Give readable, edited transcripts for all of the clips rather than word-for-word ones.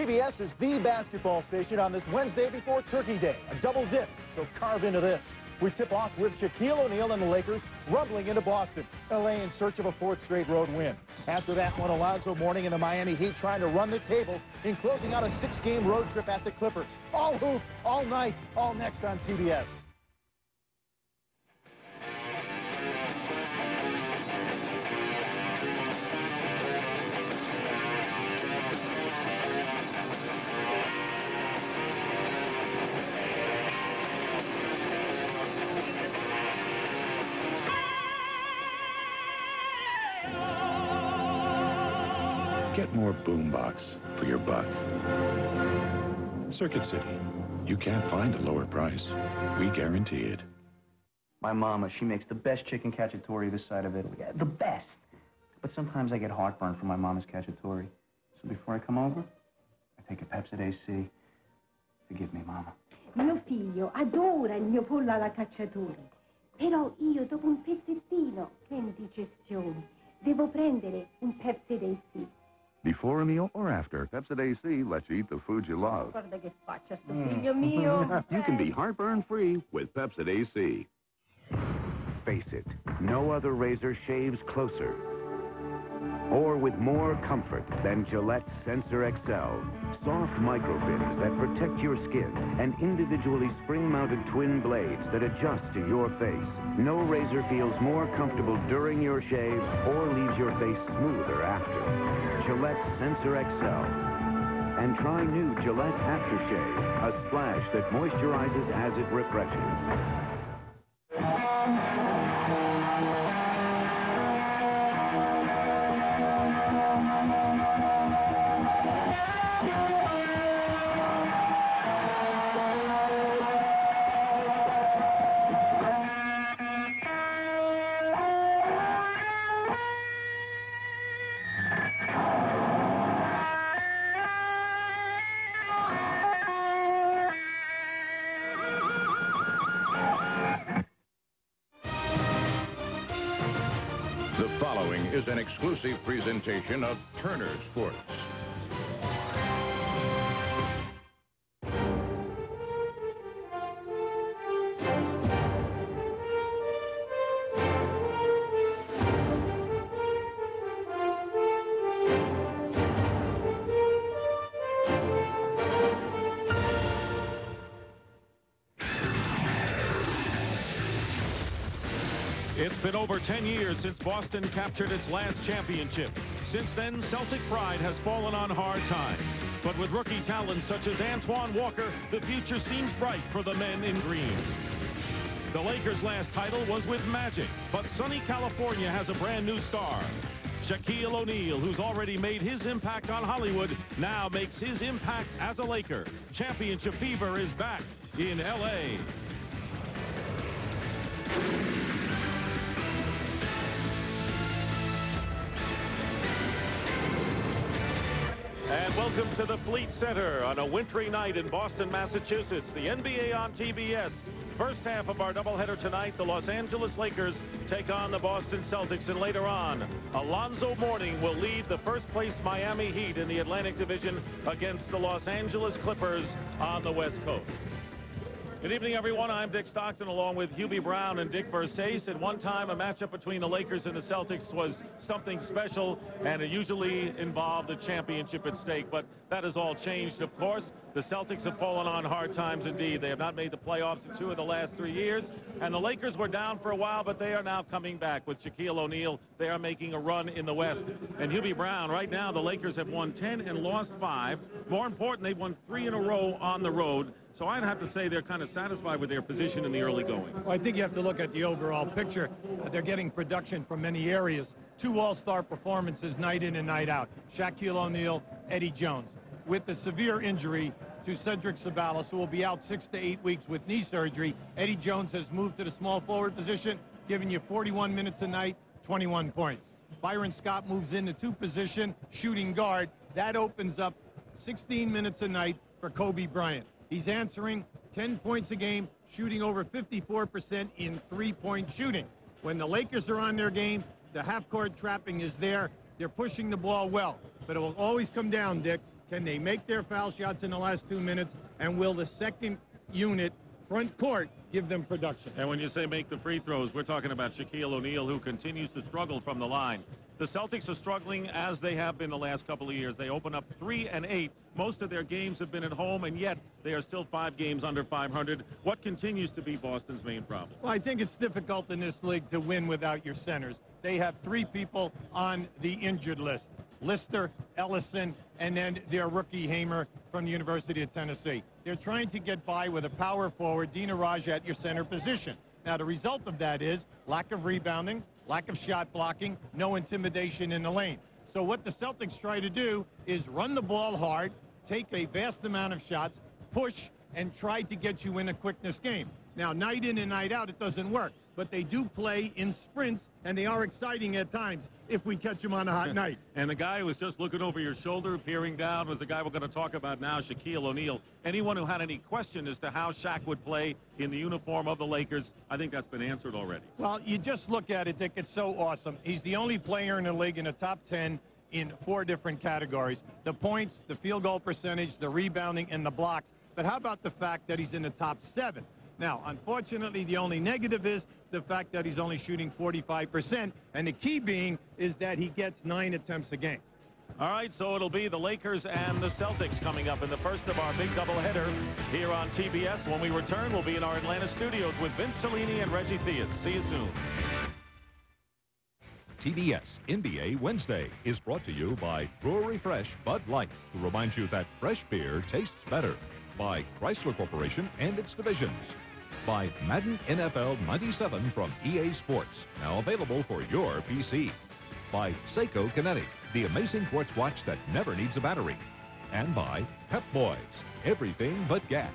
CBS is the basketball station on this Wednesday before Turkey Day. A double dip, so carve into this. We tip off with Shaquille O'Neal and the Lakers rumbling into Boston. L.A. in search of a fourth straight road win. After that one, Alonzo Mourning and the Miami Heat trying to run the table in closing out a 6-game road trip at the Clippers. All hoop, all night, all next on CBS. Get more boombox for your buck. Circuit City. You can't find a lower price. We guarantee it. My mama, she makes the best chicken cacciatore this side of Italy. The best. But sometimes I get heartburn from my mama's cacciatore. So before I come over, I take a Pepsi AC. Forgive me, mama. Mio figlio adora il mio pollo alla cacciatore. Però io, dopo un pezzettino, che indigestione, devo prendere un Pepsi AC. Before a meal or after, Pepsi AC lets you eat the food you love. Guarda che faccia sto figlio mio. You can be heartburn-free with Pepsi AC. Face it, no other razor shaves closer or with more comfort than Gillette's Sensor XL. Soft microfibs that protect your skin and individually spring-mounted twin blades that adjust to your face. No razor feels more comfortable during your shave or leaves your face smoother after. Gillette's Sensor XL. And try new Gillette Aftershave, a splash that moisturizes as it refreshes. The following is an exclusive presentation of Turner Sports. It's been over 10 years since Boston captured its last championship. Since then, Celtic pride has fallen on hard times. But with rookie talents such as Antoine Walker, the future seems bright for the men in green. The Lakers' last title was with Magic, but sunny California has a brand new star. Shaquille O'Neal, who's already made his impact on Hollywood, now makes his impact as a Laker. Championship fever is back in L.A. And welcome to the Fleet Center on a wintry night in Boston, Massachusetts. The NBA on TBS. First half of our doubleheader tonight, the Los Angeles Lakers take on the Boston Celtics. And later on, Alonzo Mourning will lead the first-place Miami Heat in the Atlantic Division against the Los Angeles Clippers on the West Coast. Good evening, everyone. I'm Dick Stockton, along with Hubie Brown and Dick Versace. At one time, a matchup between the Lakers and the Celtics was something special, and it usually involved a championship at stake. But that has all changed, of course. The Celtics have fallen on hard times indeed. They have not made the playoffs in 2 of the last 3 years. And the Lakers were down for a while, but they are now coming back. With Shaquille O'Neal, they are making a run in the West. And Hubie Brown, right now, the Lakers have won 10 and lost 5. More important, they've won 3 in a row on the road. So I'd have to say they're kind of satisfied with their position in the early going. Well, I think you have to look at the overall picture. They're getting production from many areas. 2 all-star performances night in and night out. Shaquille O'Neal, Eddie Jones. With the severe injury to Cedric Ceballos, who will be out 6 to 8 weeks with knee surgery, Eddie Jones has moved to the small forward position, giving you 41 minutes a night, 21 points. Byron Scott moves into 2 position, shooting guard. That opens up 16 minutes a night for Kobe Bryant. He's answering 10 points a game, shooting over 54% in 3-point shooting. When the Lakers are on their game, the half-court trapping is there. They're pushing the ball well. But it will always come down, Dick. Can they make their foul shots in the last 2 minutes? And will the second unit, front court, give them production? And when you say make the free throws, we're talking about Shaquille O'Neal, who continues to struggle from the line. The Celtics are struggling as they have been the last couple of years. They open up 3-8. Most of their games have been at home, and yet they are still 5 games under 500. What continues to be Boston's main problem? Well, I think it's difficult in this league to win without your centers. They have 3 people on the injured list: Lister, Ellison, and then their rookie Hamer from the University of Tennessee. They're trying to get by with a power forward, Dina Raja, at your center position. Now, the result of that is lack of rebounding, lack of shot blocking, no intimidation in the lane. So what the Celtics try to do is run the ball hard, take a vast amount of shots, push, and try to get you in a quickness game. Now, night in and night out, it doesn't work. But they do play in sprints, and they are exciting at times if we catch them on a hot night. And the guy who was just looking over your shoulder, peering down, was the guy we're going to talk about now, Shaquille O'Neal. Anyone who had any question as to how Shaq would play in the uniform of the Lakers, I think that's been answered already. Well, you just look at it, Dick. It's so awesome. He's the only player in the league in the top 10 in 4 different categories: the points, the field goal percentage, the rebounding, and the blocks. But how about the fact that he's in the top 7? Now, unfortunately, the only negative is the fact that he's only shooting 45%, and the key being is that he gets 9 attempts a game. All right, so it'll be the Lakers and the Celtics coming up in the first of our big doubleheader here on TBS. When we return, we'll be in our Atlanta studios with Vince Cellini and Reggie Theus. See you soon. TBS NBA Wednesday is brought to you by Brewery Fresh Bud Light, to remind you that fresh beer tastes better. By Chrysler Corporation and its divisions. By Madden NFL 97 from EA Sports, now available for your PC. By Seiko Kinetic, the amazing quartz watch that never needs a battery. And by Pep Boys, everything but gas.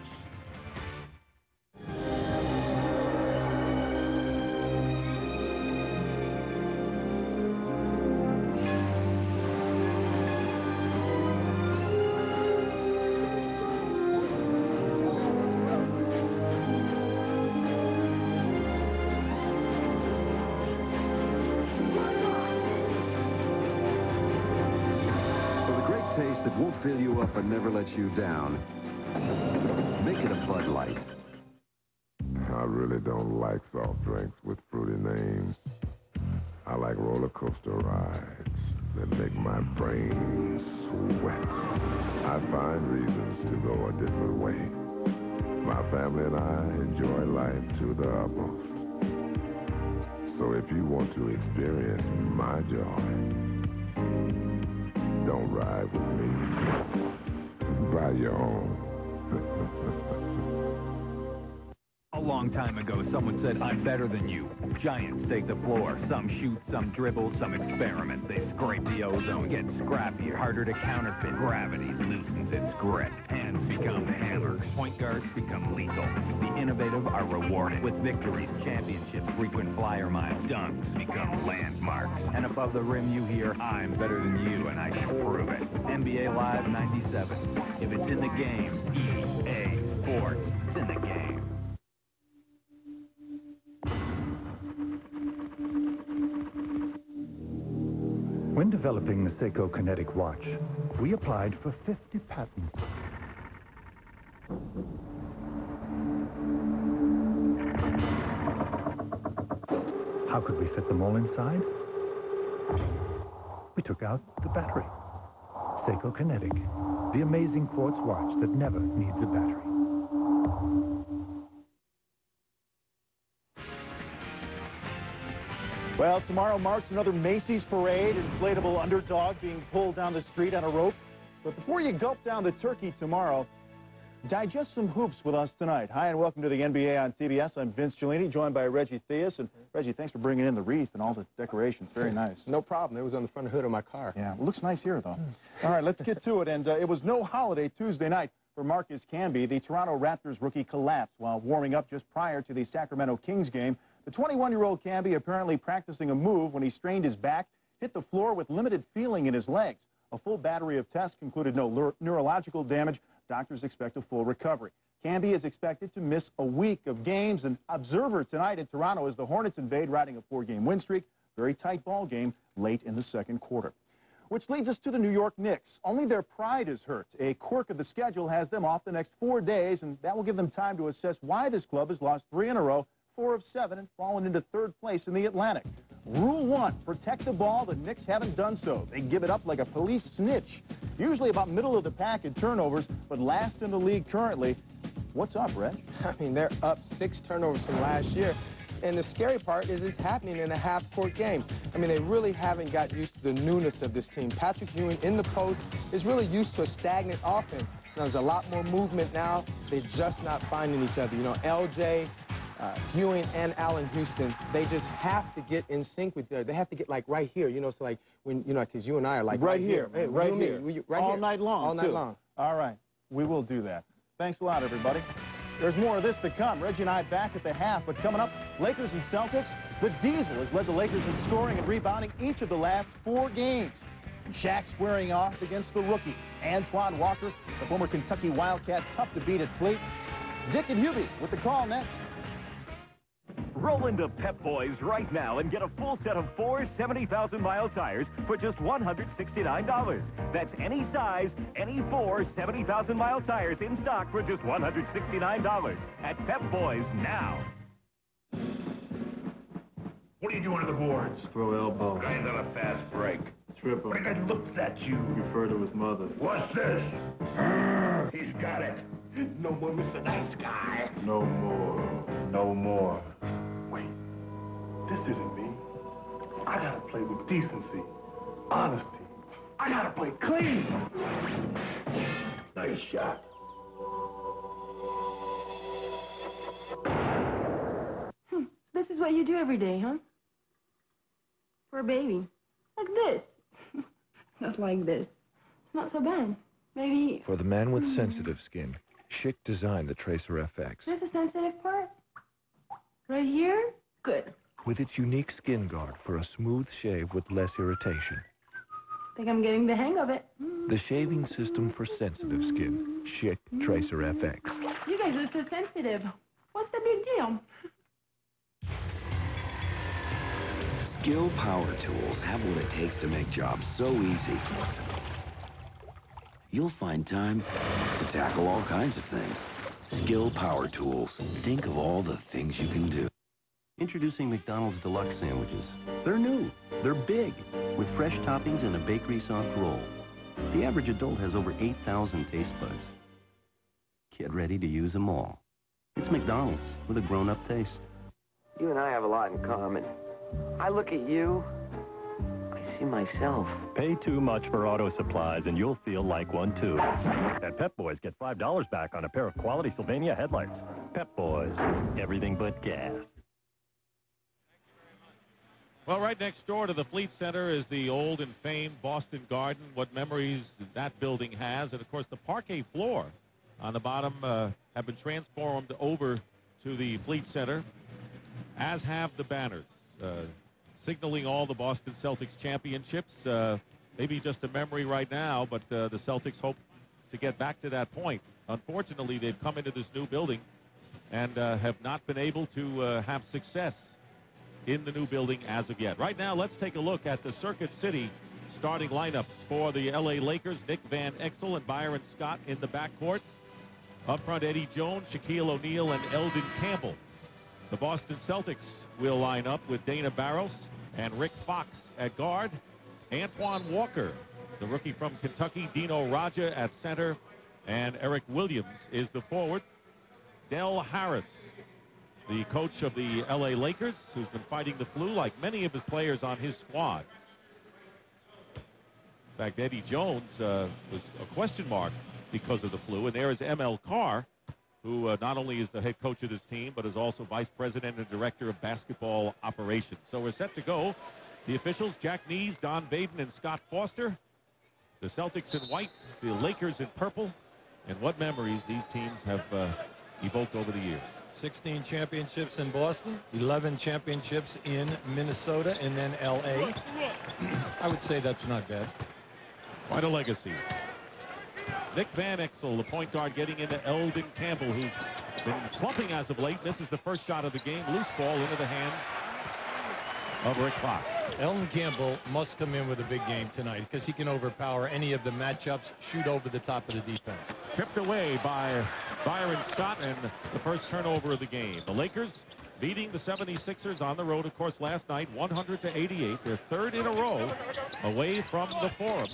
Taste that won't fill you up and never let you down. Make it a Bud Light. I really don't like soft drinks with fruity names. I like roller coaster rides that make my brain sweat. I find reasons to go a different way. My family and I enjoy life to the utmost. So if you want to experience my joy, don't ride with me. Buy your own. A long time ago, someone said, I'm better than you. Giants take the floor. Some shoot, some dribble, some experiment. They scrape the ozone, get scrappier, harder to counterfeit. Gravity loosens its grip. Hands become hammers. Point guards become lethal. The innovative are rewarded with victories, championships, frequent flyer miles. Dunks become landmarks. And above the rim, you hear, I'm better than you, and I can prove it. NBA Live 97. If it's in the game, EA Sports, it's in the game. When developing the Seiko Kinetic watch, we applied for 50 patents. How could we fit them all inside? We took out the battery. Seiko Kinetic, the amazing quartz watch that never needs a battery. Well, tomorrow marks another Macy's parade, inflatable underdog being pulled down the street on a rope. But before you gulp down the turkey tomorrow, digest some hoops with us tonight. Hi, and welcome to the NBA on TBS. I'm Vince Cellini, joined by Reggie Theus. And Reggie, thanks for bringing in the wreath and all the decorations. Very nice. No problem. It was on the front hood of my car. Yeah, it looks nice here, though. All right, let's get to it. And it was no holiday Tuesday night for Marcus Camby. The Toronto Raptors rookie collapsed while warming up just prior to the Sacramento Kings game. The 21-year-old Camby apparently practicing a move when he strained his back, hit the floor with limited feeling in his legs. A full battery of tests concluded no neurological damage. Doctors expect a full recovery. Camby is expected to miss a week of games. An observer tonight in Toronto as the Hornets invade, riding a 4-game win streak. Very tight ball game late in the second quarter. Which leads us to the New York Knicks. Only their pride is hurt. A quirk of the schedule has them off the next 4 days, and that will give them time to assess why this club has lost 3 in a row, 4 of 7, and fallen into 3rd place in the Atlantic. Rule 1, protect the ball. The Knicks haven't done so. They give it up like a police snitch. Usually about middle of the pack in turnovers, but last in the league currently. What's up, Reg? I mean, they're up 6 turnovers from last year. And the scary part is it's happening in a half-court game. I mean, they really haven't got used to the newness of this team. Patrick Ewing in the post is really used to a stagnant offense. Now, there's a lot more movement now. They're just not finding each other. You know, LJ, Ewing, and Allen Houston, they just have to get in sync with each other. They have to get, like, right here. You know, so, like, when, you know, because you and I are, like, right here. Hey, right here. Right all here. night long, all night long. All right. We will do that. Thanks a lot, everybody. There's more of this to come. Reggie and I back at the half, but coming up, Lakers and Celtics. The Diesel has led the Lakers in scoring and rebounding each of the last 4 games. And Shaq squaring off against the rookie, Antoine Walker, the former Kentucky Wildcat, tough to beat at Fleet. Dick and Hubie with the call next. Roll into Pep Boys right now and get a full set of 4 70,000-mile tires for just $169. That's any size, any 4 70,000-mile tires in stock for just $169 at Pep Boys now. What are you doing to the boards? Throw elbow. Guy's on a fast break. Triple. When a guy looks at you. Refer to his mother. What's this? He's got it. No more Mr. Nice Guy. No more. No more. Wait. This isn't me. I gotta play with decency, honesty. I gotta play clean. Nice shot. This is what you do every day, huh? For a baby. Like this. Not like this. It's not so bad. Maybe... For the man with sensitive skin, Schick designed the Tracer FX. There's a sensitive part? Right here? Good. With its unique skin guard for a smooth shave with less irritation. Think I'm getting the hang of it. The shaving system for sensitive skin, Schick Tracer FX. You guys are so sensitive. What's the big deal? Skill Power Tools have what it takes to make jobs so easy. You'll find time to tackle all kinds of things. Skill Power Tools. Think of all the things you can do. Introducing McDonald's Deluxe Sandwiches. They're new. They're big, with fresh toppings and a bakery soft roll. The average adult has over 8,000 taste buds. Get ready to use them all. It's McDonald's with a grown-up taste. You and I have a lot in common. I look at you, I see myself. Pay too much for auto supplies and you'll feel like one too. At Pep Boys, get $5 back on a pair of quality Sylvania headlights. Pep Boys, everything but gas. Well, right next door to the Fleet Center is the old and famed Boston Garden, what memories that building has. And, of course, the parquet floor on the bottom have been transformed over to the Fleet Center, as have the banners, signaling all the Boston Celtics championships. Maybe just a memory right now, but the Celtics hope to get back to that point. Unfortunately, they've come into this new building and have not been able to have success in the new building as of yet. Right now, let's take a look at the Circuit City starting lineups for the L.A. Lakers. Nick Van Exel and Byron Scott in the backcourt. Up front, Eddie Jones, Shaquille O'Neal, and Eldon Campbell. The Boston Celtics will line up with Dana Barros and Rick Fox at guard. Antoine Walker, the rookie from Kentucky, Dino Raja at center, and Eric Williams is the forward. Del Harris, the coach of the L.A. Lakers, who's been fighting the flu like many of his players on his squad. In fact, Eddie Jones was a question mark because of the flu. And there is M.L. Carr, who not only is the head coach of this team, but is also vice president and director of basketball operations. So we're set to go. The officials, Jack Nees, Don Baden, and Scott Foster. The Celtics in white, the Lakers in purple. And what memories these teams have evoked over the years. 16 championships in Boston, 11 championships in Minnesota, and then L.A. I would say that's not bad. Quite a legacy. Nick Van Exel, the point guard, getting into Eldon Campbell, who's been slumping as of late. Misses the first shot of the game. Loose ball into the hands of Rick Fox. Elton Campbell must come in with a big game tonight because he can overpower any of the matchups, shoot over the top of the defense. Tipped away by Byron Scott, and the first turnover of the game. The Lakers beating the 76ers on the road, of course, last night, 100-88. Their third in a row away from the Forum.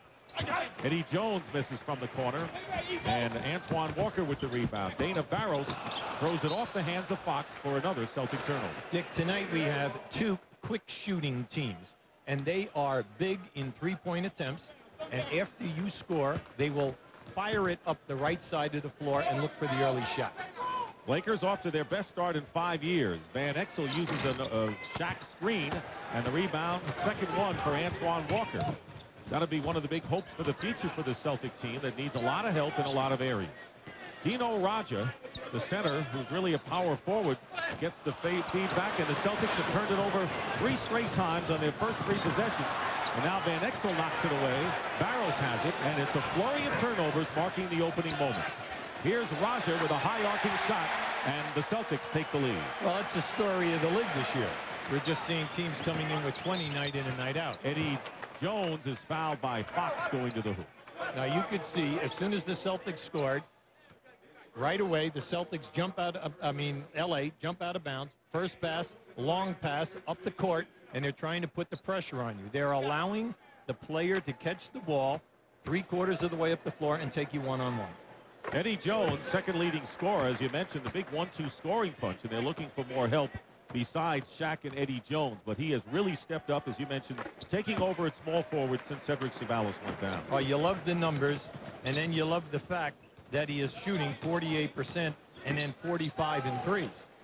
Eddie Jones misses from the corner, and Antoine Walker with the rebound. Dana Barros throws it off the hands of Fox for another Celtic turnover. Dick, tonight we have two quick shooting teams, and they are big in three-point attempts, and after you score, they will fire it up the right side of the floor and look for the early shot. Lakers off to their best start in 5 years. Van Exel uses a Shaq screen, and the rebound, second one for Antoine Walker. That'll be one of the big hopes for the future for the Celtic team that needs a lot of help in a lot of areas. Dino Raja, the center, who's really a power forward, gets the feedback, and the Celtics have turned it over 3 straight times on their first 3 possessions. And now Van Exel knocks it away. Barros has it, and it's a flurry of turnovers marking the opening moments. Here's Raja with a high arcing shot, and the Celtics take the lead. Well, that's the story of the league this year. We're just seeing teams coming in with 20 night in and night out. Eddie Jones is fouled by Fox going to the hoop. Now you could see as soon as the Celtics scored, right away the Celtics jump out of, LA jump out of bounds. First pass, long pass up the court, and they're trying to put the pressure on you. They're allowing the player to catch the ball 3/4 of the way up the floor and take you one-on-one. Eddie Jones, second leading scorer, as you mentioned, the big 1-2 scoring punch, and they're looking for more help besides Shaq and Eddie Jones. But he has really stepped up, as you mentioned, taking over at small forward since Cedric Ceballos went down. Oh, you love the numbers, and then you love the fact that he is shooting 48% and then 45 in threes.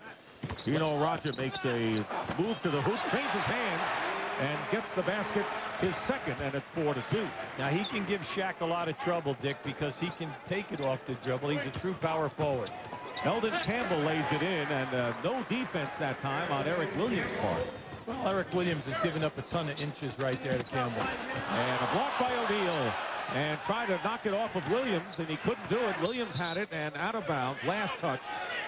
Dino Raja makes a move to the hoop, changes hands, and gets the basket, his second, and it's 4-2. Now, he can give Shaq a lot of trouble, Dick, because he can take it off the dribble. He's a true power forward. Eldon Campbell lays it in, and no defense that time on Eric Williams' part. Well, Eric Williams has given up a ton of inches right there to Campbell. And a block by O'Neal, and tried to knock it off of Williams, and he couldn't do it. Williams had it, and out of bounds, last touch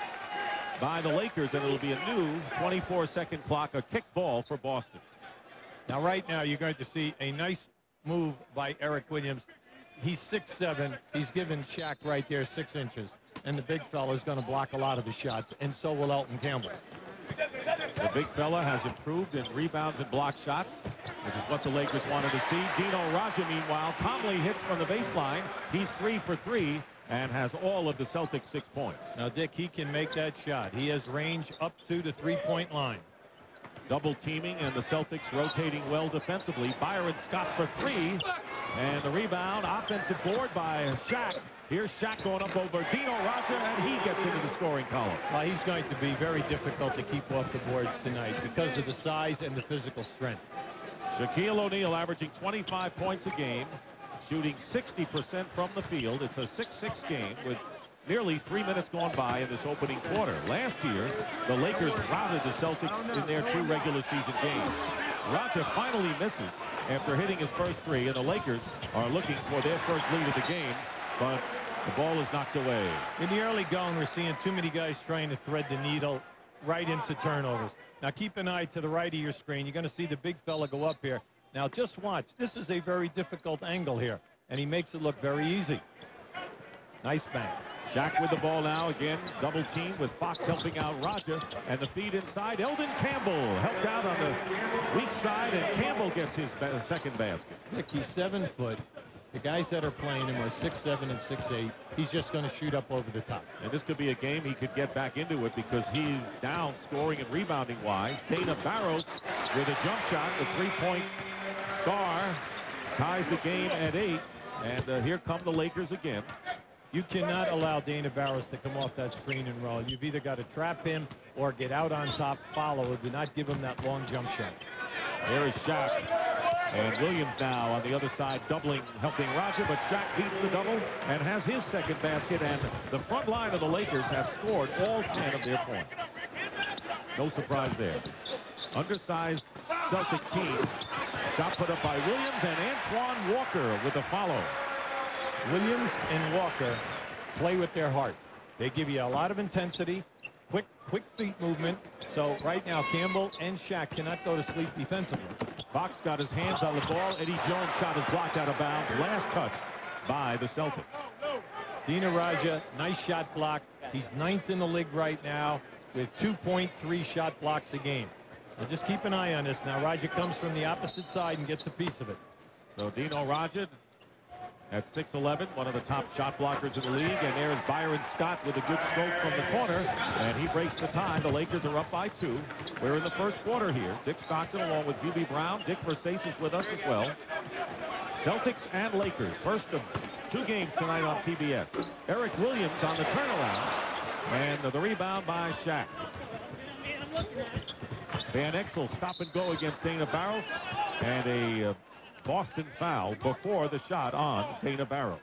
by the Lakers, and it'll be a new 24-second clock, a kick ball for Boston. Now, right now, you're going to see a nice move by Eric Williams. He's 6'7". He's given Shaq right there 6 inches. And the big fella is going to block a lot of his shots, and so will Elton Campbell. The big fella has improved in rebounds and block shots, which is what the Lakers wanted to see. Dino Raja, meanwhile, calmly hits from the baseline. He's 3 for 3 and has all of the Celtics 6 points. Now, Dick, he can make that shot. He has range up to the 3-point line. Double teaming, and the Celtics rotating well defensively. Byron Scott for 3, and the rebound, offensive board by Shaq. Here's Shaq going up over Dino Raja, and he gets into the scoring column. Well, he's going to be very difficult to keep off the boards tonight because of the size and the physical strength. Shaquille O'Neal averaging 25 points a game, shooting 60% from the field. It's a 6-6 game with nearly 3 minutes gone by in this opening quarter. Last year, the Lakers routed the Celtics in their 2 regular season games. Raja finally misses after hitting his first 3, and the Lakers are looking for their first lead of the game, but the ball is knocked away. In the early going, we're seeing too many guys trying to thread the needle right into turnovers. Now, keep an eye to the right of your screen. You're going to see the big fella go up here. Now, just watch. This is a very difficult angle here, and he makes it look very easy. Nice bank. Shaq with the ball now, again, double team with Fox helping out Raja, and the feed inside. Eldon Campbell helped out on the weak side, and Campbell gets his second basket. Nick, he's 7 foot. The guys that are playing him are 6'7" and 6'8". He's just going to shoot up over the top. And this could be a game he could get back into it because he's down scoring and rebounding wise. Dana Barros with a jump shot, the 3-point star, ties the game at 8. And here come the Lakers again. You cannot allow Dana Barros to come off that screen and roll. You've either got to trap him or get out on top, follow. Do not give him that long jump shot. There is Shaq. And Williams now on the other side doubling, helping Raja, but Shaq beats the double and has his second basket, and the front line of the Lakers have scored all 10 of their points. No surprise there. Undersized Celtic team. Shot put up by Williams, and Antoine Walker with the follow. Williams and Walker play with their heart. They give you a lot of intensity, quick feet movement, So right now, Campbell and Shaq cannot go to sleep defensively. Fox got his hands on the ball. Eddie Jones' shot is blocked out of bounds. Last touch by the Celtics. Dina Raja, nice shot block. He's 9th in the league right now with 2.3 shot blocks a game. So just keep an eye on this. Now Raja comes from the opposite side and gets a piece of it. So Dino Raja at 6'11", one of the top shot blockers in the league. And there's Byron Scott with a good stroke from the corner. And he breaks the tie. The Lakers are up by 2. We're in the first quarter here. Dick Stockton along with Hubie Brown. Dick Versace is with us as well. Celtics and Lakers. First of 2 games tonight on TBS. Eric Williams on the turnaround. And the rebound by Shaq. Van Exel stop and go against Dana Barros. And a Boston foul before the shot on Dana Barros.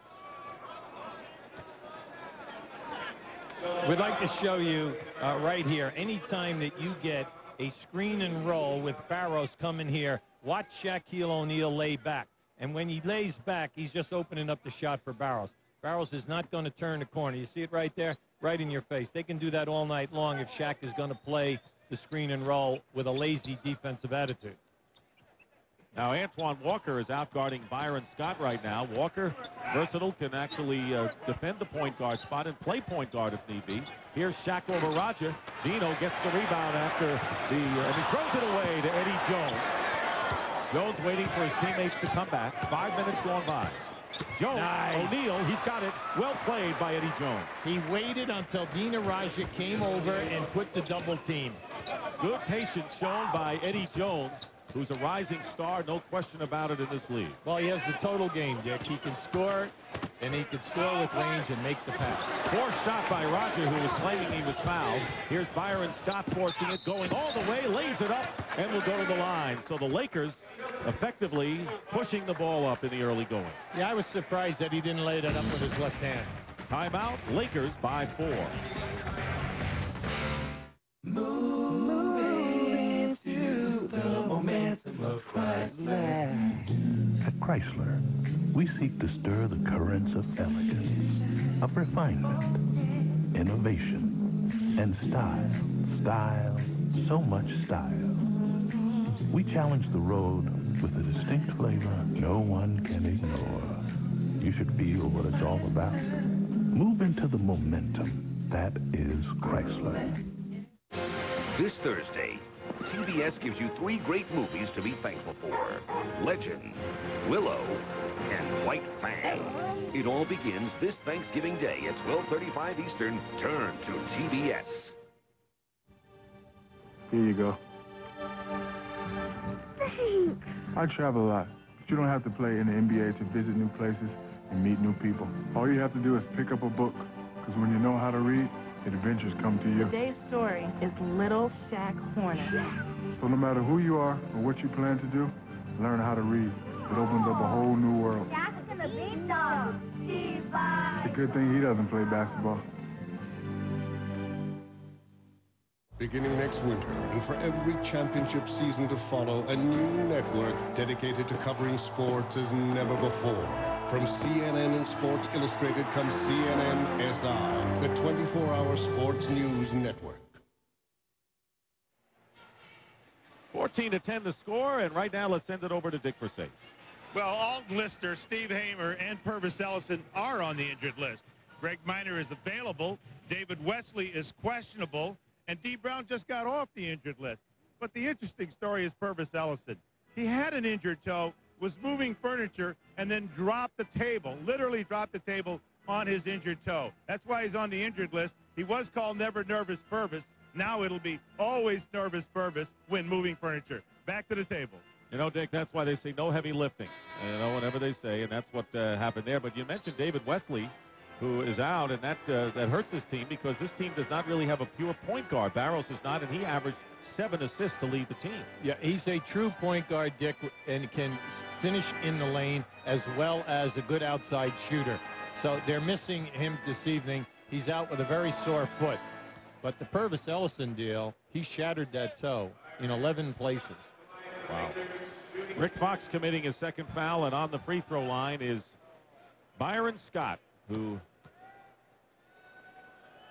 We'd like to show you right here, anytime that you get a screen and roll with Barros coming here, watch Shaquille O'Neal lay back. And when he lays back, he's just opening up the shot for Barros. Barros is not going to turn the corner. You see it right there? Right in your face. They can do that all night long if Shaq is going to play the screen and roll with a lazy defensive attitude. Now Antoine Walker is out guarding Byron Scott right now. Walker, versatile, can actually defend the point guard spot and play point guard if need be. Here's Shaq over Raja. Dino gets the rebound after and he throws it away to Eddie Jones. Jones waiting for his teammates to come back. 5 minutes gone by. Jones, nice. O'Neal, he's got it. Well played by Eddie Jones. He waited until Dina Raja came over and put the double team. Good patience shown by Eddie Jones, who's a rising star, no question about it in this league. Well, he has the total game, Dick. He can score, and he can score with range and make the pass. Forced shot by Roger, who was claiming he was fouled. Here's Byron Scott forcing it, going all the way, lays it up, and will go to the line. So the Lakers effectively pushing the ball up in the early going. Yeah, I was surprised that he didn't lay that up with his left hand. Timeout, Lakers by 4. Moving to the momentum of Chrysler. At Chrysler, we seek to stir the currents of elegance, of refinement, innovation, and style. Style, so much style. We challenge the road with a distinct flavor no one can ignore. You should feel what it's all about. Move into the momentum that is Chrysler. This Thursday, TBS gives you 3 great movies to be thankful for. Legend, Willow, and White Fang. It all begins this Thanksgiving Day at 12:35 Eastern. Turn to TBS. Here you go. Thanks. I travel a lot, but you don't have to play in the NBA to visit new places and meet new people. All you have to do is pick up a book, because when you know how to read, adventures come to you. Today's story is Little Shaq Horner. So no matter who you are or what you plan to do, learn how to read. It opens up a whole new world. Shaq's in the beanstalk. It's a good thing he doesn't play basketball. Beginning next winter, and for every championship season to follow, a new network dedicated to covering sports as never before. From CNN and Sports Illustrated comes CNN SI, the 24-hour sports news network. 14-10 the score, and right now let's send it over to Dick Versace. Well, Alton Lister, Steve Hamer, and Purvis Ellison are on the injured list. Greg Minor is available. David Wesley is questionable. And D. Brown just got off the injured list. But the interesting story is Purvis Ellison. He had an injured toe, was moving furniture, and then dropped the table, literally dropped the table on his injured toe. That's why he's on the injured list. He was called Never Nervous Purvis. Now it'll be Always Nervous Purvis when moving furniture. Back to the table. You know, Dick, that's why they say no heavy lifting. You know, whatever they say, and that's what happened there. But you mentioned David Wesley, who is out, and that hurts this team because this team does not really have a pure point guard. Barros is not, and he averaged 7 assists to lead the team. Yeah, he's a true point guard, Dick, and can finish in the lane as well as a good outside shooter. So they're missing him this evening. He's out with a very sore foot. But the Purvis Ellison deal, he shattered that toe in 11 places. Wow. Rick Fox committing his second foul, and on the free throw line is Byron Scott, who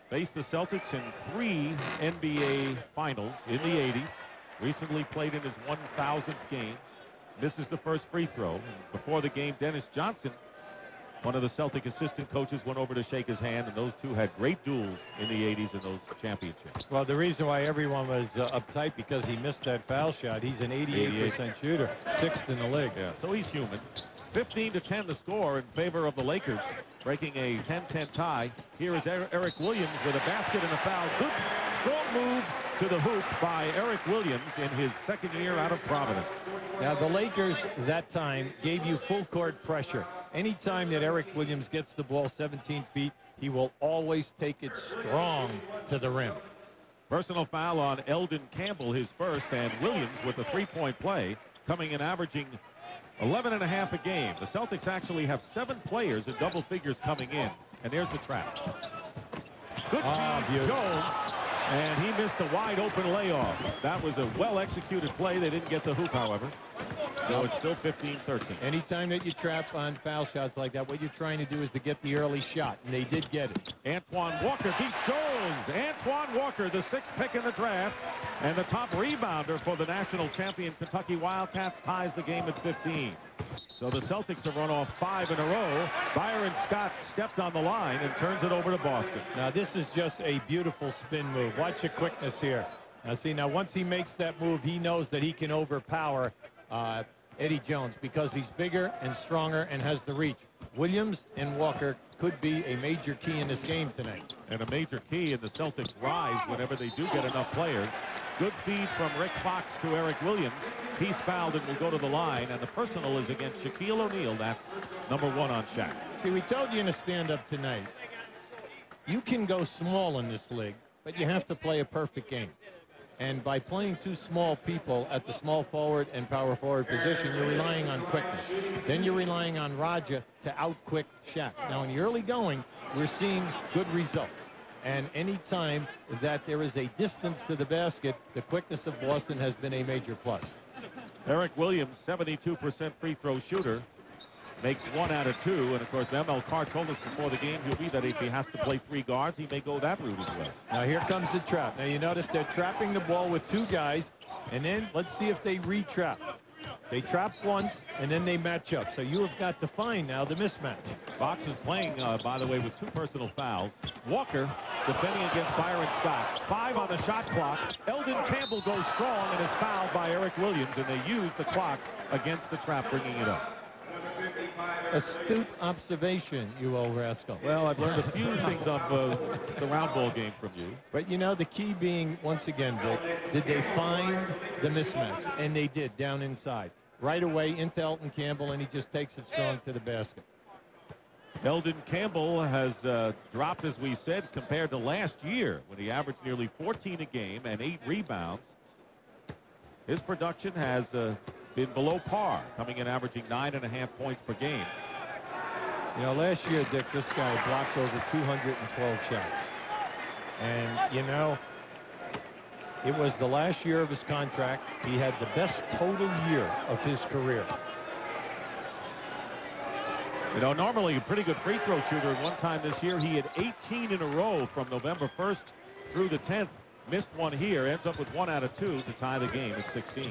Faced the Celtics in 3 NBA finals in the 80s. Recently played in his 1,000th game. Misses the first free throw. And before the game, Dennis Johnson, one of the Celtic assistant coaches, went over to shake his hand, and those two had great duels in the 80s in those championships. Well, the reason why everyone was uptight because he missed that foul shot. He's an 88% shooter, 6th in the league. Yeah, so he's human. 15-10 the score in favor of the Lakers, breaking a 10-10 tie. Here is Eric Williams with a basket and a foul. Good, strong move to the hoop by Eric Williams in his second year out of Providence. Now, the Lakers that time gave you full court pressure. Anytime that Eric Williams gets the ball 17 feet, he will always take it strong to the rim. Personal foul on Eldon Campbell, his first, and Williams with a three-point play, coming in averaging 11.5 a game. The Celtics actually have 7 players in double figures coming in, and there's the trap. Good feed, Jones, and he missed a wide-open layoff. That was a well-executed play. They didn't get the hoop, however. So it's still 15-13. Anytime that you trap on foul shots like that, what you're trying to do is to get the early shot, and they did get it. Antoine Walker beats Jones. Antoine Walker, the 6th pick in the draft, and the top rebounder for the national champion Kentucky Wildcats, ties the game at 15. So the Celtics have run off 5 in a row. Byron Scott stepped on the line and turns it over to Boston. Now, this is just a beautiful spin move. Watch the quickness here. Now, see, now once he makes that move, he knows that he can overpower Eddie Jones because he's bigger and stronger and has the reach. Williams and Walker could be a major key in this game tonight. And a major key in the Celtics' rise whenever they do get enough players. Good feed from Rick Fox to Eric Williams. He's fouled and will go to the line, and the personal is against Shaquille O'Neal. That's number 1 on Shaq. See, we told you in a stand-up tonight, you can go small in this league, but you have to play a perfect game. And by playing 2 small people at the small forward and power forward position, you're relying on quickness. Then you're relying on Roger to out-quick Shaq. Now, in the early going, we're seeing good results. And any time that there is a distance to the basket, the quickness of Boston has been a major plus. Eric Williams, 72% free throw shooter, makes 1 out of 2. And, of course, ML Carr told us before the game he'll be that if he has to play 3 guards, he may go that route as well. Now, here comes the trap. Now, you notice they're trapping the ball with 2 guys, and then let's see if they re-trap. They trap once, and then they match up. So you have got to find now the mismatch. Fox is playing, by the way, with 2 personal fouls. Walker defending against Byron Scott. 5 on the shot clock. Eldon Campbell goes strong and is fouled by Eric Williams, and they use the clock against the trap, bringing it up. Astute observation, you old rascal. Well, I've learned a few things on the round ball game from you. But, you know, the key being, once again, Vic, did they find the mismatch? And they did, down inside. Right away into Eldon Campbell, and he just takes it strong to the basket. Eldon Campbell has dropped, as we said, compared to last year when he averaged nearly 14 a game and 8 rebounds. His production has been below par, coming in averaging 9.5 points per game. You know, last year, Dick, this guy blocked over 212 shots. And, you know, it was the last year of his contract. He had the best total year of his career. You know, normally a pretty good free throw shooter. At one time this year, he had 18 in a row from November 1st through the 10th. Missed one here, ends up with 1 out of 2 to tie the game at 16.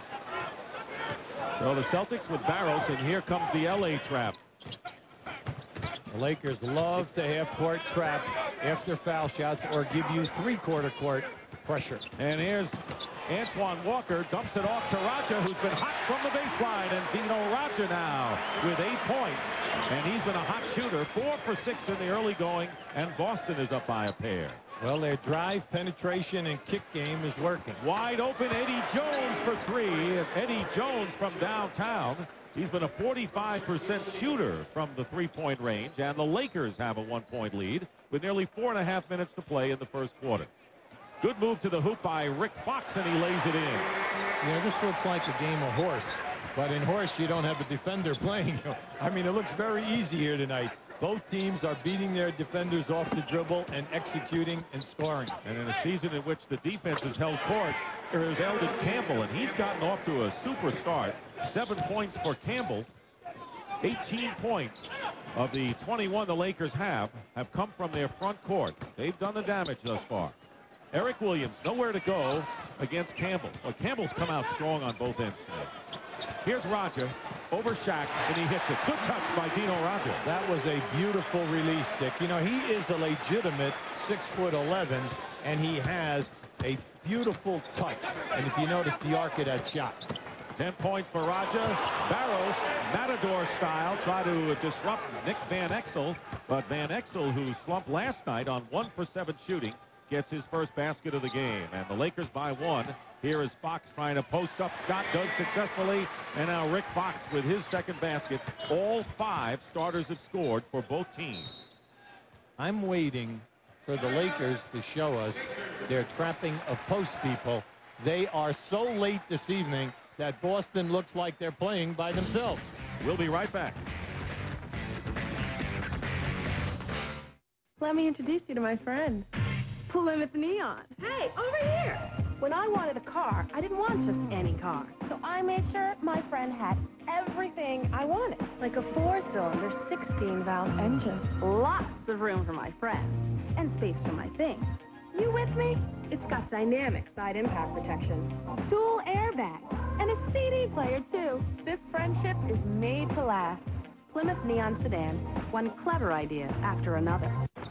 So the Celtics with Barros, and here comes the LA trap. The Lakers love to half-court trap after foul shots or give you 3/4 court pressure. And here's Antoine Walker, dumps it off to Raja, who's been hot from the baseline. And Dino Raja now with 8 points. And he's been a hot shooter, 4 for 6 in the early going, and Boston is up by a pair. Well, their drive, penetration, and kick game is working. Wide open, Eddie Jones for 3. Eddie Jones from downtown. He's been a 45% shooter from the 3-point range, and the Lakers have a 1-point lead with nearly 4.5 minutes to play in the first quarter. Good move to the hoop by Rick Fox, and he lays it in. You know, this looks like a game of horse, but in horse, you don't have a defender playing. I mean, it looks very easy here tonight. Both teams are beating their defenders off the dribble and executing and scoring. And in a season in which the defense has held court, there's Eldon Campbell, and he's gotten off to a super start. 7 points for Campbell. 18 points of the 21 the Lakers have come from their front court. They've done the damage thus far. Eric Williams, nowhere to go against Campbell. Well, Campbell's come out strong on both ends tonight. Here's Roger over Shaq, and he hits it. Good touch by Dino Roger. That was a beautiful release stick. You know, he is a legitimate 6'11", and he has a beautiful touch. And if you notice the arc of that shot. 10 points for Roger. Barros, Matador style, try to disrupt Nick Van Exel. But Van Exel, who slumped last night on 1 for 7 shooting, gets his first basket of the game. And the Lakers by 1. Here is Fox trying to post up. Scott does successfully. And now Rick Fox with his second basket. All 5 starters have scored for both teams. I'm waiting for the Lakers to show us their trapping of post people. They are so late this evening that Boston looks like they're playing by themselves. We'll be right back. Let me introduce you to my friend, Plymouth Neon. Hey, over here. When I wanted a car, I didn't want just any car. So I made sure my friend had everything I wanted. Like a 4-cylinder, 16-valve engine. Lots of room for my friends. And space for my things. You with me? It's got dynamic side impact protection, dual airbags, and a CD player, too. This friendship is made to last. Plymouth Neon Sedan. One clever idea after another.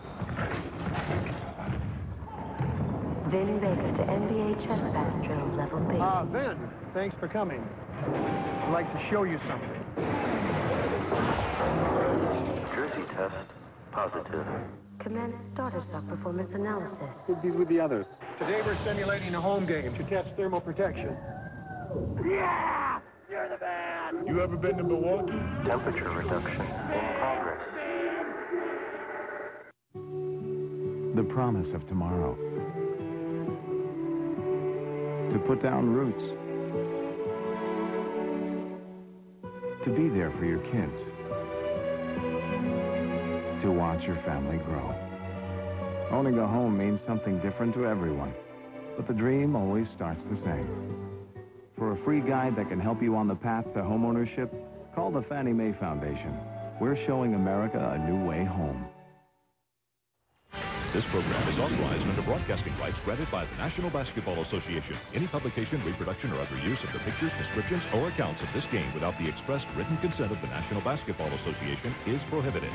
Vin Baker to NBA chest pass drill level B. Vin, thanks for coming. I'd like to show you something. Jersey test positive. Commence starter cell performance analysis. Could be with the others. Today we're simulating a home game to test thermal protection. Yeah! You're the man! You ever been to Milwaukee? Temperature reduction in progress. The promise of tomorrow. To put down roots. To be there for your kids. To watch your family grow. Owning a home means something different to everyone, but the dream always starts the same. For a free guide that can help you on the path to homeownership, call the Fannie Mae Foundation. We're showing America a new way home. This program is authorized under broadcasting rights granted by the National Basketball Association. Any publication, reproduction, or other use of the pictures, descriptions, or accounts of this game without the expressed written consent of the National Basketball Association is prohibited.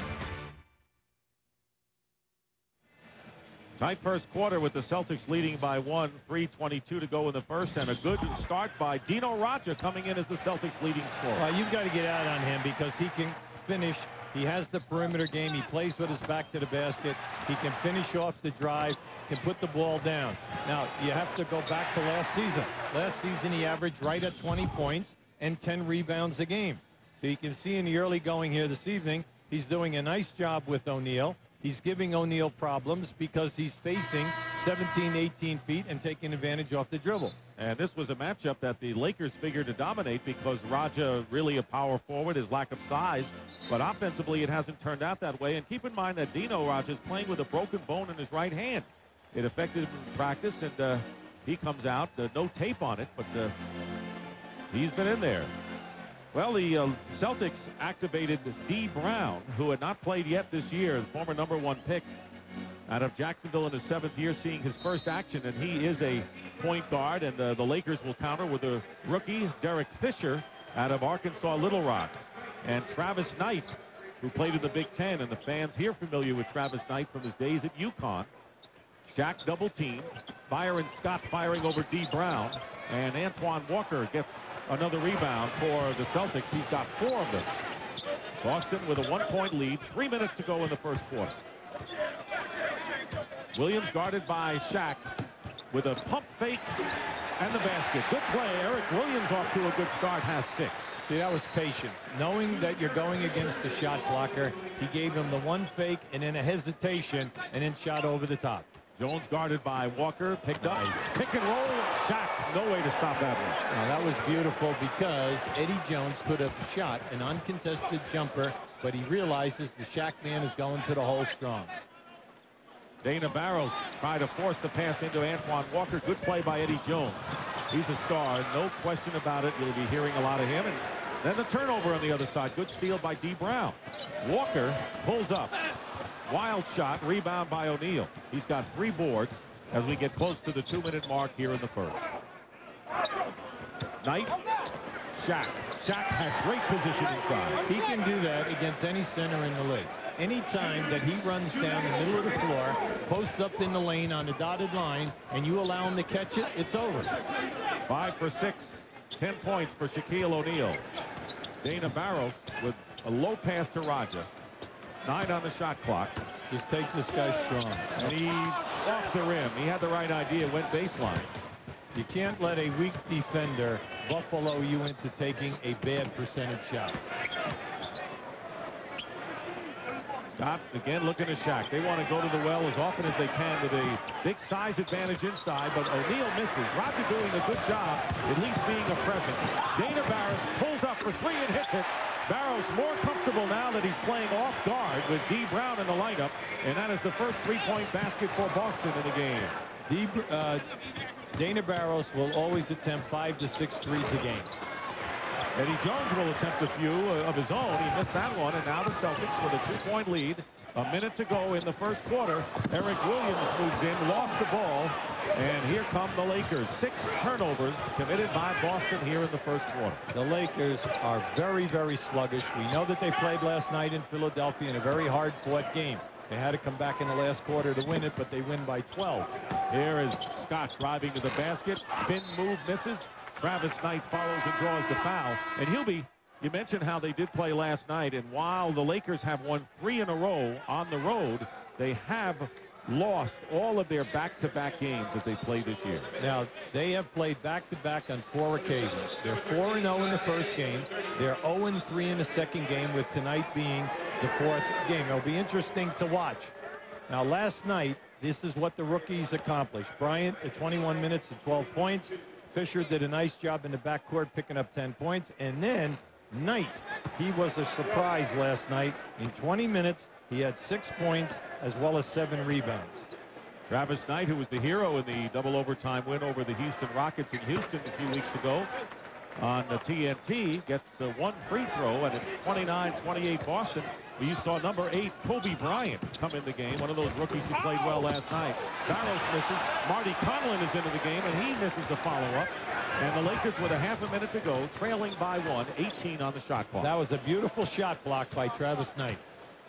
Tight first quarter with the Celtics leading by 1, 3:22 to go in the first, and a good start by Dino Roger coming in as the Celtics leading scorer. Well, you've got to get out on him because he can finish. He has the perimeter game. He plays with his back to the basket. He can finish off the drive, can put the ball down. Now, you have to go back to last season. Last season, he averaged right at 20 points and 10 rebounds a game. So you can see in the early going here this evening, he's doing a nice job with O'Neal. He's giving O'Neal problems because he's facing 17, 18 feet and taking advantage off the dribble. And this was a matchup that the Lakers figured to dominate because Roger really a power forward, his lack of size. But offensively, it hasn't turned out that way. And keep in mind that Dino Roger's playing with a broken bone in his right hand. It affected him in practice, and he comes out, no tape on it, but he's been in there. Well, the Celtics activated D. Brown, who had not played yet this year, the former #1 pick out of Jacksonville in his 7th year, seeing his first action, and he is a point guard, and the Lakers will counter with a rookie, Derek Fisher, out of Arkansas Little Rock, and Travis Knight, who played in the Big Ten, and the fans here familiar with Travis Knight from his days at UConn. Shaq double team, Byron Scott firing over D. Brown, and Antoine Walker gets another rebound for the Celtics. He's got 4 of them. Boston with a 1-point lead, 3 minutes to go in the first quarter. Williams guarded by Shaq with a pump fake and the basket. Good play. Eric Williams off to a good start, has 6. See, that was patience. Knowing that you're going against the shot blocker, he gave him the 1 fake and then a hesitation and then shot over the top. Jones guarded by Walker, picked up, pick and roll, Shaq, no way to stop that one. Now, that was beautiful because Eddie Jones could have shot an uncontested jumper, but he realizes the Shaq man is going to the hole strong. Dana Barros tried to force the pass into Antoine Walker. Good play by Eddie Jones. He's a star, no question about it. You'll be hearing a lot of him, and Then the turnover on the other side. Good steal by D. Brown. Walker pulls up. Wild shot. Rebound by O'Neal. He's got 3 boards as we get close to the 2-minute mark here in the first. Knight. Shaq. Shaq had great position inside. He can do that against any center in the league. Anytime that he runs down the middle of the floor, posts up in the lane on the dotted line, and you allow him to catch it, it's over. 5 for 6. 10 points for Shaquille O'Neal. Dana Barros with a low pass to Roger. 9 on the shot clock. Just take this guy strong. And he off the rim. He had the right idea, went baseline. You can't let a weak defender buffalo you into taking a bad percentage shot. Scott again looking at Shaq. They want to go to the well as often as they can with a big size advantage inside, but O'Neal misses. Roger doing a good job, at least being a presence. Dana Barros pulls up for 3 and hits it. Barros more comfortable now that he's playing off guard with D. Brown in the lineup, and that is the first 3-point basket for Boston in the game. Dana Barros will always attempt 5 to 6 threes a game. Eddie Jones will attempt a few of his own. He missed that one, and now the Celtics with a 2-point lead. A minute to go in the first quarter. Eric Williams moves in, lost the ball, and here come the Lakers. 6 turnovers committed by Boston here in the first quarter. The Lakers are very, very sluggish. We know that they played last night in Philadelphia in a very hard-fought game. They had to come back in the last quarter to win it, but they win by 12. Here is Scott driving to the basket. Spin move misses. Travis Knight follows and draws the foul. And he'll be, you mentioned how they did play last night, and while the Lakers have won 3 in a row on the road, they have lost all of their back-to-back games that they played this year. Now, they have played back-to-back on 4 occasions. They're 4-0 in the first game. They're 0-3 in the second game, with tonight being the 4th game. It'll be interesting to watch. Now, last night, this is what the rookies accomplished. Bryant at 21 minutes and 12 points. Fisher did a nice job in the backcourt picking up 10 points. And then Knight, he was a surprise last night. In 20 minutes, he had 6 points as well as 7 rebounds. Travis Knight, who was the hero in the double overtime win over the Houston Rockets in Houston a few weeks ago on the TNT, gets 1 free throw, and it's 29-28 Boston. You saw number 8, Kobe Bryant, come in the game, one of those rookies who played well last night. Barros misses. Marty Conlon is into the game, and he misses a follow-up. And the Lakers with a half a minute to go, trailing by 1, 18 on the shot clock. That was a beautiful shot block by Travis Knight.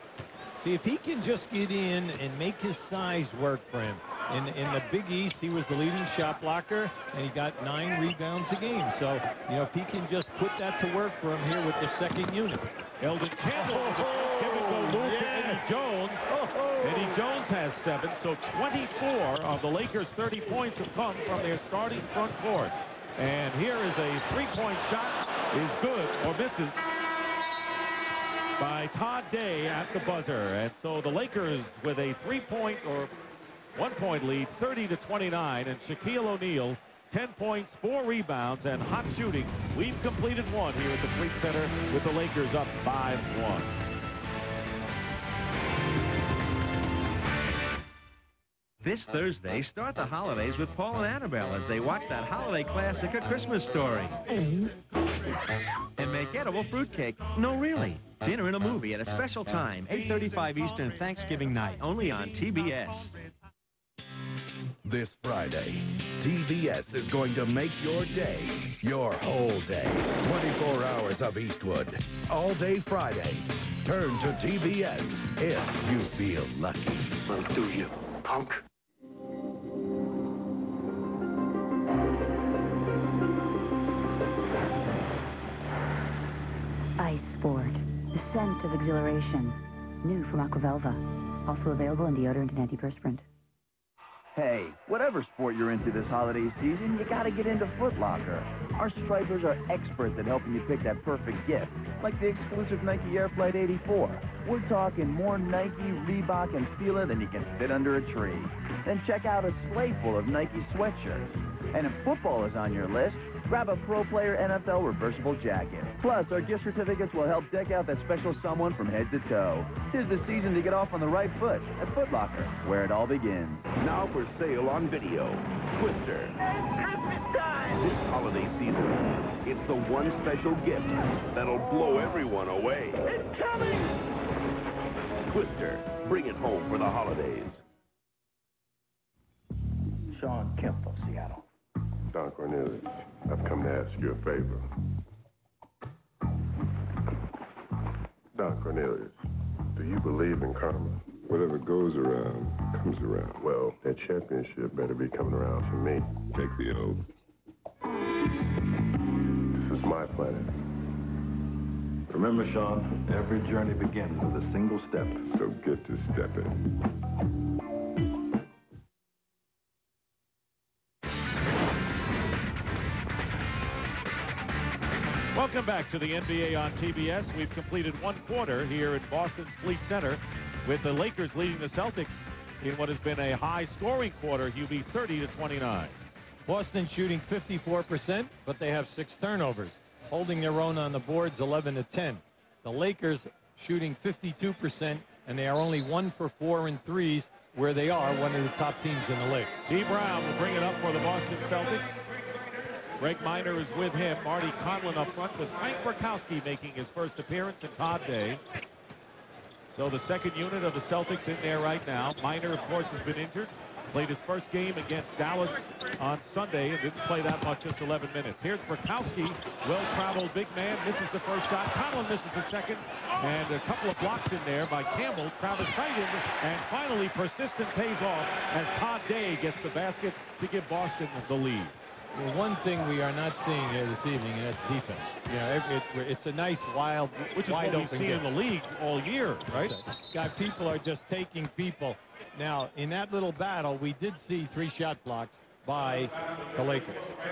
See, if he can just get in and make his size work for him. In the Big East, he was the leading shot blocker, and he got 9 rebounds a game. So, you know, if he can just put that to work for him here with the second unit. Eldon Campbell, give and go loop to Eddie Jones. Eddie Jones has 7, so 24 of the Lakers' 30 points have come from their starting front court. And here is a 3-point shot, is good or misses by Todd Day at the buzzer. And so the Lakers with a 3-point or 1-point lead, 30-29, and Shaquille O'Neal, 10 points, 4 rebounds, and hot shooting. We've completed 1 here at the Freak Center with the Lakers up 5-1. This Thursday, start the holidays with Paul and Annabelle as they watch that holiday classic, A Christmas Story. And make edible fruitcake. No, really. Dinner and a movie at a special time, 8:35 Eastern, Thanksgiving night, only on TBS. This Friday, TBS is going to make your day, your whole day. 24 hours of Eastwood. All day Friday. Turn to TBS if you feel lucky. Well, do you, punk? Ice Sport. The scent of exhilaration. New from Aquavelva. Also available in deodorant and antiperspirant. Hey, whatever sport you're into this holiday season, you gotta get into Foot Locker. Our stripers are experts at helping you pick that perfect gift, like the exclusive Nike Air Flight 84. We're talking more Nike, Reebok, and Fila than you can fit under a tree. Then check out a sleigh full of Nike sweatshirts. And if football is on your list, grab a Pro Player NFL reversible jacket. Plus, our gift certificates will help deck out that special someone from head to toe. 'Tis the season to get off on the right foot at Foot Locker, where it all begins. Now for sale on video. Twister. It's Christmas time! This holiday season, it's the one special gift that'll blow everyone away. It's coming! Twister, bring it home for the holidays. Sean Kemp of Seattle. Don Cornelius, I've come to ask you a favor. Don Cornelius, do you believe in karma? Whatever goes around, comes around. Well, that championship better be coming around for me. Take the oath. This is my planet. Remember, Sean, every journey begins with a single step. So get to stepping. Welcome back to the NBA on TBS. We've completed one quarter here at Boston's Fleet Center with the Lakers leading the Celtics in what has been a high-scoring quarter, Hubie, 30-29. Boston shooting 54%, but they have 6 turnovers. Holding their own on the boards, 11-10. The Lakers shooting 52%, and they are only 1 for 4 in threes, where they are one of the top teams in the league. T. Brown will bring it up for the Boston Celtics. Greg Miner is with him. Marty Conlon up front with Frank Burkowski making his first appearance and Todd Day. So the second unit of the Celtics in there right now. Miner, of course, has been injured. Played his first game against Dallas on Sunday and didn't play that much, just 11 minutes. Here's Burkowski, well-traveled big man, misses the first shot. Conlon misses the second, and a couple of blocks in there by Campbell. Travis Titan, and finally persistence pays off as Todd Day gets the basket to give Boston the lead. Well, one thing we are not seeing here this evening, and that's defense. Yeah, it's a nice, wild, which is wide what open we see game in the league all year, right? God, people are just taking people. Now, in that little battle, we did see 3 shot blocks by the Lakers.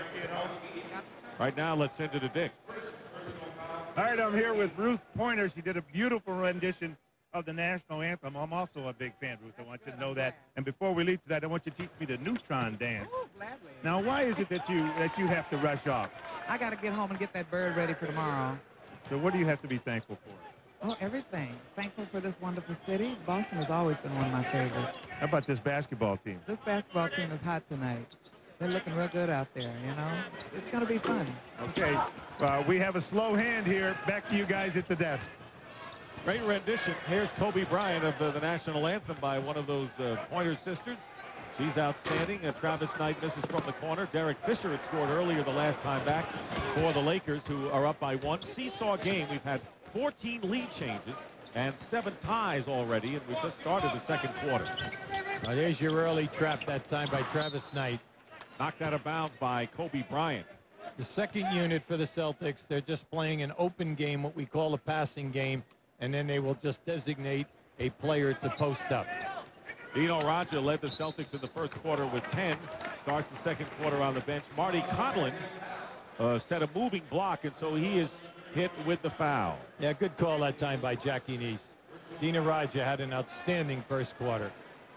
Right now, let's send it to Dick. All right, I'm here with Ruth Pointer. She did a beautiful rendition of the national anthem. I'm also a big fan, Ruth. I want you to know that. And before we leave to that, I want you to teach me the neutron dance. Oh, gladly. Now, why is it that you have to rush off? I got to get home and get that bird ready for tomorrow. So what do you have to be thankful for? Oh, everything. Thankful for this wonderful city. Boston has always been one of my favorites. How about this basketball team? This basketball team is hot tonight. They're looking real good out there, you know. It's going to be fun. Okay. We have a slow hand here. Back to you guys at the desk. Great rendition. Here's Kobe Bryant of the national anthem by one of those Pointer sisters. She's outstanding. Travis Knight misses from the corner. Derek Fisher had scored earlier the last time back for the Lakers, who are up by 1. Seesaw game. We've had 14 lead changes and 7 ties already, and we just started the second quarter. Now, there's your early trap that time by Travis Knight. Knocked out of bounds by Kobe Bryant. The second unit for the Celtics, they're just playing an open game, what we call a passing game, and then they will just designate a player to post up. Dino Radja led the Celtics in the first quarter with 10. Starts the second quarter on the bench. Marty Conlon set a moving block, and so he is hit with the foul. Yeah, good call that time by Jackie Neese. Dino Radja had an outstanding first quarter.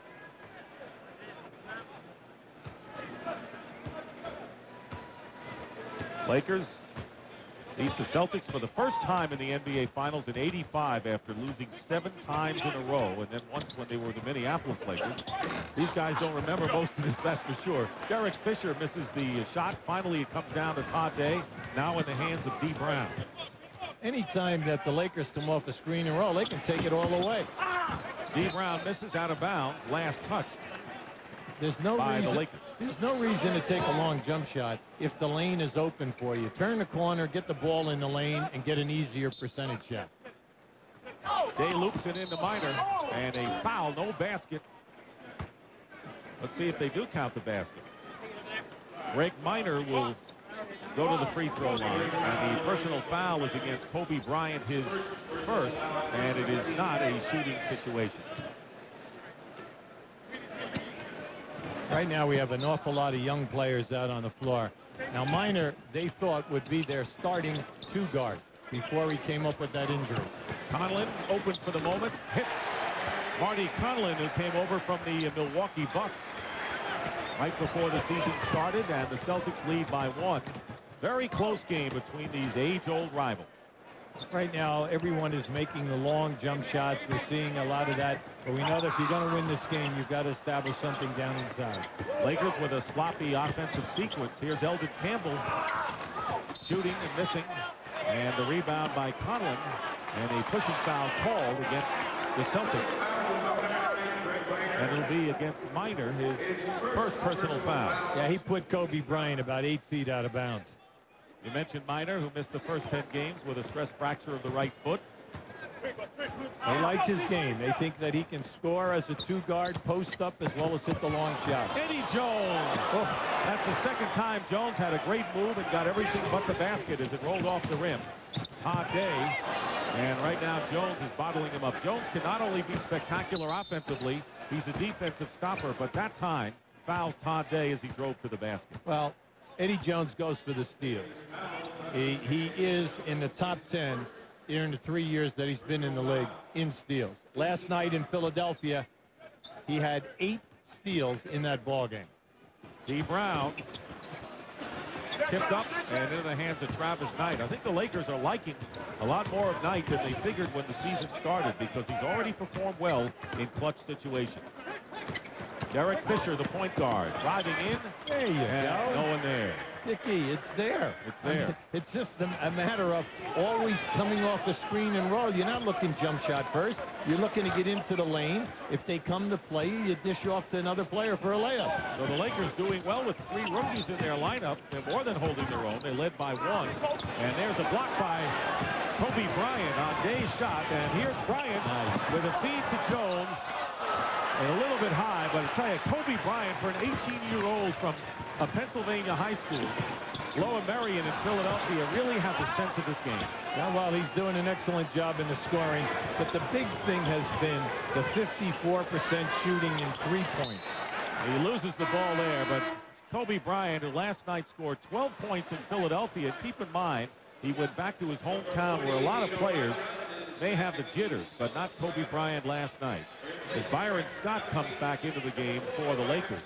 Lakers beat the Celtics for the first time in the NBA Finals in '85 after losing 7 times in a row, and then once when they were the Minneapolis Lakers. These guys don't remember most of this, that's for sure. Derek Fisher misses the shot. Finally, it comes down to Todd Day, now in the hands of D. Brown. Anytime that the Lakers come off a screen and roll, they can take it all away. D. Brown misses out of bounds. Last touch. There's no reason to take a long jump shot if the lane is open for you. Turn the corner, get the ball in the lane, and get an easier percentage shot. Day loops it into Miner, and a foul, no basket. Let's see if they do count the basket. Greg Miner will go to the free throw line, and the personal foul is against Kobe Bryant, his first, and it is not a shooting situation. Right now we have an awful lot of young players out on the floor. Now Miner, they thought, would be their starting 2 guard before he came up with that injury. Conlon open for the moment, hits Marty Conlon, who came over from the Milwaukee Bucks right before the season started, and the Celtics lead by 1. Very close game between these age-old rivals. Right now, everyone is making the long jump shots. We're seeing a lot of that. But we know that if you're going to win this game, you've got to establish something down inside. Lakers with a sloppy offensive sequence. Here's Eldon Campbell shooting and missing. And the rebound by Conlon. And a pushing foul called against the Celtics. And it'll be against Minor, his first personal foul. Yeah, he put Kobe Bryant about 8 feet out of bounds. You mentioned Minor, who missed the first 10 games with a stress fracture of the right foot. They like his game. They think that he can score as a two-guard, post up, as well as hit the long shot. Eddie Jones. Oh, that's the second time Jones had a great move and got everything but the basket as it rolled off the rim. Todd Day. And right now, Jones is bottling him up. Jones can not only be spectacular offensively, he's a defensive stopper, but that time fouls Todd Day as he drove to the basket. Well, Eddie Jones goes for the steals. He is in the top 10 in the 3 years that he's been in the league in steals. Last night in Philadelphia, he had 8 steals in that ball game. D. Brown tipped up and into the hands of Travis Knight. I think the Lakers are liking a lot more of Knight than they figured when the season started because he's already performed well in clutch situations. Derek Fisher, the point guard, driving in. There you go. No one there. Dickie, it's there. It's there. It's just a matter of always coming off the screen and roll. You're not looking jump shot first. You're looking to get into the lane. If they come to play, you dish off to another player for a layup. So the Lakers doing well with 3 rookies in their lineup. They're more than holding their own. They led by 1. And there's a block by Kobe Bryant on Day's shot. And here's Bryant with a feed to Jones. And a little bit high, but I tell you, Kobe Bryant, for an 18-year-old from a Pennsylvania high school, Lower Merion in Philadelphia, really has a sense of this game. Yeah, well, he's doing an excellent job in the scoring, but the big thing has been the 54% shooting in 3 points. He loses the ball there, but Kobe Bryant, who last night scored 12 points in Philadelphia, and keep in mind, he went back to his hometown where a lot of players may have the jitters, but not Kobe Bryant last night. As Byron Scott comes back into the game for the Lakers.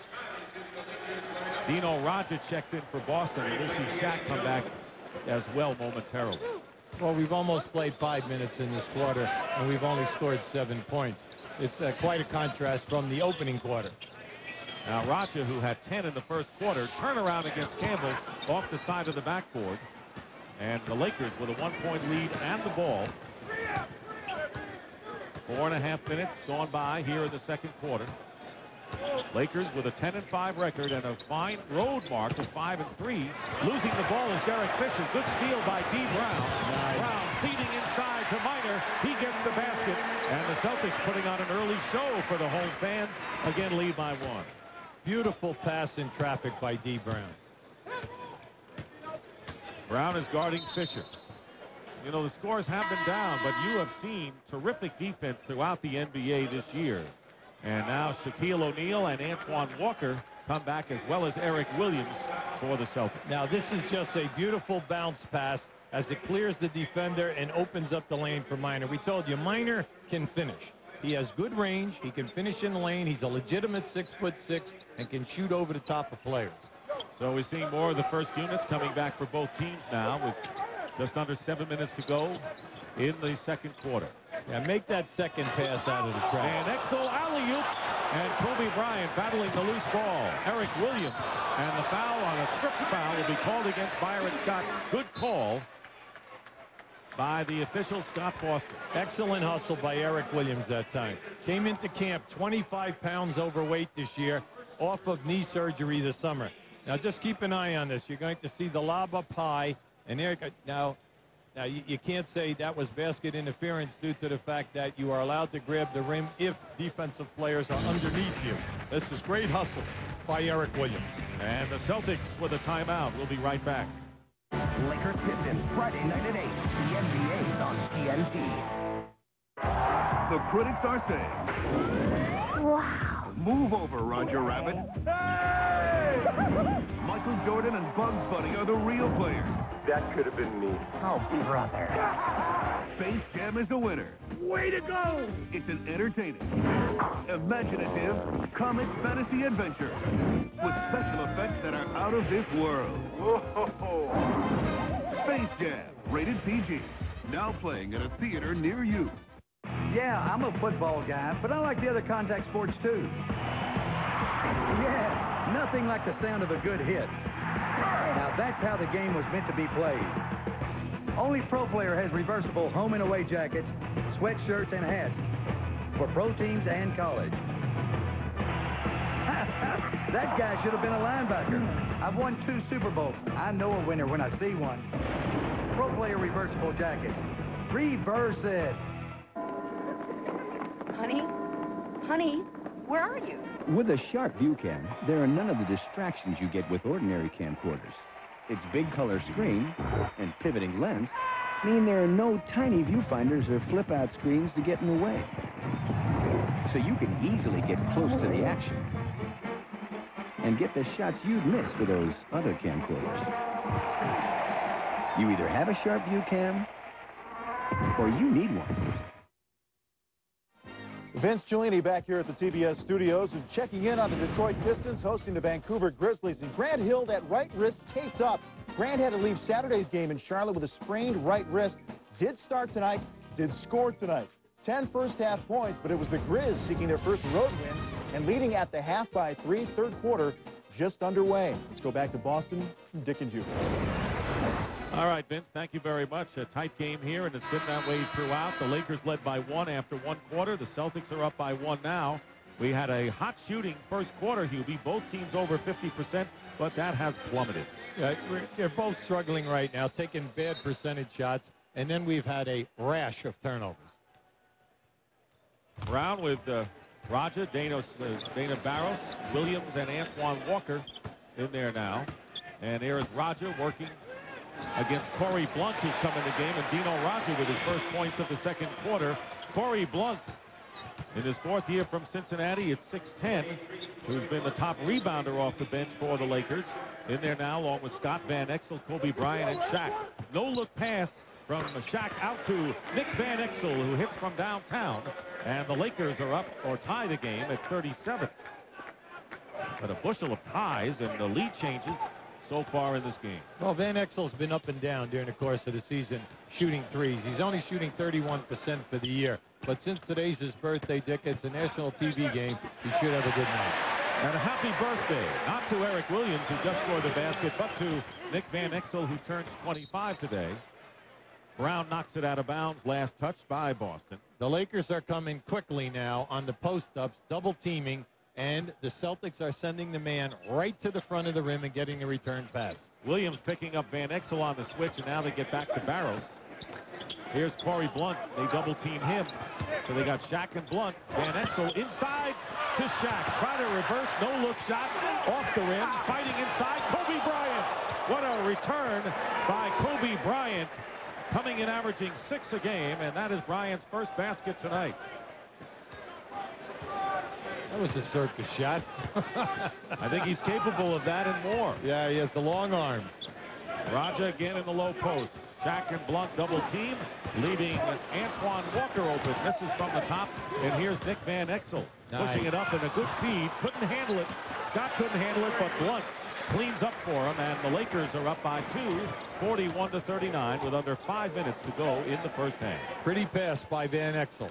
Dino Radja checks in for Boston, and we'll see Shaq come back as well momentarily. Well, we've almost played 5 minutes in this quarter, and we've only scored 7 points. It's quite a contrast from the opening quarter. Now, Radja, who had 10 in the first quarter, turnaround against Campbell off the side of the backboard. And the Lakers with a 1-point lead and the ball. 4.5 minutes gone by here in the second quarter. Lakers with a 10-5 record and a fine road mark of 5-3. Losing the ball is Derek Fisher. Good steal by D. Brown. Nice. Brown feeding inside to Minor. He gets the basket. And the Celtics putting on an early show for the home fans. Again, lead by 1. Beautiful pass in traffic by D. Brown. Brown is guarding Fisher. You know, the scores have been down, but you have seen terrific defense throughout the NBA this year. And now Shaquille O'Neal and Antoine Walker come back, as well as Eric Williams for the Celtics. Now, this is just a beautiful bounce pass as it clears the defender and opens up the lane for Minor. We told you, Minor can finish. He has good range. He can finish in the lane. He's a legitimate 6'6" and can shoot over the top of players. So we're seeing more of the first units coming back for both teams now with just under 7 minutes to go in the second quarter. Yeah, make that second pass out of the trap. And Exel alley-oop. And Kobe Bryant battling the loose ball. Eric Williams. And the foul on a trip foul will be called against Byron Scott. Good call by the official, Scott Foster. Excellent hustle by Eric Williams that time. Came into camp 25 pounds overweight this year, off of knee surgery this summer. Now just keep an eye on this. You're going to see the lob up high. And Eric, now you can't say that was basket interference due to the fact that you are allowed to grab the rim if defensive players are underneath you. This is great hustle by Eric Williams. And the Celtics with a timeout. We'll be right back. Lakers Pistons, Friday night at 8. The NBA's on TNT. The critics are saying, wow, move over, Roger Rabbit. Hey! Michael Jordan and Bugs Bunny are the real players. That could have been me. Oh, brother. Space Jam is the winner. Way to go! It's an entertaining, imaginative, comic fantasy adventure with special effects that are out of this world. Whoa! Space Jam, rated PG. Now playing at a theater near you. Yeah, I'm a football guy, but I like the other contact sports too. Yes, nothing like the sound of a good hit. Now that's how the game was meant to be played. Only Pro Player has reversible home and away jackets, sweatshirts, and hats for pro teams and college. That guy should have been a linebacker. I've won 2 Super Bowls. I know a winner when I see one. Pro Player reversible jackets. Reverse it. Honey? Honey, where are you? With a sharp view cam, there are none of the distractions you get with ordinary camcorders. Its big color screen and pivoting lens mean there are no tiny viewfinders or flip-out screens to get in the way. So you can easily get close to the action and get the shots you'd miss with those other camcorders. You either have a sharp view cam or you need one. Vince Giuliani back here at the TBS studios and checking in on the Detroit Pistons hosting the Vancouver Grizzlies. And Grant Hill, that right wrist taped up. Grant had to leave Saturday's game in Charlotte with a sprained right wrist. Did start tonight, did score tonight. 10 first-half points, but it was the Grizz seeking their first road win and leading at the half by 3, third quarter just underway. Let's go back to Boston from Dick and Judy. All right, Vince, thank you very much. A tight game here, and it's been that way throughout. The Lakers led by 1 after 1 quarter. The Celtics are up by 1 now. We had a hot shooting first quarter, Hubie. Both teams over 50%, but that has plummeted. Yeah, they're both struggling right now, taking bad percentage shots, and then we've had a rash of turnovers. Brown with Raja, Dana Barros, Williams, and Antoine Walker in there now. And there is Raja working against Corey Blunt, who's come in the game, and Dino Raja with his first points of the second quarter. Corey Blunt, in his 4th year from Cincinnati at 6'10", who's been the top rebounder off the bench for the Lakers. In there now, along with Scott Van Exel, Kobe Bryant, and Shaq. No-look pass from Shaq out to Nick Van Exel, who hits from downtown. And the Lakers are up or tie the game at 37. But a bushel of ties, and the lead changes so far in this game. Well, Van Exel's been up and down during the course of the season shooting threes. He's only shooting 31% for the year. But since today's his birthday, Dick, it's a national TV game. He should have a good night. And a happy birthday, not to Eric Williams, who just scored the basket, but to Nick Van Exel, who turns 25 today. Brown knocks it out of bounds, last touched by Boston. The Lakers are coming quickly now on the post-ups, double teaming, and the Celtics are sending the man right to the front of the rim and getting the return pass. Williams picking up Van Exel on the switch, and now they get back to Barros. Here's Corey Blunt. They double-team him. So they got Shaq and Blunt. Van Exel inside to Shaq. Try to reverse. No-look shot off the rim. Fighting inside. Kobe Bryant. What a return by Kobe Bryant. Coming in averaging 6 a game, and that is Bryant's first basket tonight. That was a circus shot. I think he's capable of that and more. Yeah, he has the long arms. Raja again in the low post. Shaq and Blunt double team, leaving Antoine Walker open. Misses from the top, and here's Nick Van Exel. Nice. Pushing it up in a good feed. Couldn't handle it. Scott couldn't handle it, but Blunt cleans up for him, and the Lakers are up by 2, 41-39, with under 5 minutes to go in the first half. Pretty pass by Van Exel.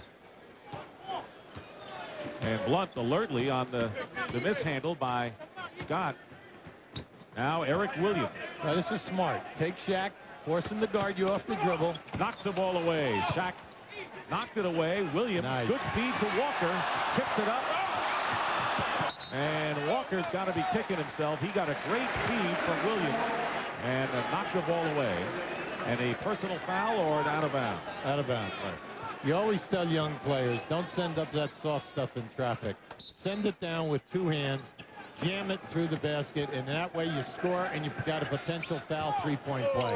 And Blunt alertly on the mishandle by Scott. Now Eric Williams. Now this is smart. Take Shaq, force him to guard you off the dribble. Knocks the ball away. Shaq knocked it away. Williams, nice. Good speed to Walker. Tips it up. And Walker's got to be kicking himself. He got a great feed from Williams and knocked the ball away. And a personal foul or an out of bounds? Out of bounds. Right. You always tell young players, don't send up that soft stuff in traffic. Send it down with 2 hands, jam it through the basket, and that way you score and you've got a potential foul 3-point play.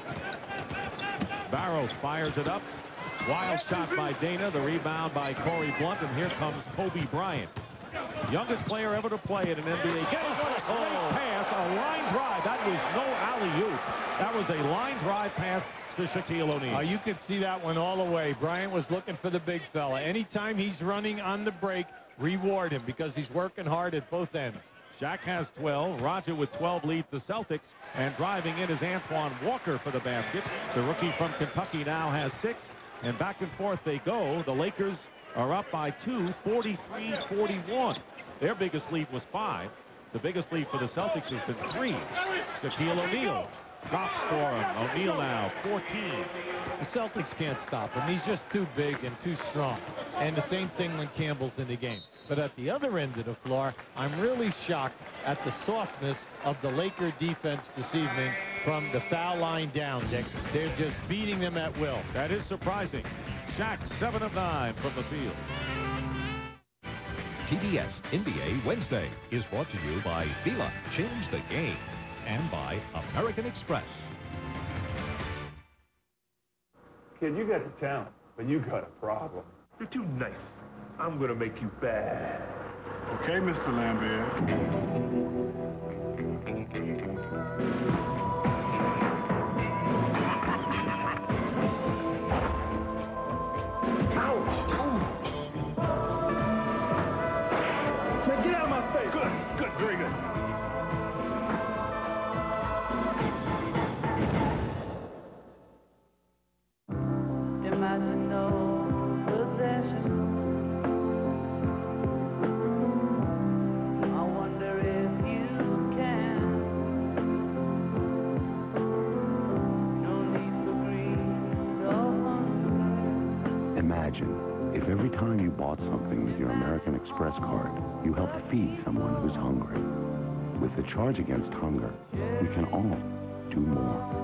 Barros fires it up. Wild shot by Dana. The rebound by Corey Blunt. And here comes Kobe Bryant. Youngest player ever to play in an NBA. Get what a great pass. A line drive. That was no alley-oop. That was a line drive pass to Shaquille O'Neal. You could see that one all the way. Bryant was looking for the big fella. Anytime he's running on the break, reward him because he's working hard at both ends. Shaq has 12. Raja with 12 leads the Celtics. And driving in is Antoine Walker for the basket. The rookie from Kentucky now has 6. And back and forth they go. The Lakers are up by 2, 43-41. Their biggest lead was 5. The biggest lead for the Celtics has been 3. Shaquille O'Neal drops for him. O'Neal now 14. The Celtics can't stop him. He's just too big and too strong. And the same thing when Campbell's in the game. But at the other end of the floor, I'm really shocked at the softness of the Laker defense this evening from the foul line down, Dick. They're just beating them at will. That is surprising. Shaq 7 of 9 from the field. TBS NBA Wednesday is brought to you by Fila, Change the Game, and by American Express. Kid, you got the talent, but you got a problem. You're too nice. I'm going to make you bad. Okay, Mr. Lambert. Very good. Imagine no possession. I wonder if you can. No need for greed or hunger. Imagine if every time you bought something with your American Express card, you helped feed someone who's hungry. With the charge against hunger, we can all do more.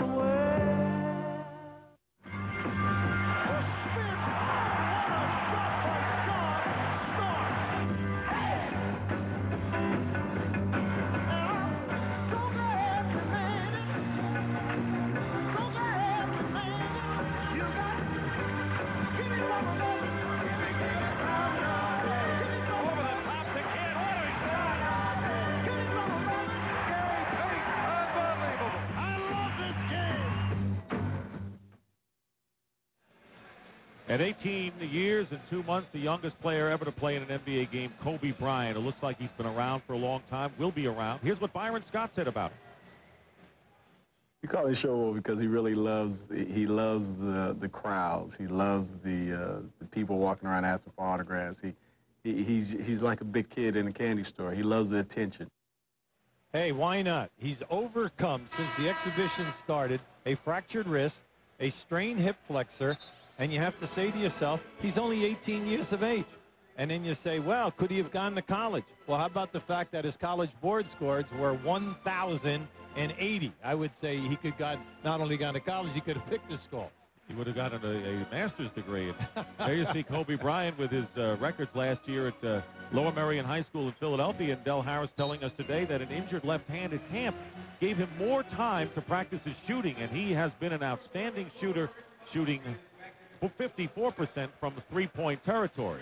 At 18 years and 2 months, the youngest player ever to play in an NBA game, Kobe Bryant. It looks like he's been around for a long time, will be around. Here's what Byron Scott said about him. You call it show because he really loves the crowds. He loves the people walking around asking for autographs. He's like a big kid in a candy store. He loves the attention. Hey, why not? He's overcome, since the exhibition started, a fractured wrist, a strained hip flexor, and you have to say to yourself, he's only 18 years of age. And then you say, well, could he have gone to college? Well, how about the fact that his college board scores were 1,080? I would say he could have not only gone to college, he could have picked a school. He would have gotten a master's degree. There you see Kobe Bryant with his records last year at Lower Merion High School in Philadelphia. And Del Harris telling us today that an injured left hand at camp gave him more time to practice his shooting. And he has been an outstanding shooter, shooting 54% from the three-point territory.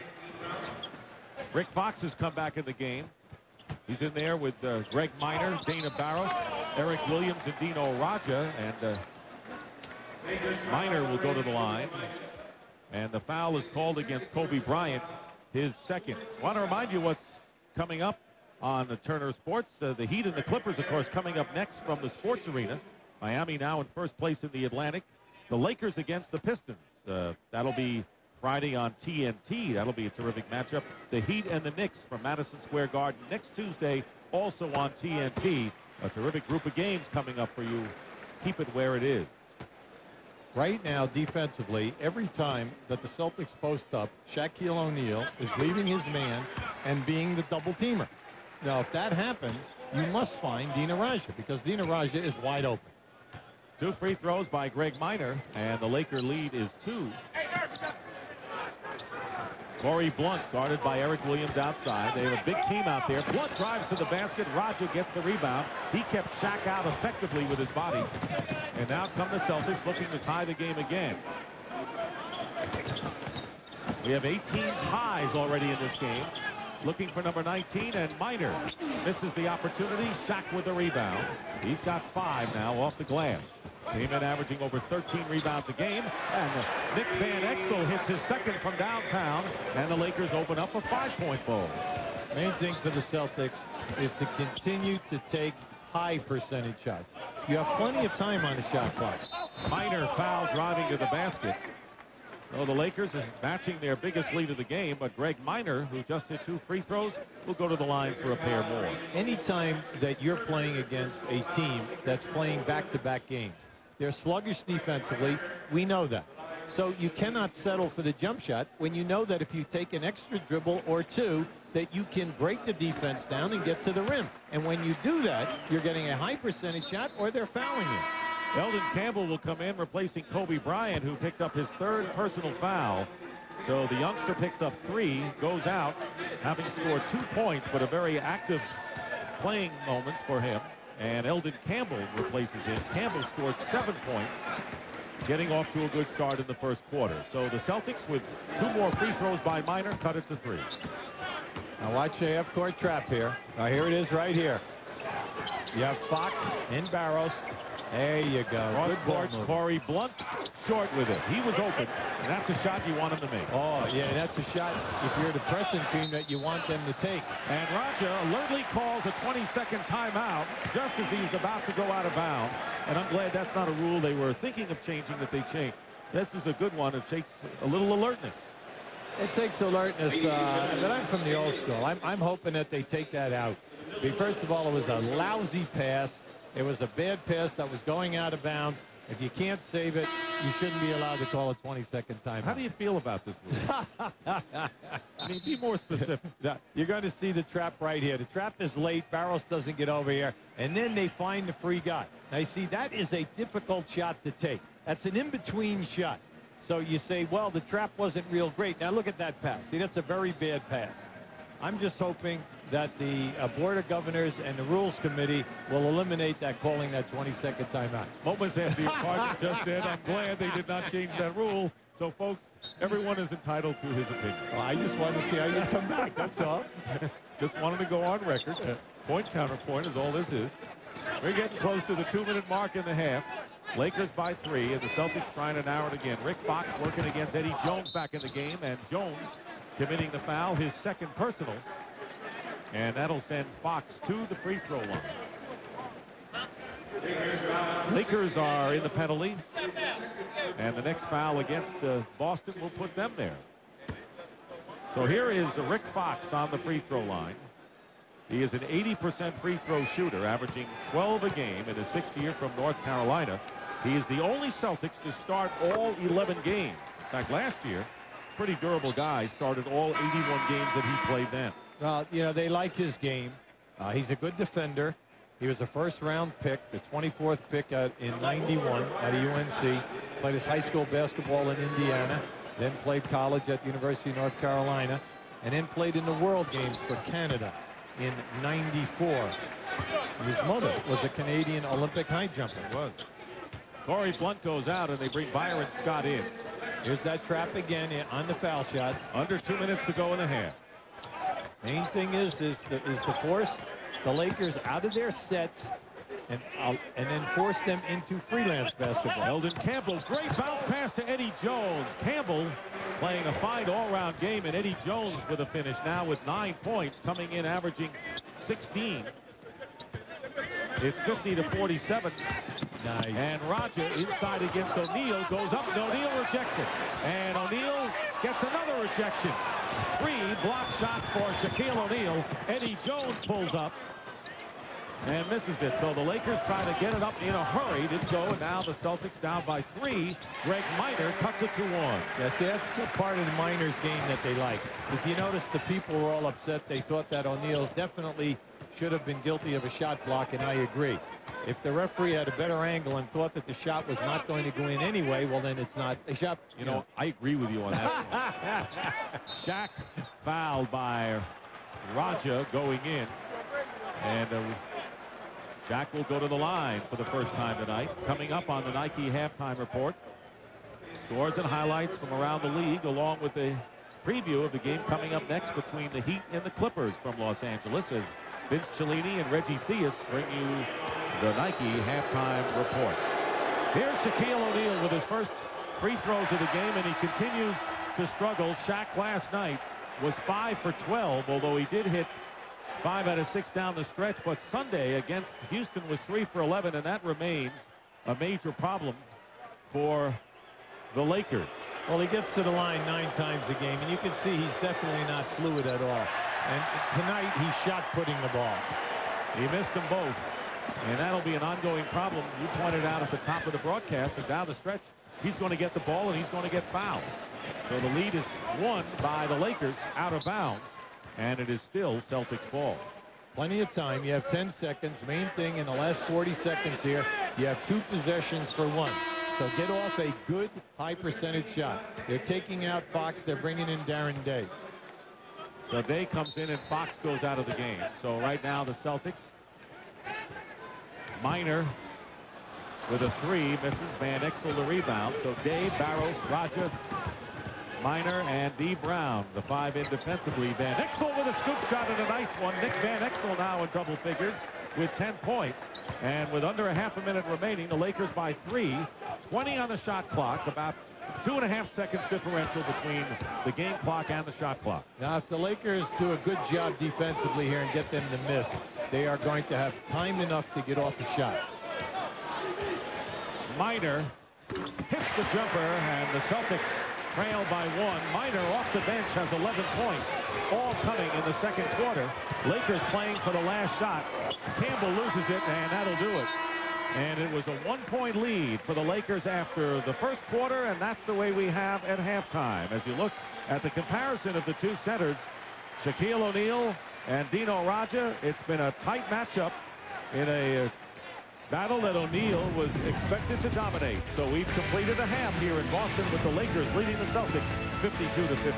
Rick Fox has come back in the game. He's in there with Greg Minor, Dana Barros, Eric Williams, and Dino Raja. And Minor will go to the line. And the foul is called against Kobe Bryant, his second. I want to remind you what's coming up on the Turner Sports. The Heat and the Clippers, of course, coming up next from the Sports Arena. Miami now in first place in the Atlantic. The Lakers against the Pistons. That'll be Friday on TNT. That'll be a terrific matchup. The Heat and the Knicks from Madison Square Garden next Tuesday, also on TNT. A terrific group of games coming up for you. Keep it where it is. Right now, defensively, every time that the Celtics post up, Shaquille O'Neal is leaving his man and being the double teamer. Now, if that happens, you must find Dina Raja, because Dina Raja is wide open. 2 free throws by Greg Minor, and the Laker lead is 2. Corey Blunt guarded by Eric Williams outside. They have a big team out there. Blunt drives to the basket. Raja gets the rebound. He kept Shaq out effectively with his body. And now come the Celtics looking to tie the game again. We have 18 ties already in this game. Looking for number 19, and Minor misses the opportunity. Shaq with the rebound. He's got 5 now off the glass. Came in averaging over 13 rebounds a game, and Nick Van Exel hits his second from downtown, and the Lakers open up a 5-point bowl. Main thing for the Celtics is to continue to take high percentage shots. You have plenty of time on the shot clock. Minor foul driving to the basket. So the Lakers is matching their biggest lead of the game, but Greg Minor, who just hit 2 free throws, will go to the line for a pair more. Anytime that you're playing against a team that's playing back-to-back games, they're sluggish defensively. We know that. So you cannot settle for the jump shot when you know that if you take an extra dribble or two, that you can break the defense down and get to the rim. And when you do that, you're getting a high percentage shot or they're fouling you. Eldon Campbell will come in, replacing Kobe Bryant, who picked up his 3rd personal foul. So the youngster picks up 3, goes out, having scored 2 points, but a very active playing moments for him. And Eldon Campbell replaces him. Campbell scored 7 points, getting off to a good start in the first quarter. So the Celtics, with 2 more free throws by Minor, cut it to 3. Now watch a half-court trap here. Now here it is right here. You have Fox and Barros. There you go. Good court, Corey Blunt short with it. He was open, and that's a shot you want him to make. Oh, yeah, that's a shot if you're the pressing team that you want them to take. And Raja alertly calls a 20-second timeout just as he's about to go out of bounds. And I'm glad that's not a rule they were thinking of changing that they changed. This is a good one. It takes a little alertness. It takes alertness, but I'm from the old school. I'm hoping that they take that out. First of all, it was a lousy pass. It was a bad pass that was going out of bounds. If you can't save it, you shouldn't be allowed to call a 20-second timeout. How do you feel about this rule? I mean, be more specific. You're going to see the trap right here. The trap is late. Barros doesn't get over here. And then they find the free guy. Now, you see, that is a difficult shot to take. That's an in-between shot. So you say, well, the trap wasn't real great. Now, look at that pass. See, that's a very bad pass. I'm just hoping that the Board of Governors and the Rules Committee will eliminate that calling that 20-second timeout. Moments after your partner just said, I'm glad they did not change that rule. So, folks, everyone is entitled to his opinion. Well, I just wanted to see how you come back, that's all. Just wanted to go on record. Point counterpoint is all this is. We're getting close to the 2-minute mark in the half. Lakers by 3, and the Celtics trying to narrow it again. Rick Fox working against Eddie Jones back in the game, and Jones committing the foul, his 2nd personal. And that'll send Fox to the free throw line. Lakers are in the penalty. And the next foul against Boston will put them there. So here is Rick Fox on the free throw line. He is an 80% free throw shooter, averaging 12 a game in his 6th year from North Carolina. He is the only Celtics to start all 11 games. In fact, last year, pretty durable guy, started all 81 games that he played then. Well, you know, they like his game. He's a good defender. He was a first-round pick, the 24th pick in '91 at UNC. Played his high school basketball in Indiana, then played college at the University of North Carolina, and then played in the World Games for Canada in '94. His mother was a Canadian Olympic high jumper. Was. Corey Blunt goes out, and they bring Byron Scott in. Here's that trap again on the foul shots. Under 2 minutes to go in the half. Main thing is to force the Lakers out of their sets and then force them into freelance basketball. Eldon Campbell, great bounce pass to Eddie Jones. Campbell playing a fine all-round game, and Eddie Jones with a finish now with 9 points, coming in averaging 16. It's 50-47. Nice. And Raja inside against O'Neal, goes up, and O'Neal rejects it. And O'Neal gets another rejection. 3 block shots for Shaquille O'Neal. Eddie Jones pulls up and misses it. So the Lakers try to get it up in a hurry. Didn't go, and now the Celtics down by 3. Greg Minor cuts it to 1. Yeah, see, that's the part of the Miners game that they like. If you notice, the people were all upset. They thought that O'Neal definitely should have been guilty of a shot block, and I agree. If the referee had a better angle and thought that the shot was not going to go in anyway, well, then it's not a shot. You know, I agree with you on that. Shaq fouled by Raja going in. And Shaq will go to the line for the first time tonight. Coming up on the Nike halftime report. Scores and highlights from around the league, along with a preview of the game coming up next between the Heat and the Clippers from Los Angeles, as Vince Cellini and Reggie Theus bring you the Nike halftime report. Here's Shaquille O'Neal with his first free throws of the game, and he continues to struggle. Shaq last night was 5 for 12, although he did hit 5 out of 6 down the stretch, but Sunday against Houston was 3 for 11, and that remains a major problem for the Lakers. Well, he gets to the line 9 times a game, and you can see he's definitely not fluid at all. And tonight, he's shot putting the ball. He missed them both, and that'll be an ongoing problem. You pointed out at the top of the broadcast that down the stretch, he's going to get the ball and he's going to get fouled. So the lead is won by the Lakers out of bounds, and it is still Celtics ball. Plenty of time. You have 10 seconds. Main thing in the last 40 seconds here, you have 2 possessions for 1. So get off a good high percentage shot. They're taking out Fox. They're bringing in Darren Day. So Day comes in and Fox goes out of the game. So right now the Celtics. Minor with a 3, misses. Van Exel the rebound. So Day, Barros, Raja, Minor, and D. Brown, the 5 in defensively. Van Exel with a scoop shot and a nice one. Nick Van Exel now in double figures with 10 points. And with under a half a minute remaining, the Lakers by 3. 20 on the shot clock, about 2.5 seconds differential between the game clock and the shot clock. Now, if the Lakers do a good job defensively here and get them to miss, they are going to have time enough to get off the shot. Minor hits the jumper, and the Celtics trail by 1. Minor off the bench has 11 points, all coming in the second quarter. Lakers playing for the last shot. Campbell loses it, and that'll do it. And it was a 1-point lead for the Lakers after the first quarter, and that's the way we have at halftime. As you look at the comparison of the 2 centers, Shaquille O'Neal and Dino Raja, it's been a tight matchup in a battle that O'Neal was expected to dominate. So we've completed a half here in Boston with the Lakers leading the Celtics 52-51.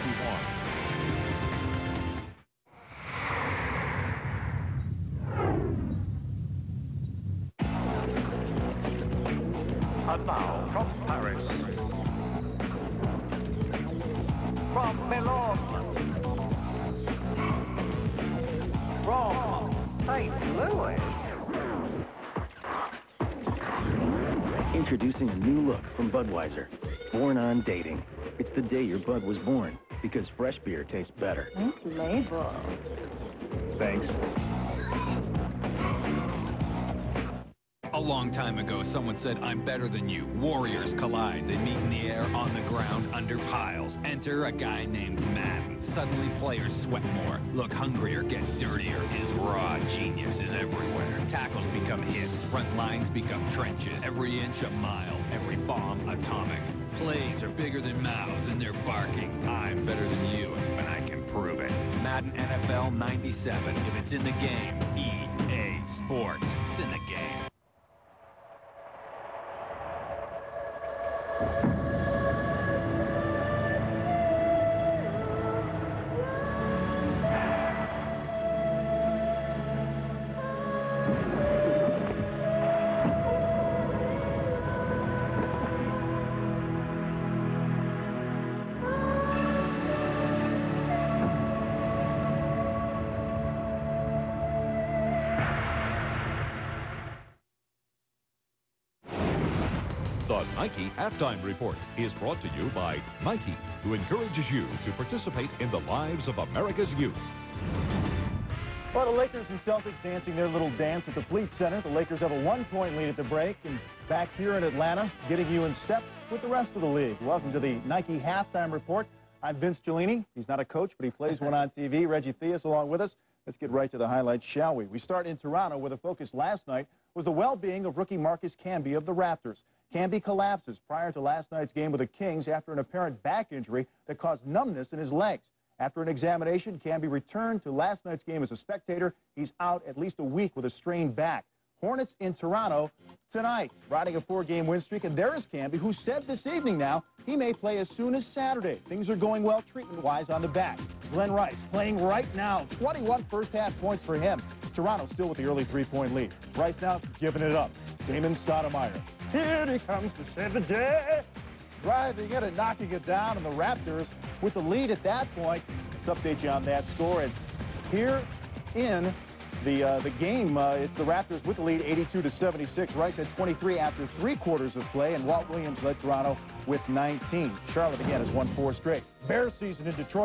And now from Paris, from Milan, from St. Louis. Introducing a new look from Budweiser. Born on dating. It's the day your Bud was born, because fresh beer tastes better. Nice label. Thanks. A long time ago, someone said, "I'm better than you." Warriors collide. They meet in the air, on the ground, under piles. Enter a guy named Madden. Suddenly, players sweat more, look hungrier, get dirtier. His raw genius is everywhere. Tackles become hits. Front lines become trenches. Every inch a mile. Every bomb atomic. Plays are bigger than mouths, and they're barking. I'm better than you, and I can prove it. Madden NFL 97. If it's in the game, EA Sports. It's in the game. The Nike Halftime Report is brought to you by Nike, who encourages you to participate in the lives of America's youth. Well, the Lakers and Celtics dancing their little dance at the Fleet Center. The Lakers have a 1-point lead at the break, and back here in Atlanta, getting you in step with the rest of the league. Welcome to the Nike Halftime Report. I'm Vince Giulini. He's not a coach, but he plays one on TV. Reggie Theus along with us. Let's get right to the highlights, shall we? We start in Toronto, where the focus last night was the well-being of rookie Marcus Camby of the Raptors. Camby collapses prior to last night's game with the Kings after an apparent back injury that caused numbness in his legs. After an examination, Camby returned to last night's game as a spectator. He's out at least a week with a strained back. Hornets in Toronto tonight, riding a 4-game win streak, and there is Camby, who said this evening now he may play as soon as Saturday. Things are going well treatment-wise on the back. Glenn Rice playing right now. 21 first-half points for him. Toronto still with the early 3-point lead. Rice now giving it up. Damon Stoudemire. Here he comes to save the day. Driving it and knocking it down, and the Raptors with the lead at that point. Let's update you on that score. And here in the game, it's the Raptors with the lead, 82-76. Rice had 23 after 3 quarters of play, and Walt Williams led Toronto with 19. Charlotte again has won 4 straight. Bear season in Detroit.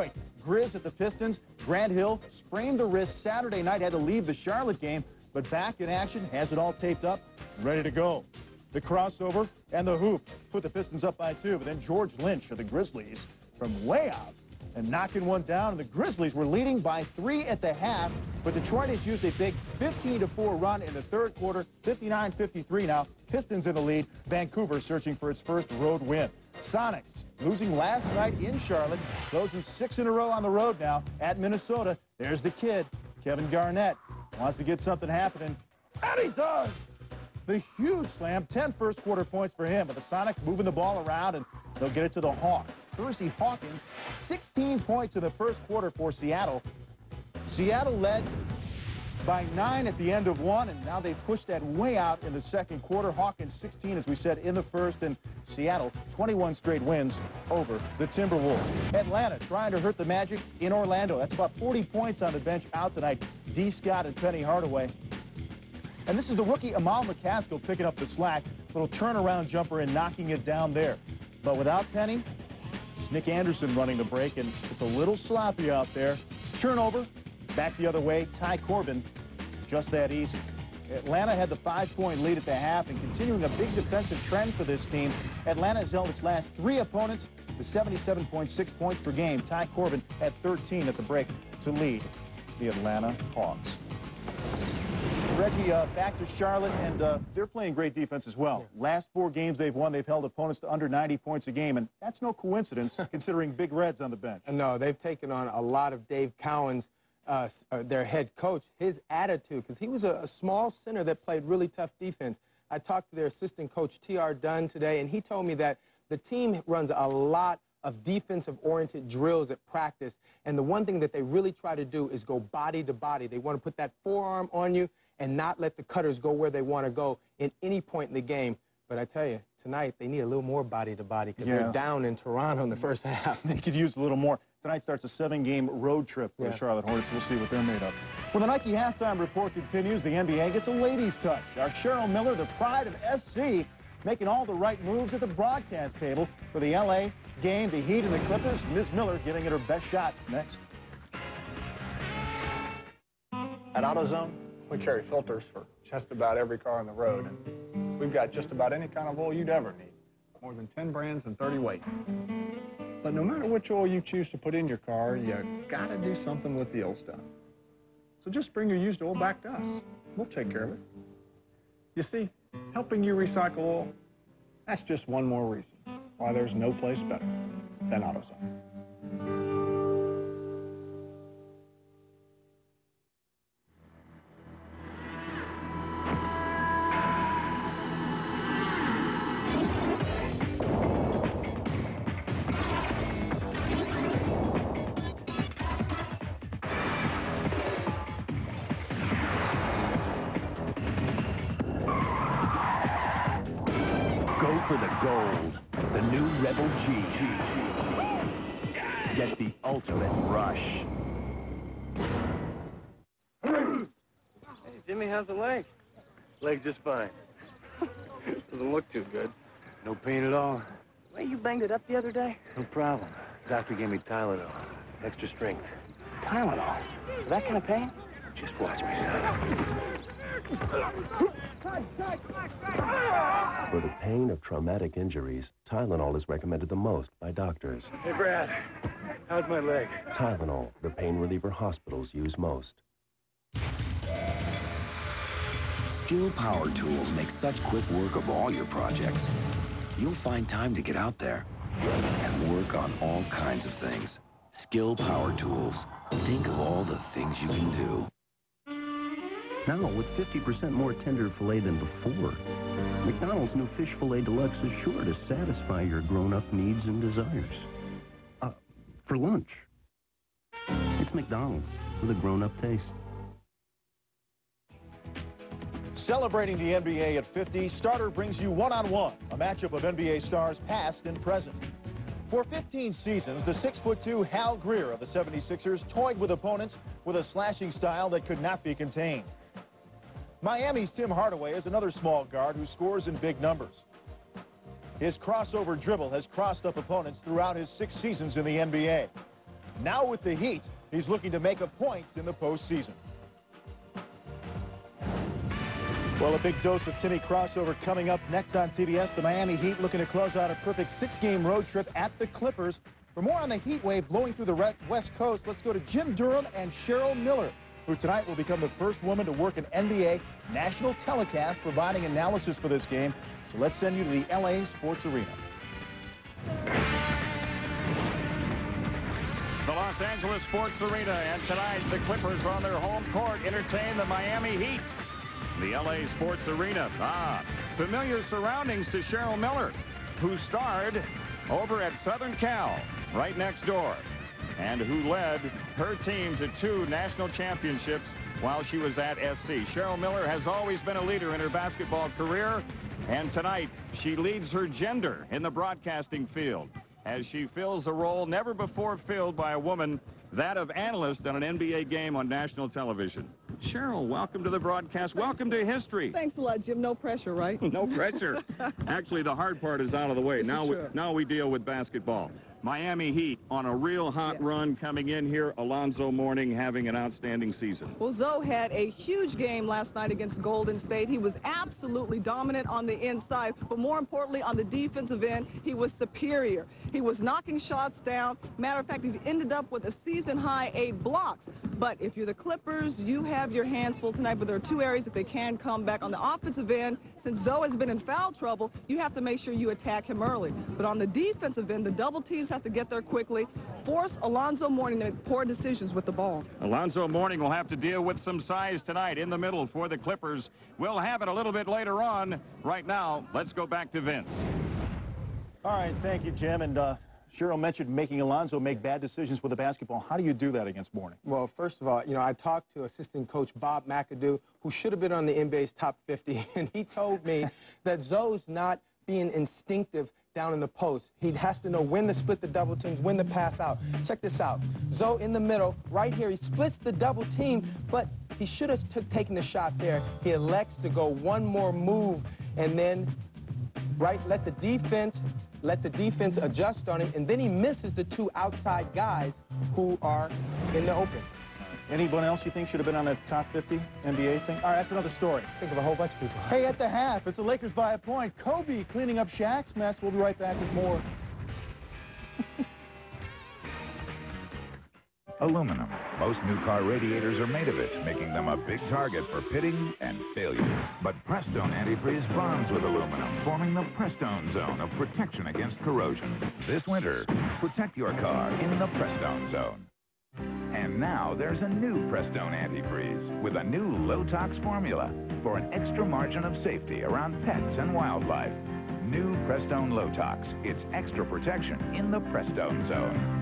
Grizz at the Pistons. Grant Hill sprained the wrist Saturday night, had to leave the Charlotte game, but back in action, has it all taped up, ready to go. The crossover and the hoop put the Pistons up by 2, but then George Lynch of the Grizzlies from way out and knocking one down, and the Grizzlies were leading by 3 at the half, but Detroit has used a big 15-4 run in the third quarter, 59-53 now. Pistons in the lead. Vancouver searching for its first road win. Sonics losing last night in Charlotte, closing 6 in a row on the road now at Minnesota. There's the kid, Kevin Garnett, wants to get something happening, and he does! The huge slam, 10 first-quarter points for him, but the Sonics moving the ball around, and they'll get it to the Hawk. Percy Hawkins, 16 points in the first quarter for Seattle. Seattle led by 9 at the end of 1, and now they pushed that way out in the second quarter. Hawkins 16, as we said, in the first, and Seattle 21 straight wins over the Timberwolves. Atlanta trying to hurt the Magic in Orlando. That's about 40 points on the bench out tonight. D. Scott and Penny Hardaway. And this is the rookie Amal McCaskill picking up the slack. Little turnaround jumper and knocking it down there. But without Penny, it's Nick Anderson running the break, and it's a little sloppy out there. Turnover, back the other way. Ty Corbin, just that easy. Atlanta had the 5-point lead at the half, and continuing a big defensive trend for this team. Atlanta has held its last 3 opponents to 77.6 points per game. Ty Corbin had 13 at the break to lead the Atlanta Hawks. Reggie, back to Charlotte, and they're playing great defense as well. Yeah. Last 4 games they've won, they've held opponents to under 90 points a game, and that's no coincidence considering Big Red's on the bench. No, they've taken on a lot of Dave Cowan's, their head coach, his attitude, because he was a small center that played really tough defense. I talked to their assistant coach, T.R. Dunn, today, and he told me that the team runs a lot of defensive-oriented drills at practice, and the one thing that they really try to do is go body to body. They want to put that forearm on you and not let the cutters go where they want to go in any point in the game. But I tell you, tonight they need a little more body-to-body because they're down in Toronto in the first half. They could use a little more. Tonight starts a 7-game road trip for the Charlotte Hornets. We'll see what they're made of. When the Nike halftime report continues, the NBA gets a ladies' touch. Our Cheryl Miller, the pride of SC, making all the right moves at the broadcast table for the LA game, the Heat and the Clippers. Ms. Miller giving it her best shot next. At AutoZone, we carry filters for just about every car on the road, and we've got just about any kind of oil you'd ever need. More than 10 brands and 30 weights. But no matter which oil you choose to put in your car, you gotta do something with the old stuff. So just bring your used oil back to us. We'll take care of it. You see, helping you recycle oil, that's just one more reason why there's no place better than AutoZone. For the gold, the new Rebel G. Get the ultimate rush. Hey, Jimmy, how's the leg? Leg just fine. Doesn't look too good. No pain at all? Well, you banged it up the other day? No problem. Doctor gave me Tylenol. Extra strength. Tylenol? Is that kind of pain? Just watch me, son. For the pain of traumatic injuries, Tylenol is recommended the most by doctors. Hey, Brad, how's my leg? Tylenol, the pain reliever hospitals use most. Skill Power Tools make such quick work of all your projects. You'll find time to get out there and work on all kinds of things. Skill Power Tools. Think of all the things you can do. Now, with 50% more tender filet than before, McDonald's new Fish Filet Deluxe is sure to satisfy your grown-up needs and desires. For lunch. It's McDonald's with a grown-up taste. Celebrating the NBA at 50, Starter brings you one-on-one, a matchup of NBA stars past and present. For 15 seasons, the 6'2" Hal Greer of the 76ers toyed with opponents with a slashing style that could not be contained. Miami's Tim Hardaway is another small guard who scores in big numbers. His crossover dribble has crossed up opponents throughout his 6 seasons in the NBA. Now with the Heat, he's looking to make a point in the postseason. Well, a big dose of Timmy crossover coming up next on TBS. The Miami Heat looking to close out a perfect 6-game road trip at the Clippers. For more on the heat wave blowing through the West Coast, let's go to Jim Durham and Cheryl Miller, who tonight will become the first woman to work an NBA national telecast, providing analysis for this game. So let's send you to the LA Sports Arena. The Los Angeles Sports Arena, and tonight the Clippers on their home court entertain the Miami Heat. The LA Sports Arena. Familiar surroundings to Cheryl Miller, who starred over at Southern Cal, right next door, and who led her team to 2 national championships while she was at SC. Cheryl Miller has always been a leader in her basketball career, and tonight she leads her gender in the broadcasting field as she fills a role never before filled by a woman, that of analyst on an NBA game on national television. Cheryl, welcome to the broadcast. Welcome to history. Thanks a lot, Jim. No pressure, right? No pressure. Actually, the hard part is out of the way. Now we deal with basketball. Miami Heat on a real hot run coming in here. Alonzo Mourning having an outstanding season. Well, Zoe had a huge game last night against Golden State. He was absolutely dominant on the inside, but more importantly, on the defensive end, he was superior. He was knocking shots down. Matter of fact, he ended up with a season-high 8 blocks. But if you're the Clippers, you have your hands full tonight, but there are 2 areas that they can come back. On the offensive end, since Zoe has been in foul trouble, you have to make sure you attack him early. But on the defensive end, the double teams have to get there quickly, force Alonzo Mourning to make poor decisions with the ball. Alonzo Mourning will have to deal with some size tonight in the middle for the Clippers. We'll have it a little bit later on. Right now, let's go back to Vince. All right, thank you, Jim. And Cheryl mentioned making Alonzo make bad decisions with the basketball. How do you do that against Mourning? Well, first of all, I talked to assistant coach Bob McAdoo, who should have been on the NBA's top 50, and he told me that Zoe's not being instinctive down in the post. He has to know when to split the double teams, when to pass out. Check this out. Zoe in the middle, right here, he splits the double team, but he should have taken the shot there. He elects to go one more move and then, let the defense adjust on him, and then he misses the 2 outside guys who are in the open. Anyone else you think should have been on the top 50 NBA thing? All right, that's another story. Think of a whole bunch of people. Hey, at the half, it's the Lakers by a point. Kobe cleaning up Shaq's mess. We'll be right back with more. Aluminum. Most new car radiators are made of it, making them a big target for pitting and failure. But Prestone antifreeze bonds with aluminum, forming the Prestone zone of protection against corrosion. This winter, protect your car in the Prestone zone. And now there's a new Prestone antifreeze with a new low-tox formula for an extra margin of safety around pets and wildlife. New Prestone Low-Tox. It's extra protection in the Prestone zone.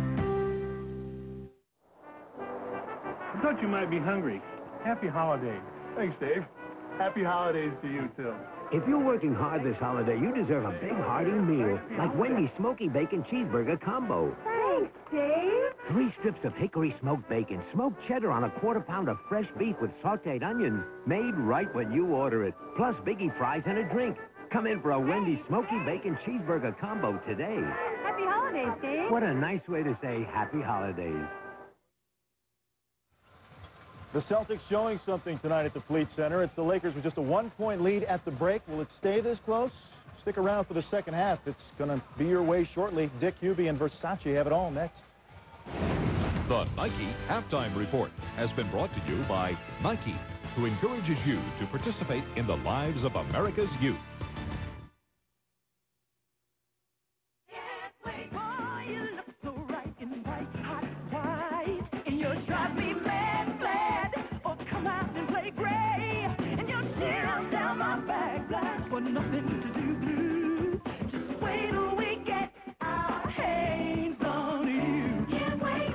I thought you might be hungry. Happy holidays. Thanks, Dave. Happy holidays to you, too. If you're working hard this holiday, you deserve a big, hearty meal, like Wendy's Smoky Bacon Cheeseburger Combo. Thanks, Dave. 3 strips of hickory smoked bacon, smoked cheddar on a quarter-pound of fresh beef with sautéed onions, made right when you order it, plus biggie fries and a drink. Come in for a Wendy's Smoky Bacon Cheeseburger Combo today. Happy holidays, Dave. What a nice way to say happy holidays. The Celtics showing something tonight at the Fleet Center. It's the Lakers with just a 1-point lead at the break. Will it stay this close? Stick around for the second half. It's going to be your way shortly. Dick Hubie and Versace have it all next. The Nike Halftime Report has been brought to you by Nike, who encourages you to participate in the lives of America's youth. Nothing to do blue. Just wait till we get our hands on you. Can't wait.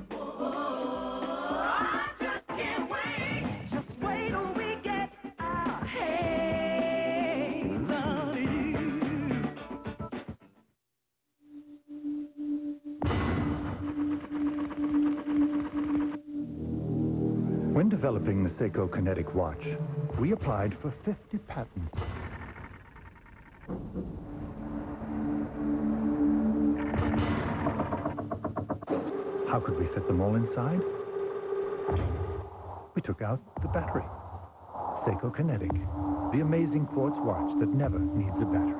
I just can't wait. Just wait till we get our hands on you. When developing the Seiko Kinetic watch, we applied for 50 patents. How could we fit them all inside? We took out the battery. Seiko Kinetic, the amazing quartz watch that never needs a battery.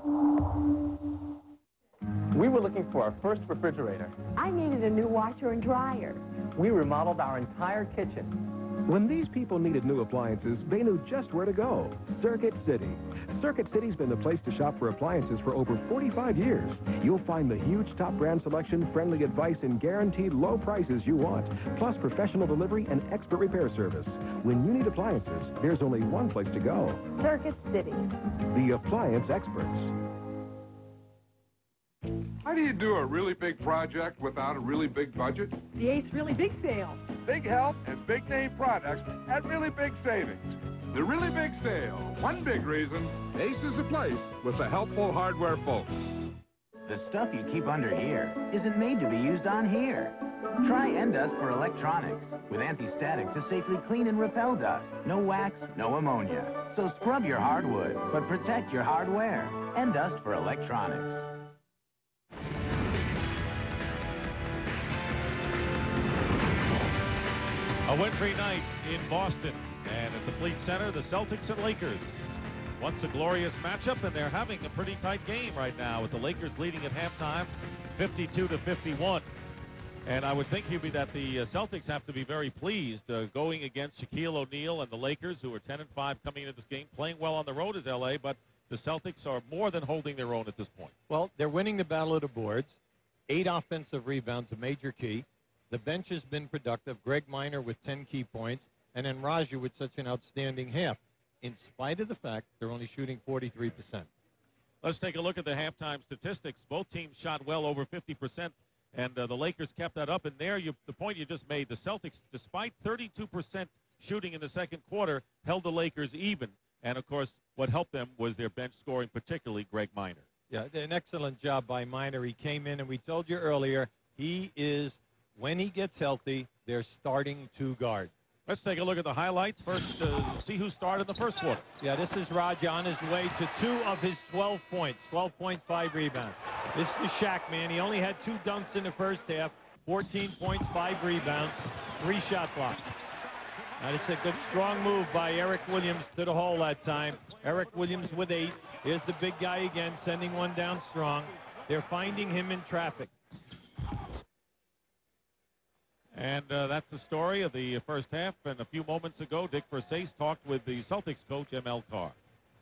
We were looking for our first refrigerator. I needed a new washer and dryer. We remodeled our entire kitchen. When these people needed new appliances, they knew just where to go. Circuit City. Circuit City's been the place to shop for appliances for over 45 years. You'll find the huge top brand selection, friendly advice, and guaranteed low prices you want, plus professional delivery and expert repair service. When you need appliances, there's only one place to go. Circuit City. The appliance experts. How do you do a really big project without a really big budget? The Ace Really Big Sale. Big help and big name products at really big savings. The Really Big Sale. One big reason, Ace is a place with the helpful hardware folks. The stuff you keep under here isn't made to be used on here. Try N-Dust for electronics with anti-static to safely clean and repel dust. No wax, no ammonia. So scrub your hardwood, but protect your hardware. N-Dust for electronics. A wintry night in Boston, and at the Fleet Center, the Celtics and Lakers. Once a glorious matchup, and they're having a pretty tight game right now, with the Lakers leading at halftime, 52-51. And I would think, Hubie, that the Celtics have to be very pleased going against Shaquille O'Neal and the Lakers, who are 10-5 coming into this game, playing well on the road as L.A., but the Celtics are more than holding their own at this point. Well, they're winning the battle of the boards. 8 offensive rebounds, a major key. The bench has been productive. Greg Minor with 10 key points, and then Raja with such an outstanding half, in spite of the fact they're only shooting 43%. Let's take a look at the halftime statistics. Both teams shot well over 50%, and the Lakers kept that up. And there, the point you just made, the Celtics, despite 32% shooting in the second quarter, held the Lakers even. And, of course, what helped them was their bench scoring, particularly Greg Minor. Yeah, an excellent job by Minor. He came in, and we told you earlier, he is, when he gets healthy, they're starting to guard. Let's take a look at the highlights. First, see who started in the first quarter. Yeah, this is Raja on his way to 2 of his 12 points. 12 points, 5 rebounds. This is the Shaq man. He only had 2 dunks in the first half. 14 points, 5 rebounds, 3 shot blocks. Now, this is a good, strong move by Eric Williams to the hole that time. Eric Williams with 8. Here's the big guy again, sending one down strong. They're finding him in traffic. And that's the story of the first half. And a few moments ago, Dick Versace talked with the Celtics coach, M.L. Carr.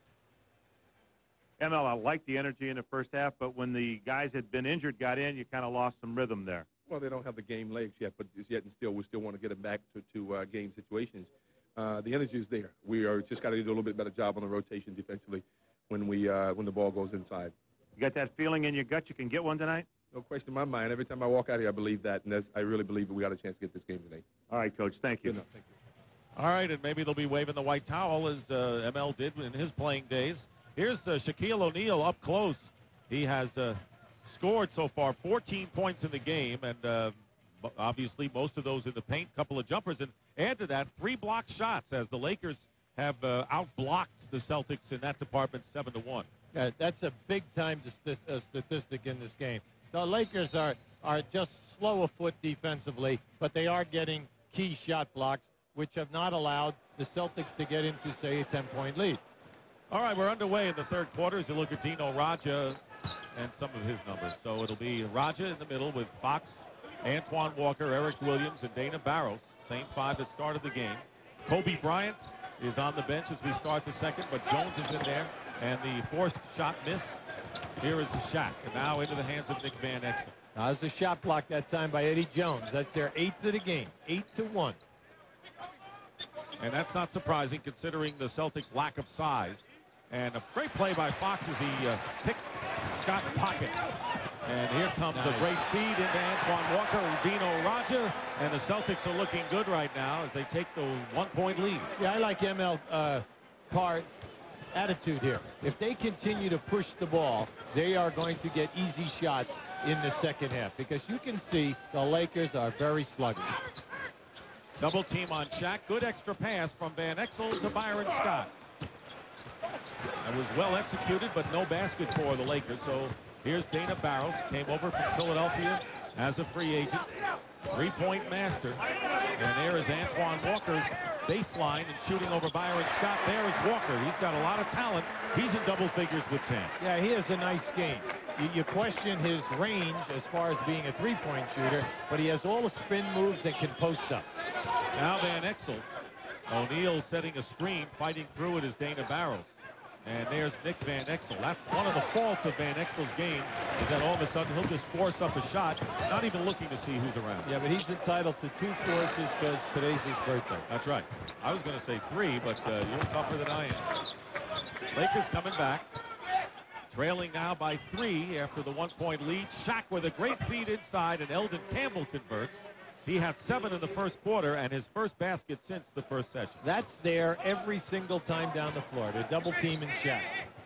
ML, I liked the energy in the first half, but when the guys had been injured, got in, you kind of lost some rhythm there. Well, they don't have the game legs yet, but yet and still, we still want to get them back to game situations. The energy is there. We are just got to do a little bit better job on the rotation defensively when the ball goes inside. You got that feeling in your gut you can get one tonight? No question in my mind. Every time I walk out here, I believe that, and I really believe that we got a chance to get this game today. All right, Coach. Thank you. Good enough. Thank you. All right, and maybe they'll be waving the white towel as ML did in his playing days. Here's Shaquille O'Neal up close. He has scored so far 14 points in the game, and obviously most of those in the paint, couple of jumpers, and add to that 3 blocked shots as the Lakers have outblocked the Celtics in that department 7-1. Yeah, that's a big-time statistic in this game. The Lakers are just slow of foot defensively, but they are getting key shot blocks, which have not allowed the Celtics to get into, say, a 10-point lead. All right, we're underway in the third quarter as you look at Dino Raja and some of his numbers. So it'll be Raja in the middle with Fox, Antoine Walker, Eric Williams, and Dana Barros. Same 5 that started the game. Kobe Bryant is on the bench as we start the second, but Jones is in there. And the forced shot miss. Here is Shaq, and now into the hands of Nick Van Exel. Now, there's a shot block that time by Eddie Jones. That's their 8th of the game, 8-1. And that's not surprising considering the Celtics' lack of size. And a great play by Fox as he picked Scott's pocket. And here comes a great feed into Antoine Walker and Dino Raja. And the Celtics are looking good right now as they take the 1-point lead. Yeah, I like ML Carr's attitude here. If they continue to push the ball, they are going to get easy shots in the second half because you can see the Lakers are very sluggish. Double team on Shaq. Good extra pass from Van Exel to Byron Scott. It was well executed, but no basket for the Lakers. So here's Dana Barros, came over from Philadelphia as a free agent. Three-point master. And there is Antoine Walker, baseline and shooting over Byron Scott. There is Walker. He's got a lot of talent. He's in double figures with 10. Yeah, he has a nice game. You question his range as far as being a three-point shooter, but he has all the spin moves and can post up. Now Van Exel. O'Neal setting a screen. Fighting through it is Dana Barros. And there's Nick Van Exel. That's one of the faults of Van Exel's game, is that all of a sudden he'll just force up a shot, not even looking to see who's around. Yeah, but he's entitled to 2 forces because today's his birthday. That's right. I was going to say 3, but you're tougher than I am. Lakers coming back. Trailing now by 3 after the 1-point lead. Shaq with a great feed inside, and Eldon Campbell converts. He had 7 in the first quarter and his first basket since the first session. That's there every single time down the floor. They're double teaming Shaq.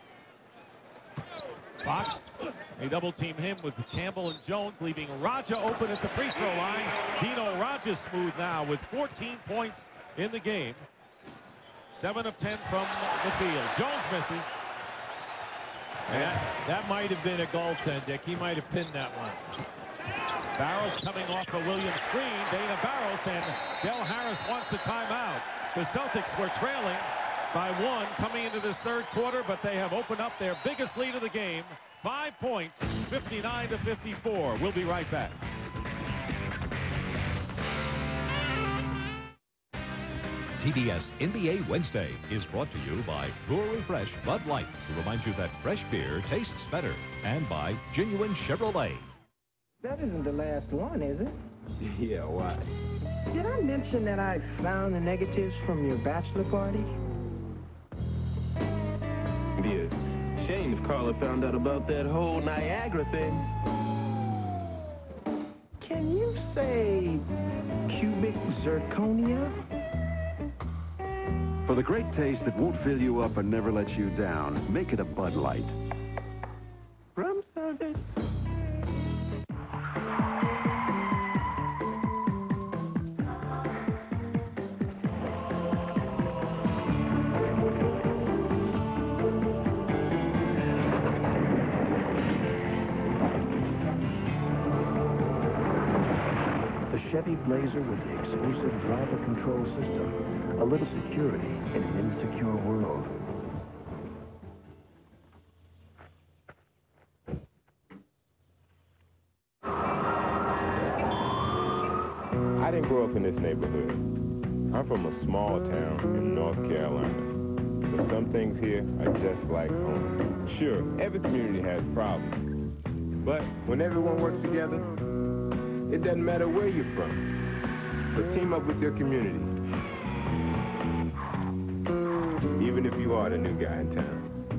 Fox, they double team him with Campbell and Jones, leaving Raja open at the free throw line. Dino Raja smooth now with 14 points in the game. 7 of 10 from the field. Jones misses. And that might have been a goaltend, Dick. He might have pinned that one. Barros coming off a Williams screen. Dana Barros, and Del Harris wants a timeout. The Celtics were trailing by 1 coming into this third quarter, but they have opened up their biggest lead of the game. 5 points, 59-54. We'll be right back. TBS NBA Wednesday is brought to you by Pure Refresh Bud Light, to remind you that fresh beer tastes better, and by Genuine Chevrolet. That isn't the last one, is it? Yeah, why? Did I mention that I found the negatives from your bachelor party? Yeah. Shame if Carla found out about that whole Niagara thing. Can you say cubic zirconia? For the great taste that won't fill you up and never lets you down, make it a Bud Light. Room service. The Chevy Blazer with the exclusive driver control system. A little security in an insecure world. I didn't grow up in this neighborhood. I'm from a small town in North Carolina. But some things here are just like home. Sure, every community has problems. But when everyone works together, it doesn't matter where you're from. So team up with your community. Even if you are the new guy in town.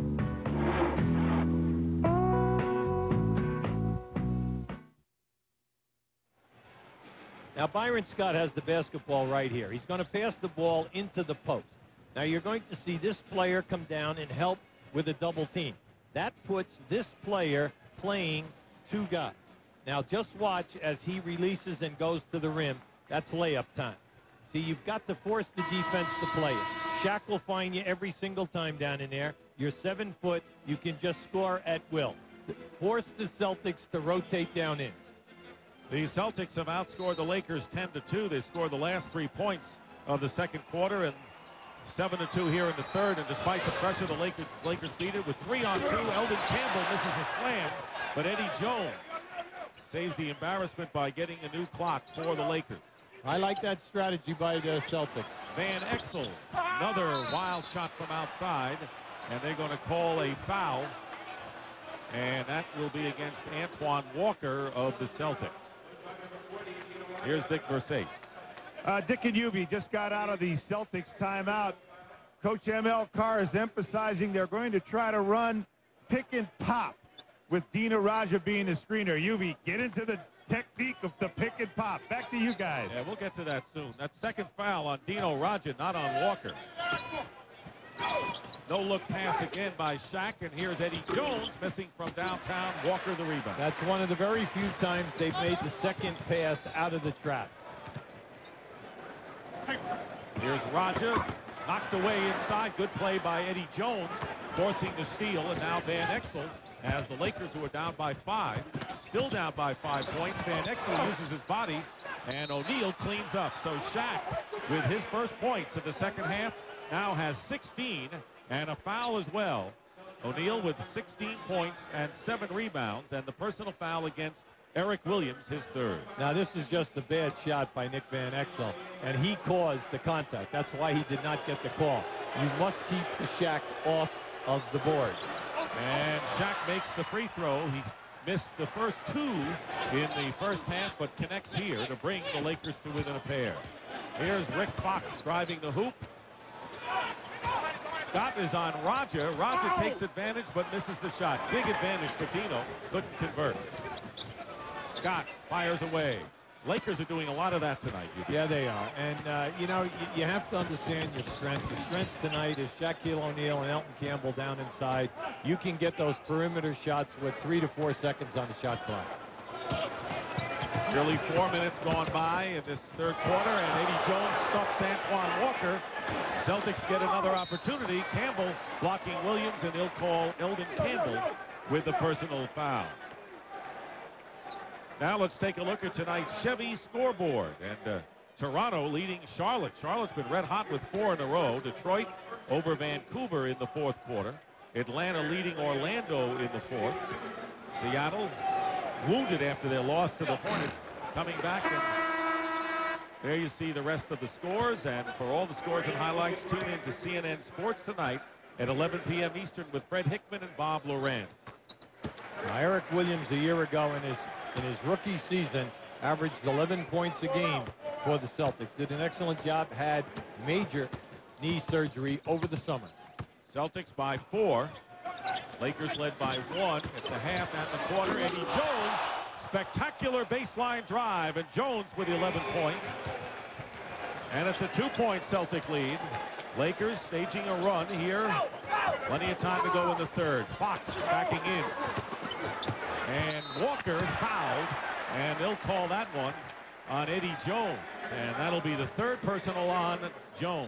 Now, Byron Scott has the basketball right here. He's going to pass the ball into the post. Now, you're going to see this player come down and help with a double team. That puts this player playing 2 guys. Now, just watch as he releases and goes to the rim. That's layup time. See, you've got to force the defense to play it. Shaq will find you every single time down in there. You're 7 foot. You can just score at will. Force the Celtics to rotate down in. The Celtics have outscored the Lakers 10-2. They scored the last 3 points of the second quarter, and 7-2 here in the third. And despite the pressure, the Lakers beat it with 3-on-2. Eldon Campbell misses a slam, but Eddie Jones saves the embarrassment by getting a new clock for the Lakers. I like that strategy by the Celtics. Van Exel, another wild shot from outside, and they're going to call a foul, and that will be against Antoine Walker of the Celtics. Here's Dick Versace. Dick and Ubi just got out of the Celtics timeout. Coach M.L. Carr is emphasizing they're going to try to run pick and pop with Dina Raja being the screener. Ubi, get into the technique of the pick and pop. Back to you guys. Yeah, we'll get to that soon. That second foul on Dino Raja, not on Walker. No look pass again by Shaq, and here's Eddie Jones missing from downtown. Walker the rebound. That's one of the very few times they've made the second pass out of the trap. Here's Raja, knocked away inside. Good play by Eddie Jones, forcing the steal, and now Van Exel as the Lakers, who are down by 5, still down by 5 points. Van Exel uses his body, and O'Neal cleans up. So Shaq, with his first points of the second half, now has 16 and a foul as well. O'Neal with 16 points and 7 rebounds, and the personal foul against Eric Williams, his third. Now, this is just a bad shot by Nick Van Exel, and he caused the contact. That's why he did not get the call. You must keep the Shaq off of the board. And Shaq makes the free throw. He missed the first 2 in the first half, but connects here to bring the Lakers to within a pair. Here's Rick Fox driving the hoop. Scott is on Roger. Roger takes advantage, but misses the shot. Big advantage for Dino. Couldn't convert. Scott fires away. Lakers are doing a lot of that tonight. Yeah, they are. And, you know, you have to understand your strength. The strength tonight is Shaquille O'Neal and Elton Campbell down inside. You can get those perimeter shots with 3 to 4 seconds on the shot clock. Nearly 4 minutes gone by in this third quarter, and Eddie Jones stuffs Antoine Walker. Celtics get another opportunity. Campbell blocking Williams, and he'll call Eldon Campbell with the personal foul. Now let's take a look at tonight's Chevy scoreboard. And Toronto leading Charlotte. Charlotte's been red hot with 4 in a row. Detroit over Vancouver in the fourth quarter. Atlanta leading Orlando in the fourth. Seattle wounded after their loss to the Hornets, coming back. And there you see the rest of the scores. And for all the scores and highlights, tune in to CNN Sports tonight at 11 p.m. Eastern with Fred Hickman and Bob Laurent. Now, Eric Williams a year ago in his rookie season averaged 11 points a game for the Celtics. Did an excellent job, had major knee surgery over the summer. Celtics by 4. Lakers led by 1 at the half and the quarter. Eddie Jones, spectacular baseline drive, and Jones with 11 points. And it's a 2-point Celtic lead. Lakers staging a run here. Plenty of time to go in the third. Fox backing in. And Walker fouled, and they'll call that one on Eddie Jones. And that'll be the third personal on Jones.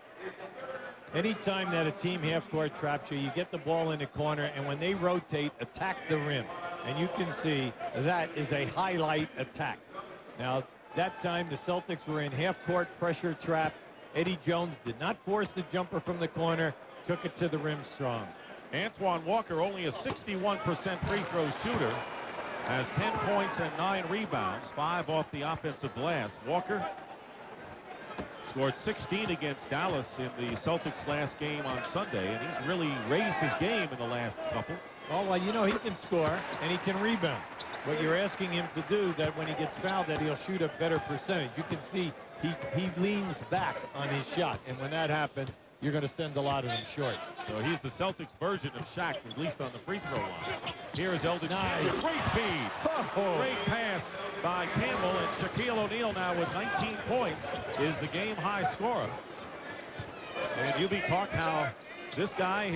Anytime that a team half-court traps you, you get the ball in the corner, and when they rotate, attack the rim. And you can see that is a highlight attack. Now, that time the Celtics were in half-court pressure trap. Eddie Jones did not force the jumper from the corner, took it to the rim strong. Antoine Walker, only a 61% free throw shooter, has 10 points and 9 rebounds, 5 off the offensive glass. Walker scored 16 against Dallas in the Celtics' last game on Sunday, and he's really raised his game in the last couple. Oh, well, you know, he can score and he can rebound. What you're asking him to do, that when he gets fouled, that he'll shoot a better percentage. You can see he leans back on his shot, and when that happens, you're going to send a lot of them short. So he's the Celtics version of Shaq, at least on the free throw line. Here's Eldon Campbell. Great feed. Great pass by Campbell, and Shaquille O'Neal now with 19 points is the game high scorer. And you'll be talking how this guy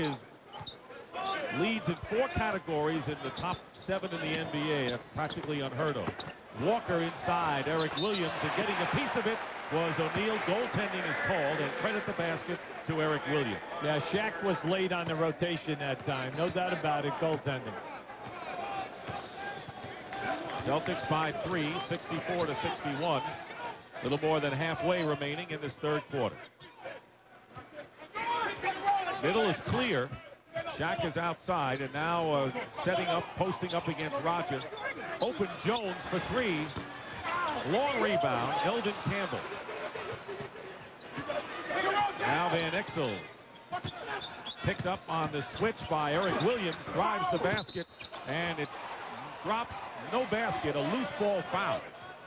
leads in 4 categories in the top 7 in the NBA. That's practically unheard of. Walker inside, Eric Williams, and getting a piece of it was O'Neal. Goaltending is called, and credit the basket to Eric Williams. Yeah, Shaq was late on the rotation that time. No doubt about it, goaltending. Celtics by 3, 64-61. A little more than halfway remaining in this third quarter. Middle is clear. Shaq is outside, and now setting up, posting up against Roger. Open Jones for 3. Long rebound, Eldon Campbell. Now Van Exel picked up on the switch by Eric Williams, drives the basket, and it drops no basket, a loose ball foul.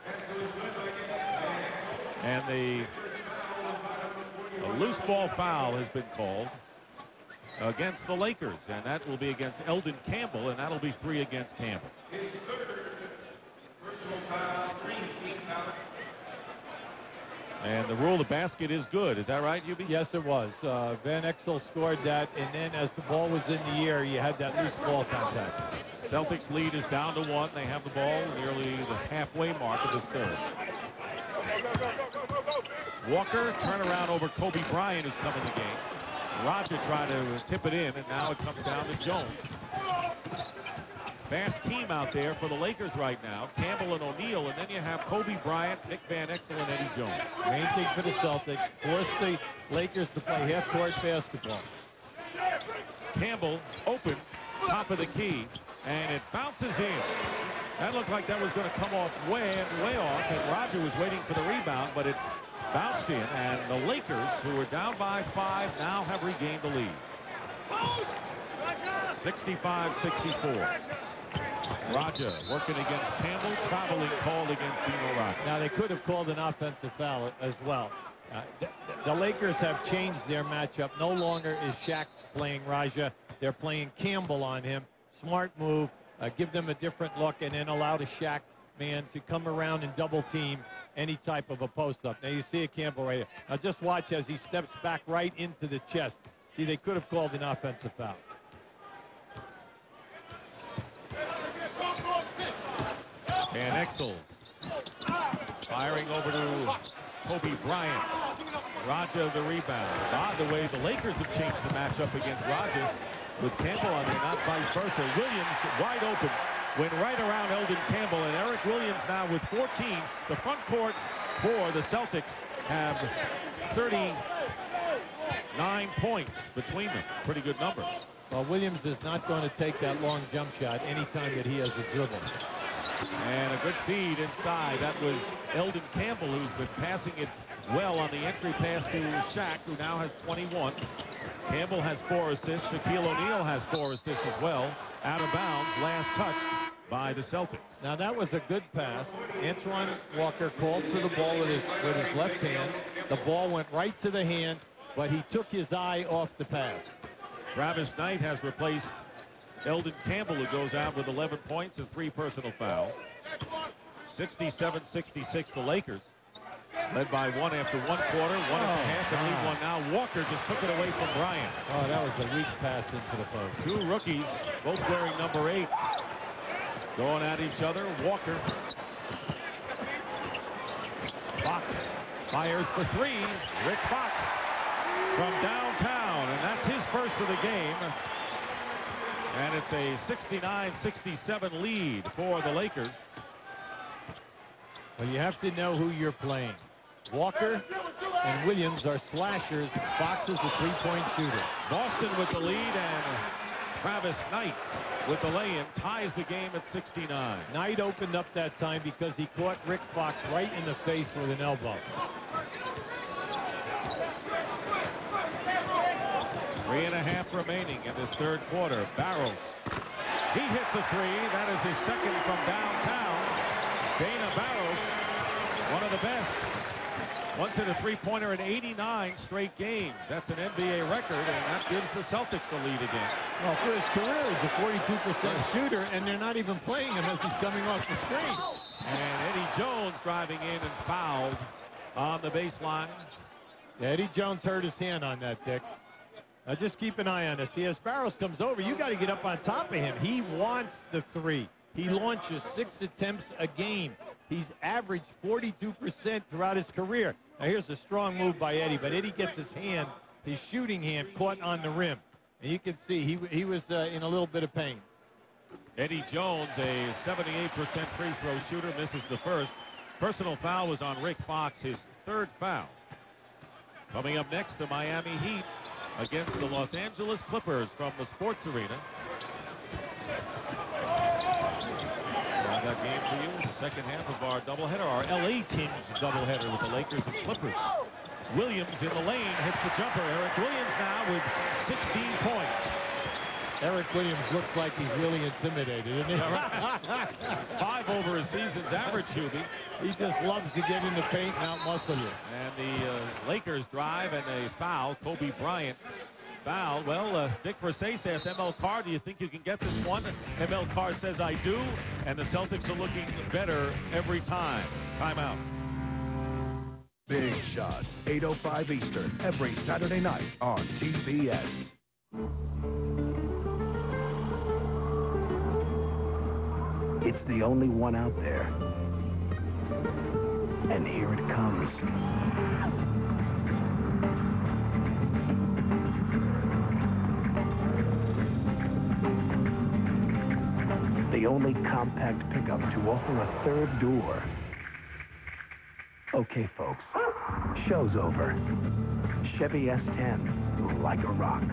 And a loose ball foul has been called against the Lakers, and that will be against Eldon Campbell, and that'll be 3 against Campbell. And the rule, the basket is good. Is that right, UB? Yes, it was. Van Exel scored that, and then as the ball was in the air, you had that loose ball contact. Celtics lead is down to 1. They have the ball nearly the halfway mark of this third. Walker, turnaround over Kobe Bryant is coming the game. Roger tried to tip it in, and now it comes down to Jones. Fast team out there for the Lakers right now. Campbell and O'Neal, and then you have Kobe Bryant, Nick Van Exel, and Eddie Jones. Main thing for the Celtics, force the Lakers to play half-court basketball. Campbell open, top of the key, and it bounces in. That looked like that was going to come off way off, and Roger was waiting for the rebound, but it bounced in, and the Lakers, who were down by 5, now have regained the lead. 65-64. Roger working against Campbell, traveling called against Dino Roger. Now, they could have called an offensive foul as well. The Lakers have changed their matchup. No longer is Shaq playing Raja. They're playing Campbell on him. Smart move. Give them a different look and then allow the Shaq man to come around and double team any type of a post-up. Now, you see a Campbell right here. Now, just watch as he steps back right into the chest. See, they could have called an offensive foul. Van Exel firing over to Kobe Bryant. Roger the rebound. By the way, the Lakers have changed the matchup against Roger with Campbell on there, not vice versa. Williams wide open, went right around Eldon Campbell, and Eric Williams now with 14. The front court for the Celtics have 39 points between them. Pretty good number. Well, Williams is not going to take that long jump shot anytime that he has a dribble. And a good feed inside. That was Eldon Campbell, who's been passing it well on the entry pass to Shaq, who now has 21. Campbell has 4 assists. Shaquille O'Neal has 4 assists as well. Out of bounds, last touched by the Celtics. Now, that was a good pass. Antoine Walker called to the ball with his left hand. The ball went right to the hand, but he took his eye off the pass. Travis Knight has replaced Eldon Campbell, who goes out with 11 points and 3 personal fouls. 67-66 the Lakers. Led by 1 after 1 quarter, 1 and a half, and lead 1 now. Walker just took it away from Bryant. Oh, that was a weak pass into the post. 2 rookies, both wearing number 8. Going at each other. Walker. Fox fires for 3. Rick Fox from downtown, and that's his first of the game. And it's a 69-67 lead for the Lakers. Well, you have to know who you're playing. Walker and Williams are slashers. Fox is a 3-point shooter. Boston with the lead, and Travis Knight with the lay-in ties the game at 69. Knight opened up that time because he caught Rick Fox right in the face with an elbow. 3.5 remaining in this third quarter. Barros. He hits a 3. That is his second from downtown. Dana Barros, one of the best. Once hit a 3-pointer in 89 straight games. That's an NBA record, and that gives the Celtics a lead again. Well, for his career, he's a 42% shooter, and they're not even playing him as he's coming off the screen. And Eddie Jones driving in and fouled on the baseline. Yeah, Eddie Jones hurt his hand on that, Dick. Now just keep an eye on this. See, as Barros comes over, you got to get up on top of him. He wants the 3. He launches 6 attempts a game. He's averaged 42% throughout his career. Now here's a strong move by Eddie, but Eddie gets his shooting hand caught on the rim. And you can see he was in a little bit of pain. Eddie Jones, a 78% free throw shooter, misses the first. Personal foul was on Rick Fox, his 3rd foul. Coming up next, the Miami Heat against the Los Angeles Clippers from the Sports Arena. That game for you, the second half of our doubleheader, our LA tinged doubleheader with the Lakers and Clippers. Williams in the lane hits the jumper. Eric Williams now with 16 points. Eric Williams looks like he's really intimidated, isn't he? 5 over his season's average, Hubie. He just loves to get in the paint and out-muscle you. And the Lakers drive and a foul. Kobe Bryant foul. Well, Dick Versace asks ML Carr, do you think you can get this one? ML Carr says, I do. And the Celtics are looking better every time. Timeout. Big Shots, 8:05 Eastern, every Saturday night on TBS. It's the only one out there. And here it comes. the only compact pickup to offer a third door. Okay, folks, show's over. Chevy S10, like a rock.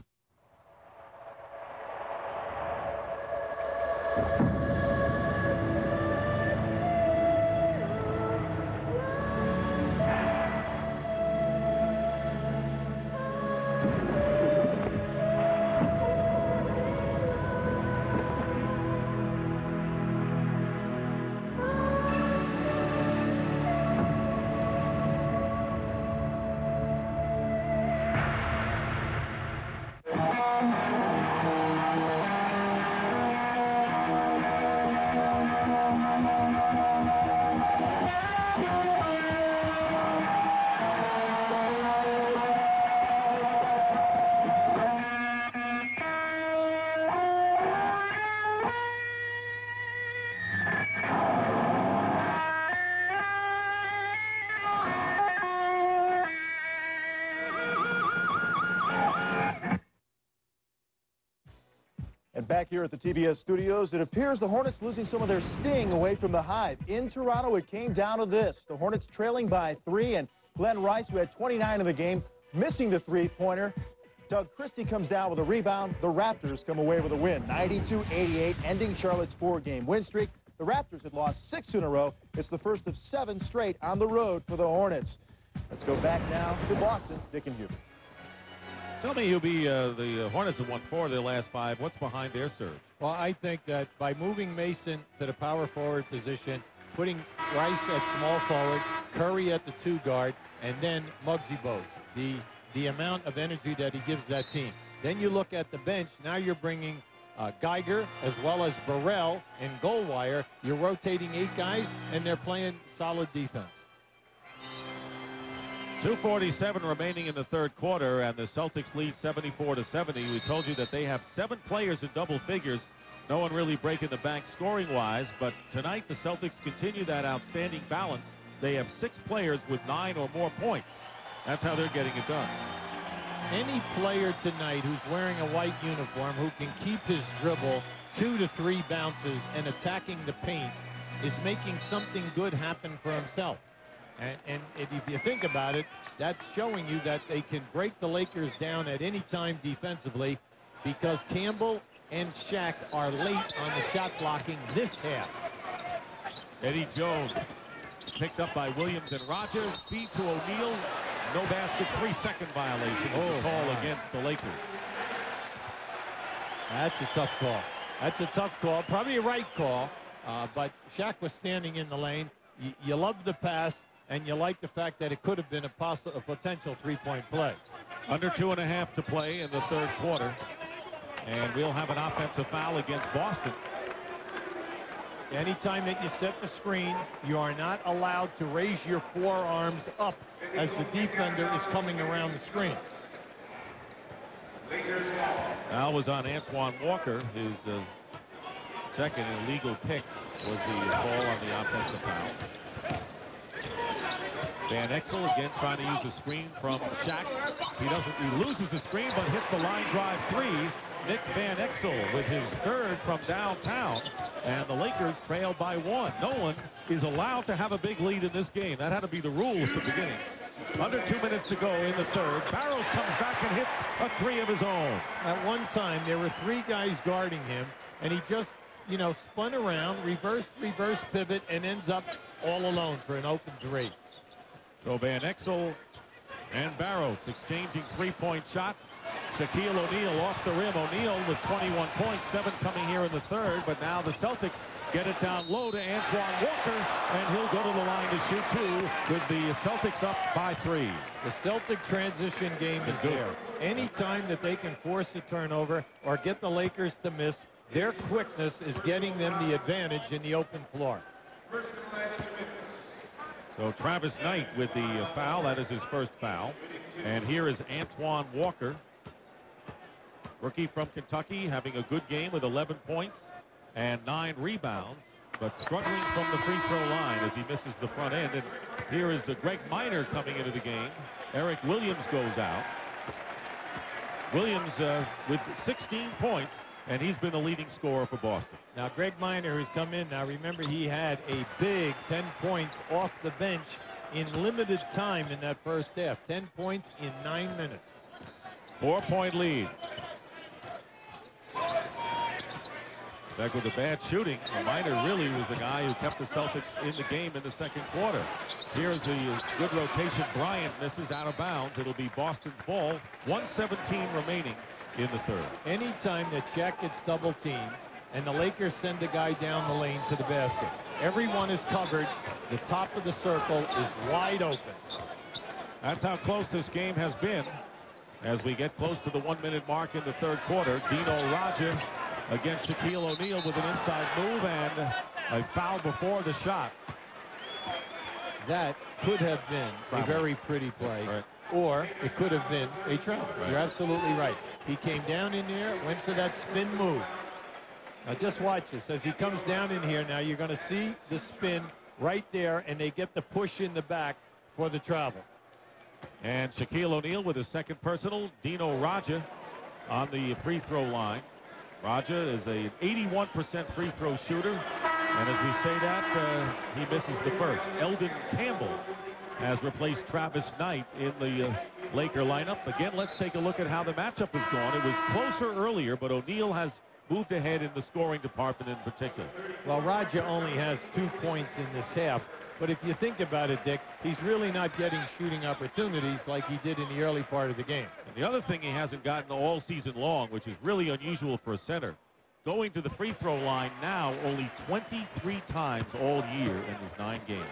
And back here at the TBS studios, it appears the Hornets losing some of their sting away from the Hive. In Toronto, it came down to this. The Hornets trailing by 3, and Glenn Rice, who had 29 in the game, missing the three-pointer. Doug Christie comes down with a rebound. The Raptors come away with a win, 92-88, ending Charlotte's 4-game win streak. The Raptors had lost 6 in a row. It's the first of 7 straight on the road for the Hornets. Let's go back now to Boston. Dick and Hubie. Tell me, Hubie, the Hornets have won 4 of their last 5. What's behind their surge? Well, I think that by moving Mason to the power forward position, putting Rice at small forward, Curry at the 2 guard, and then Muggsy Bogues, the amount of energy that he gives that team. Then you look at the bench. Now you're bringing Geiger as well as Burrell and Goldwire. You're rotating 8 guys, and they're playing solid defense. 2:47 remaining in the third quarter, and the Celtics lead 74-70. We told you that they have 7 players in double figures. No one really breaking the bank scoring-wise, but tonight the Celtics continue that outstanding balance. They have 6 players with 9 or more points. That's how they're getting it done. Any player tonight who's wearing a white uniform who can keep his dribble 2 to 3 bounces and attacking the paint is making something good happen for himself. And if you think about it, that's showing you that they can break the Lakers down at any time defensively, because Campbell and Shaq are late on the shot blocking this half. Eddie Jones picked up by Williams and Rogers. Feed to O'Neal. No basket. 3-second violation. Call against the Lakers. That's a tough call. That's a tough call. Probably a right call. But Shaq was standing in the lane. You love the pass, and you like the fact that it could have been a potential 3-point play. Under 2.5 to play in the third quarter. And we'll have an offensive foul against Boston. Anytime that you set the screen, you are not allowed to raise your forearms up as the defender is coming around the screen. Foul was on Antoine Walker. His second illegal pick was the call on the offensive foul. Van Exel again trying to use a screen from Shaq. He loses the screen, but hits the line drive 3. Nick Van Exel with his 3rd from downtown, and the Lakers trail by 1. No one is allowed to have a big lead in this game. That had to be the rule at the beginning. Under 2 minutes to go in the third. Barrows comes back and hits a 3 of his own. At one time, there were 3 guys guarding him, and he just, spun around, reverse pivot, and ends up all alone for an open 3. So Van Exel and Barrows exchanging 3-point shots. Shaquille O'Neal off the rim. O'Neal with 21 points, 7 coming here in the third. But now the Celtics get it down low to Antoine Walker, and he'll go to the line to shoot 2 with the Celtics up by 3. The Celtic transition game is there. Anytime that they can force a turnover or get the Lakers to miss, their quickness is getting them the advantage in the open floor. So Travis Knight with the foul. That is his first foul. And here is Antoine Walker, rookie from Kentucky, having a good game with 11 points and 9 rebounds, but struggling from the free throw line as he misses the front end. And here is Greg Minor coming into the game. Eric Williams goes out. Williams with 16 points, and he's been the leading scorer for Boston. Now, Greg Minor has come in. Now, remember, he had a big 10 points off the bench in limited time in that first half. 10 points in 9 minutes. 4-point lead. Back with the bad shooting. Minor really was the guy who kept the Celtics in the game in the second quarter. Here's the good rotation. Bryant misses out of bounds. It'll be Boston's ball. 1:17 remaining in the third. Anytime that Shaq gets double teamed and the Lakers send a guy down the lane to the basket, everyone is covered. The top of the circle is wide open. That's how close this game has been. As we get close to the 1-minute mark in the third quarter, Dino Radja against Shaquille O'Neal with an inside move and a foul before the shot. That could have been a very pretty play, right, or it could have been a travel. Right. You're absolutely right. He came down in there, went for that spin move. Now just watch this. As he comes down in here, now you're going to see the spin right there, and they get the push in the back for the travel. And Shaquille O'Neal with his second personal. Dino Radja on the free throw line. Radja is an 81% free throw shooter. And as we say that, he misses the first. Eldon Campbell has replaced Travis Knight in the Laker lineup. Again, let's take a look at how the matchup has gone. It was closer earlier, but O'Neal has moved ahead in the scoring department in particular. Well, Radja only has 2 points in this half. But if you think about it, Dick, he's really not getting shooting opportunities like he did in the early part of the game. And the other thing he hasn't gotten all season long, which is really unusual for a center, going to the free throw line now only 23 times all year in his 9 games.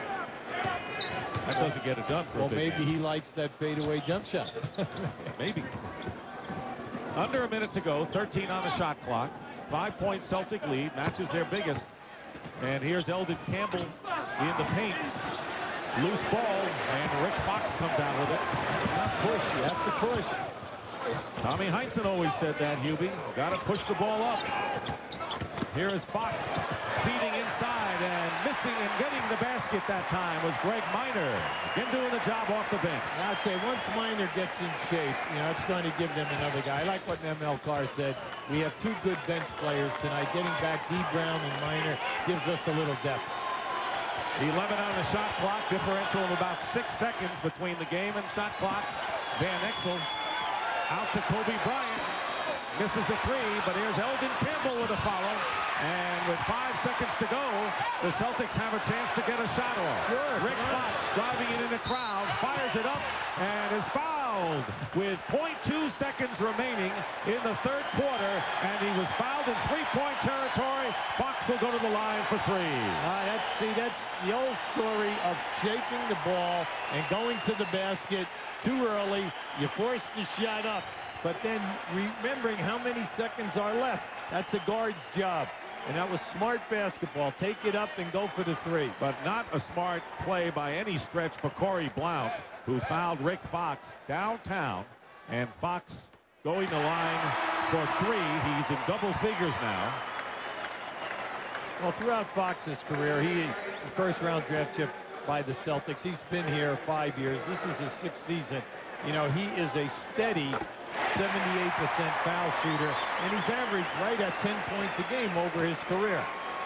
That doesn't get it done for well, a big maybe man. he likes that fadeaway jump shot. Maybe. Under a minute to go, 13 on the shot clock. 5-point Celtic lead, matches their biggest. And here's Eldon Campbell in the paint. Loose ball, and Rick Fox comes out with it. Not push, you have to push. Tommy Heinsohn always said that, Hubie. Got to push the ball up. Here is Fox feeding inside and missing and getting the basket that time was Greg Minor. Again doing the job off the bench. I'll tell you, once Minor gets in shape, you know, it's going to give them another guy. I like what ML Carr said. We have 2 good bench players tonight. Getting back D. Brown and Minor gives us a little depth. 11 on the shot clock. Differential of about 6 seconds between the game and shot clock. Van Exel out to Kobe Bryant. Misses a 3, but here's Eldon Campbell with a follow. And with 5 seconds to go, the Celtics have a chance to get a shot off. Sure, Rick Fox driving it in the crowd, fires it up, and is fouled with 0.2 seconds remaining in the third quarter. And he was fouled in 3-point territory. Fox will go to the line for 3. That's the old story of shaking the ball and going to the basket too early. You force the shot up, but then remembering how many seconds are left. That's a guard's job. And that was smart basketball. Take it up and go for the 3. But not a smart play by any stretch for Corey Blount, who fouled Rick Fox downtown. And Fox going to line for 3. He's in double figures now. Well, throughout Fox's career, he first-round draft chip by the Celtics. He's been here 5 years. This is his 6th season. You know, he is a steady 78% foul shooter, and he's averaged right at 10 points a game over his career.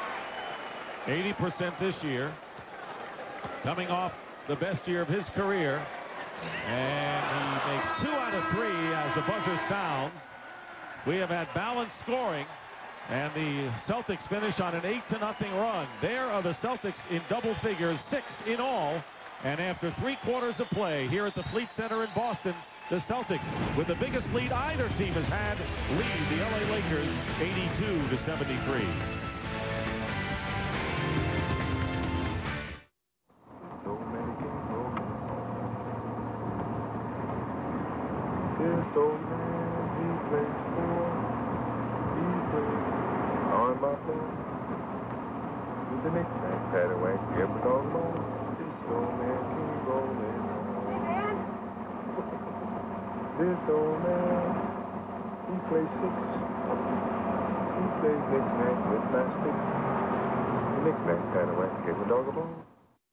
80% this year, coming off the best year of his career. And he makes 2 out of 3 as the buzzer sounds. We have had balanced scoring, and the Celtics finish on an 8-0 run. There are the Celtics in double figures, 6 in all. And after 3 quarters of play here at the Fleet Center in Boston, the Celtics, with the biggest lead either team has had, lead the LA Lakers 82-73. This old man, he plays on my phone. With the knick-knack, paddywhack, every dog bone. This old man keep rolling on. This old man, he plays 6. He plays knick-knack with my sticks. Knick-knack, paddywhack, every dog a bone.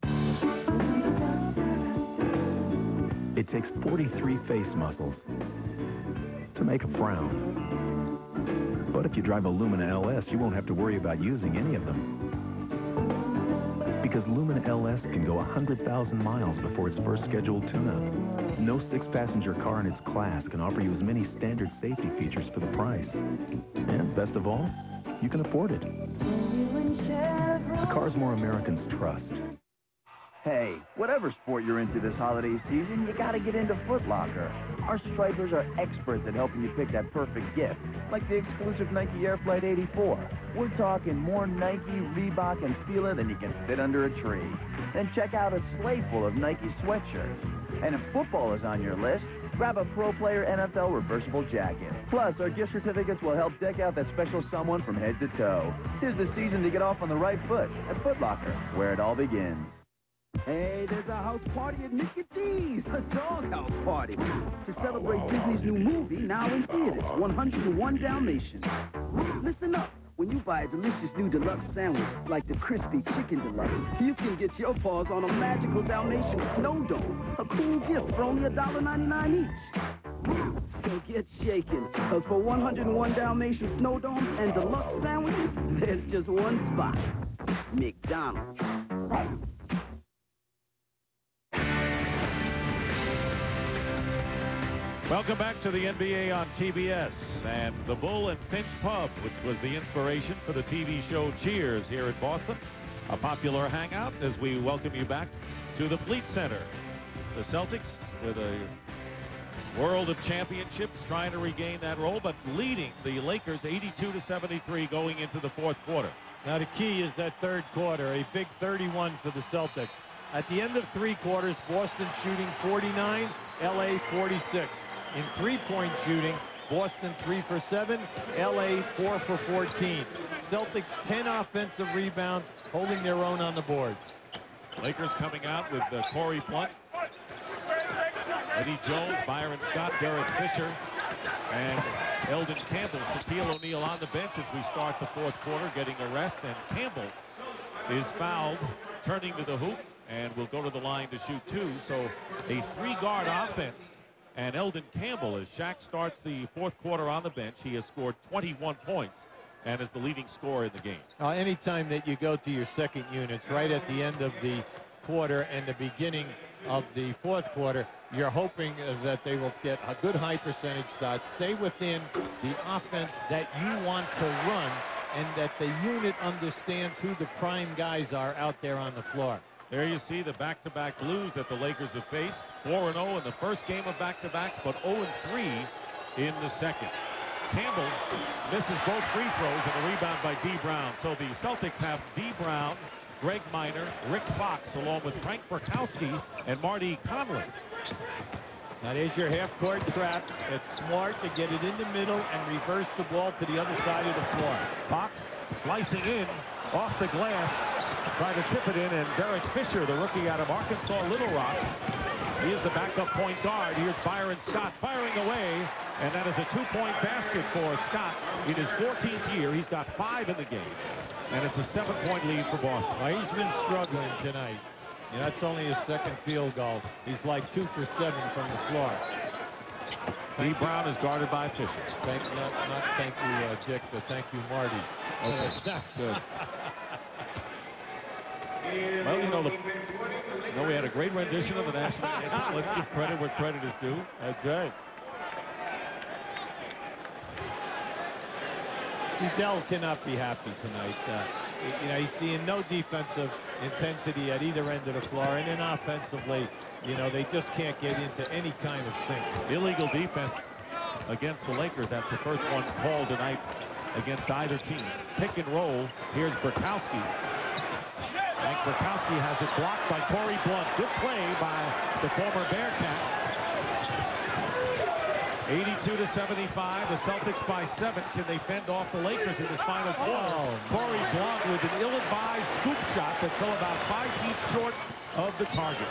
It takes 43 face muscles to make a frown. But if you drive a Lumina LS, you won't have to worry about using any of them. Because Lumina LS can go 100,000 miles before its first scheduled tune-up. No 6-passenger car in its class can offer you as many standard safety features for the price. And best of all, you can afford it. The cars more Americans trust. Hey, whatever sport you're into this holiday season, you gotta get into Foot Locker. Our stripers are experts at helping you pick that perfect gift, like the exclusive Nike Air Flight 84. We're talking more Nike, Reebok, and Fila than you can fit under a tree. Then check out a sleigh full of Nike sweatshirts. And if football is on your list, grab a Pro Player NFL reversible jacket. Plus, our gift certificates will help deck out that special someone from head to toe. 'Tis the season to get off on the right foot at Foot Locker, where it all begins. Hey, there's a house party at Mickey D's, a doghouse party. To celebrate Disney's new movie, now in theaters, 101 Dalmatians. Listen up. When you buy a delicious new deluxe sandwich, like the crispy chicken deluxe, you can get your paws on a magical Dalmatian snow dome. A cool gift for only $1.99 each. So get shaken, because for 101 Dalmatian snow domes and deluxe sandwiches, there's just one spot. McDonald's. Welcome back to the NBA on TBS and the Bull and Finch Pub, which was the inspiration for the TV show Cheers here in Boston. A popular hangout as we welcome you back to the Fleet Center. The Celtics with a world of championships trying to regain that role, but leading the Lakers 82-73 going into the fourth quarter. Now the key is that third quarter, a big 31 for the Celtics. At the end of three quarters, Boston shooting 49, LA 46. In three-point shooting, Boston 3 for 7, LA 4 for 14. Celtics 10 offensive rebounds, holding their own on the boards. Lakers coming out with Corey Blunt, Eddie Jones, Byron Scott, Derek Fisher, and Eldon Campbell. Shaquille O'Neal on the bench as we start the fourth quarter, getting a rest, and Campbell is fouled, turning to the hoop, and will go to the line to shoot two. So a three-guard offense. And Eldon Campbell, as Shaq starts the fourth quarter on the bench, he has scored 21 points and is the leading scorer in the game. Anytime that you go to your second units right at the end of the quarter and the beginning of the fourth quarter, you're hoping that they will get a good high percentage start, stay within the offense that you want to run, and that the unit understands who the prime guys are out there on the floor. There you see the back-to-back Blues that the Lakers have faced. 4-0 in the first game of back-to-backs, but 0-3 in the second. Campbell misses both free throws and a rebound by D. Brown. So the Celtics have D. Brown, Greg Minor, Rick Fox, along with Frank Burkowski and Marty Conley. Now there's your half-court trap. It's smart to get it in the middle and reverse the ball to the other side of the floor. Fox slicing in off the glass. Trying to tip it in, and Derek Fisher, the rookie out of Arkansas Little Rock, he is the backup point guard. Here's Byron Scott firing away, and that is a two-point basket for Scott in his 14th year. He's got 5 in the game, and it's a 7-point lead for Boston. Well, he's been struggling tonight. That's only his second field goal. He's like 2 for 7 from the floor. D. Brown is guarded by Fisher. Thank you, Dick, but thank you, Marty. Okay, good. Well, we had a great rendition of the national anthem. Let's give credit where credit is due. That's right. See, Dell cannot be happy tonight. He's seeing no defensive intensity at either end of the floor, and then offensively, they just can't get into any kind of sync. Illegal defense against the Lakers. That's the first one called tonight against either team. Pick and roll. Here's Burkowski. And Burkowski has it blocked by Corey Blunt. Good play by the former Bearcat. 82-75. The Celtics by 7. Can they fend off the Lakers in this final quarter? Corey Blunt with an ill-advised scoop shot that fell about 5 feet short of the target.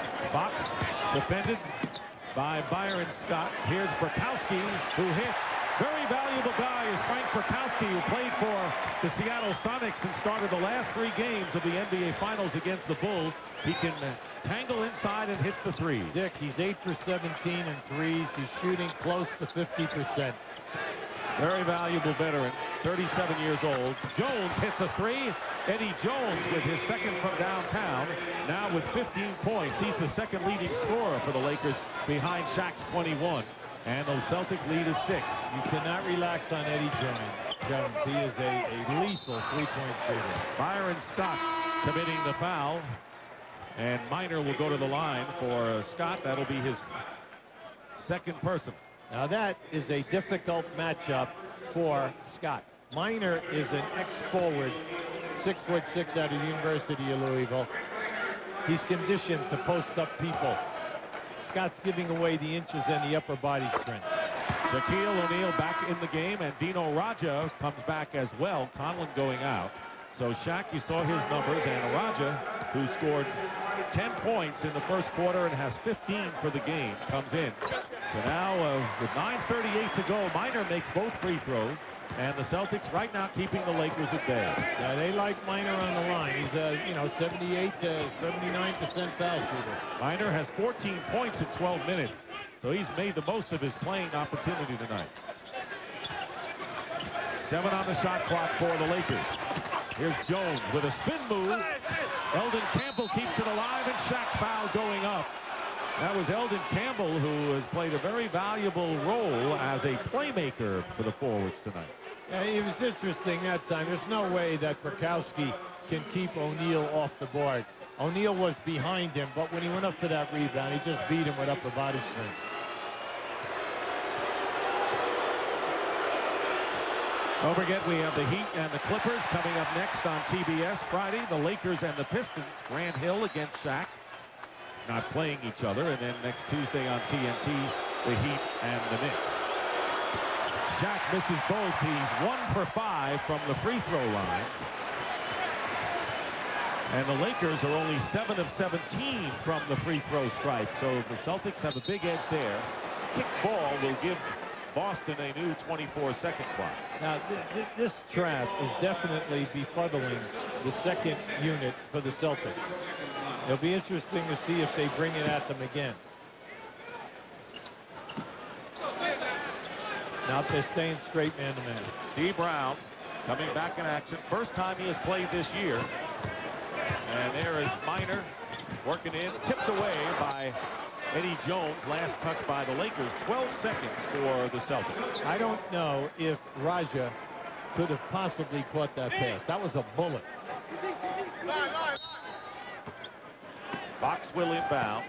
Fox defended by Byron Scott. Here's Burkowski, who hits Very valuable guy is Frank Kurkowski, who played for the Seattle Sonics and started the last 3 games of the NBA Finals against the Bulls. He can tangle inside and hit the three. Dick, he's 8 for 17 in threes. He's shooting close to 50%. Very valuable veteran, 37 years old. Jones hits a three. Eddie Jones with his second from downtown, now with 15 points. He's the second leading scorer for the Lakers behind Shaq's 21. And the Celtic lead is 6. You cannot relax on Eddie Jones. He is a lethal three-point shooter. Byron Scott committing the foul. And Miner will go to the line for Scott. That'll be his second person. Now that is a difficult matchup for Scott. Miner is an ex-forward, 6'6" out of the University of Louisville. He's conditioned to post up people. Scott's giving away the inches and the upper body strength. Shaquille O'Neal back in the game, and Dino Raja comes back as well. Conlon going out. So Shaq, you saw his numbers, and Raja, who scored 10 points in the first quarter and has 15 for the game, comes in. So now with 9:38 to go, Miner makes both free throws, and the Celtics right now keeping the Lakers at bay. Yeah, they like Miner on the line. He's a 78 to 79% foul shooter. Miner has 14 points in 12 minutes, so he's made the most of his playing opportunity tonight. 7 on the shot clock for the Lakers. Here's Jones with a spin move. Eldon Campbell keeps it alive, and Shaq foul going up. That was Eldon Campbell, who has played a very valuable role as a playmaker for the forwards tonight. Yeah, it was interesting that time. There's no way that Kurkowski can keep O'Neal off the board. O'Neal was behind him, but when he went up for that rebound, he just beat him with upper body strength. Don't forget, we have the Heat and the Clippers coming up next on TBS Friday. The Lakers and the Pistons. Grant Hill against Shaq. Not playing each other. And then next Tuesday on TNT, the Heat and the Knicks. Shaq misses both. He's 1 for 5 from the free throw line. And the Lakers are only 7 of 17 from the free throw stripe. So the Celtics have a big edge there. Kick ball will give Boston a new 24-second clock. Now, this trap is definitely befuddling the second unit for the Celtics. It'll be interesting to see if they bring it at them again. Now they're staying straight man-to-man. D. Brown coming back in action. First time he has played this year. And there is Miner working in, tipped away by Eddie Jones. Last touch by the Lakers. 12 seconds for the Celtics. I don't know if Raja could have possibly caught that pass. That was a bullet. Box will inbound.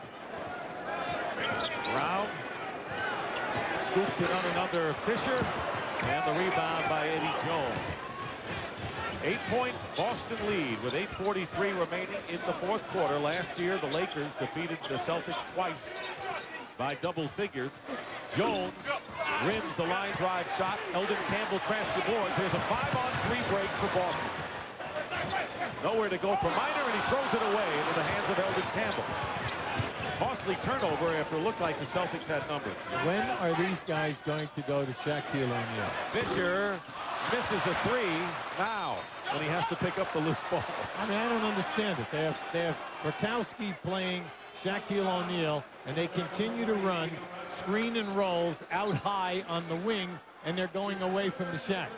Brown scoops it under Fisher, and the rebound by Eddie Jones. 8-point Boston lead with 8:43 remaining in the fourth quarter. Last year, the Lakers defeated the Celtics twice by double figures. Jones rims the line drive shot. Eldon Campbell crashed the boards. Here's a 5-on-3 break for Boston. Nowhere to go for Miner, and he throws it away into the hands of Eldon Campbell. Costly turnover after it looked like the Celtics had numbers. When are these guys going to go to Shaquille O'Neal? Fisher misses a three now when he has to pick up the loose ball. I mean, I don't understand it. They have Kurkowski playing Shaquille O'Neal, and they continue to run screen and rolls out high on the wing, and they're going away from the Shaq.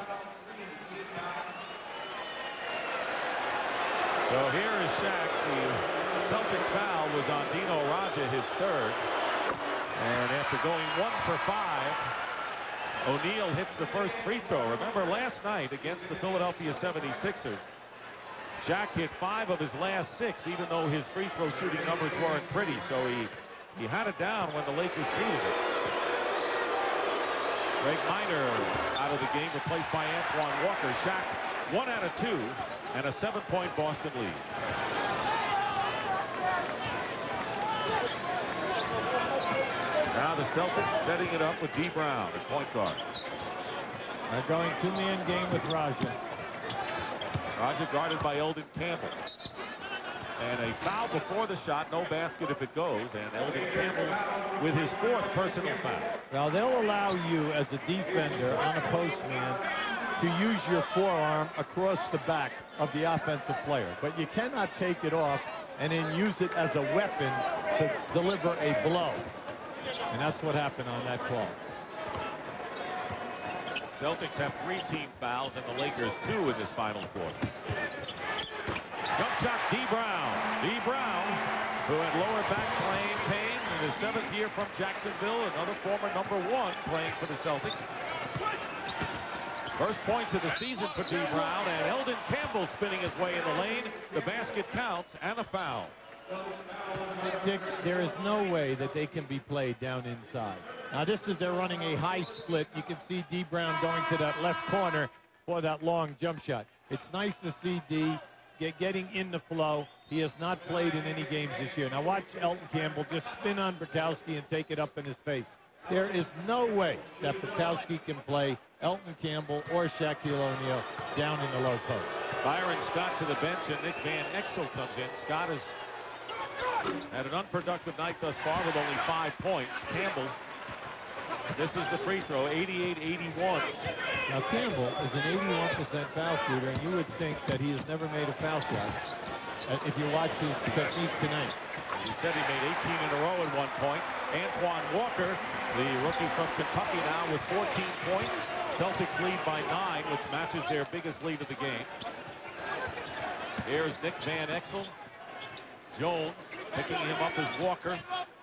So here is Shaq. The Celtic foul was on Dino Raja, his third. And after going 1 for 5, O'Neal hits the first free throw. Remember last night against the Philadelphia 76ers, Shaq hit 5 of his last 6, even though his free throw shooting numbers weren't pretty. So he had it down when the Lakers treated it. Greg Miner out of the game, replaced by Antoine Walker. Shaq 1 out of 2, and a 7-point Boston lead. Now the Celtics setting it up with D. Brown at point guard. They're going 2-man game with Raja. Raja guarded by Eldon Campbell. And a foul before the shot, no basket if it goes. And Eldon Campbell with his 4th personal foul. Now, they'll allow you as a defender on a postman to use your forearm across the back of the offensive player. But you cannot take it off and then use it as a weapon to deliver a blow. And that's what happened on that call. Celtics have 3 team fouls and the Lakers 2 in this final quarter. Jump shot, D. Brown. D. Brown, who had lower back pain in his 7th year from Jacksonville, another former #1 playing for the Celtics. First points of the season for D. Brown, and Eldon Campbell spinning his way in the lane. The basket counts and a foul. Dick, there is no way that they can be played down inside. Now, they're running a high split. You can see D. Brown going to that left corner for that long jump shot. It's nice to see D getting in the flow. He has not played in any games this year. Now, watch Elton Campbell just spin on Bukowski and take it up in his face. There is no way that Bukowski can play Elton Campbell or Shaquille O'Neal down in the low post. Byron Scott to the bench, and Nick Van Exel comes in. Scott has had an unproductive night thus far with only 5 points. Campbell, this is the free throw, 88-81. Now, Campbell is an 81% foul shooter, and you would think that he has never made a foul shot if you watch his technique tonight. He said he made 18 in a row at one point. Antoine Walker, the rookie from Kentucky, now with 14 points. Celtics lead by 9, which matches their biggest lead of the game. Here's Nick Van Exel. Jones picking him up as Walker.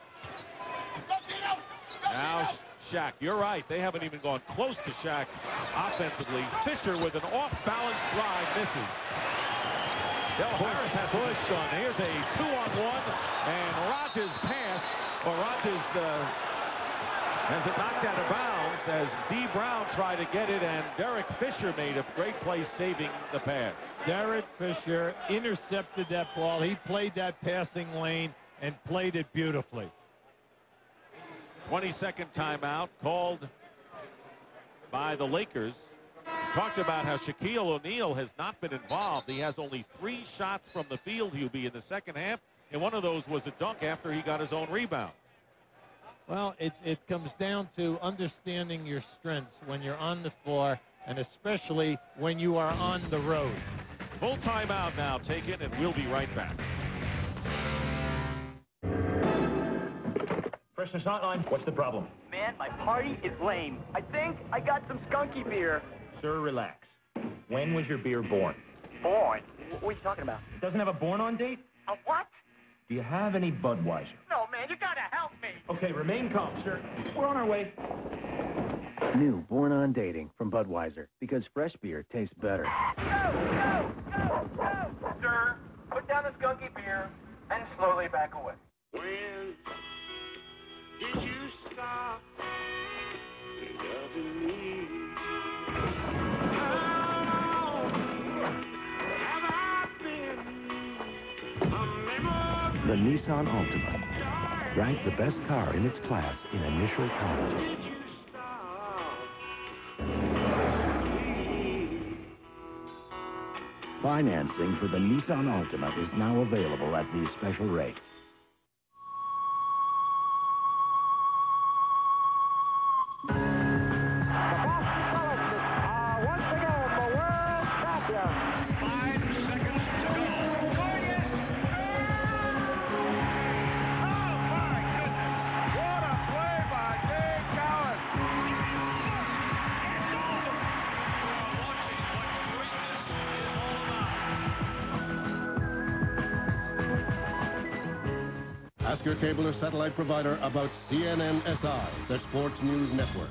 Now Shaq, you're right. They haven't even gone close to Shaq offensively. Fisher with an off-balance drive misses. Del Harris has pushed on. Here's a 2-on-1, and Rogers' pass, or Rogers has it knocked out of bounds as D. Brown tried to get it, and Derek Fisher made a great play saving the pass. Derek Fisher intercepted that ball. He played that passing lane and played it beautifully. 22nd timeout called by the Lakers. Talked about how Shaquille O'Neal has not been involved. He has only 3 shots from the field, Hubie, in the second half, and one of those was a dunk after he got his own rebound. Well, it comes down to understanding your strengths when you're on the floor, and especially when you are on the road. Full timeout now taken, and we'll be right back. Freshness Hotline, what's the problem? Man, my party is lame. I think I got some skunky beer. Sir, relax. When was your beer born? Born? What are you talking about? It doesn't have a born-on date? A what? Do you have any Budweiser? No, man, you gotta help me. Okay, remain calm, sir. We're on our way. New Born on Dating from Budweiser, because fresh beer tastes better. Go! Sir, put down the skunky beer and slowly back away. When did you stop loving me? How have I been a memory? The Nissan Altima. Ranked the best car in its class in initial count. Financing for the Nissan Altima is now available at these special rates. Ask your cable or satellite provider about CNN-SI, the sports news network.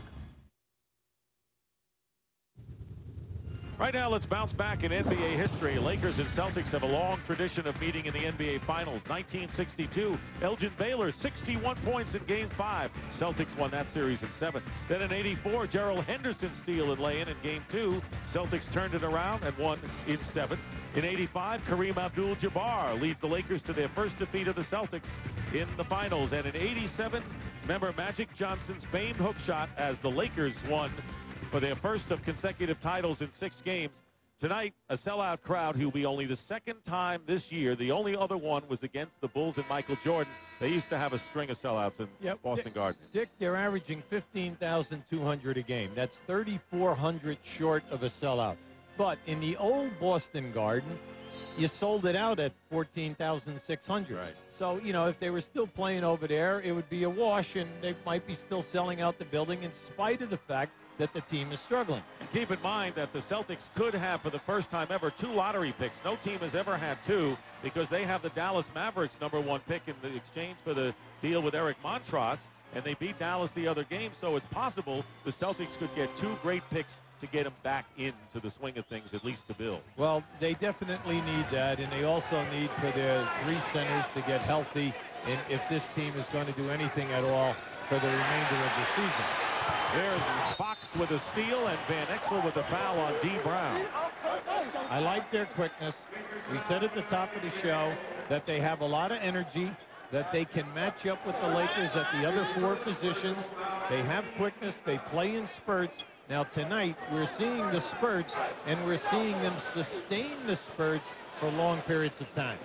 Right now, let's bounce back in NBA history. Lakers and Celtics have a long tradition of meeting in the NBA Finals. 1962, Elgin Baylor, 61 points in Game 5. Celtics won that series in 7. Then in 84, Gerald Henderson steal and lay in Game 2. Celtics turned it around and won in 7. In 85, Kareem Abdul-Jabbar leads the Lakers to their first defeat of the Celtics in the Finals. And in 87, remember Magic Johnson's famed hook shot as the Lakers won for their first of consecutive titles in 6 games. Tonight, a sellout crowd who will be only the second time this year. The only other one was against the Bulls and Michael Jordan. They used to have a string of sellouts in Boston Garden. Dick, they're averaging 15,200 a game. That's 3,400 short of a sellout. But in the old Boston Garden, you sold it out at 14,600. Right. So, you know, if they were still playing over there, it would be a wash, and they might be still selling out the building in spite of the fact that the team is struggling. And keep in mind that the Celtics could have, for the first time ever, 2 lottery picks. No team has ever had 2 because they have the Dallas Mavericks #1 pick in the exchange for the deal with Eric Montross, and they beat Dallas the other game. So it's possible the Celtics could get 2 great picks to get them back into the swing of things, at least to build. Well, they definitely need that, and they also need for their 3 centers to get healthy, and if this team is going to do anything at all for the remainder of the season. There's Fox with a steal and Van Exel with a foul on D. Brown. I like their quickness. We said at the top of the show that they have a lot of energy, that they can match up with the Lakers at the other 4 positions. They have quickness. They play in spurts. Now, tonight, we're seeing the spurts, and we're seeing them sustain the spurts for long periods of time.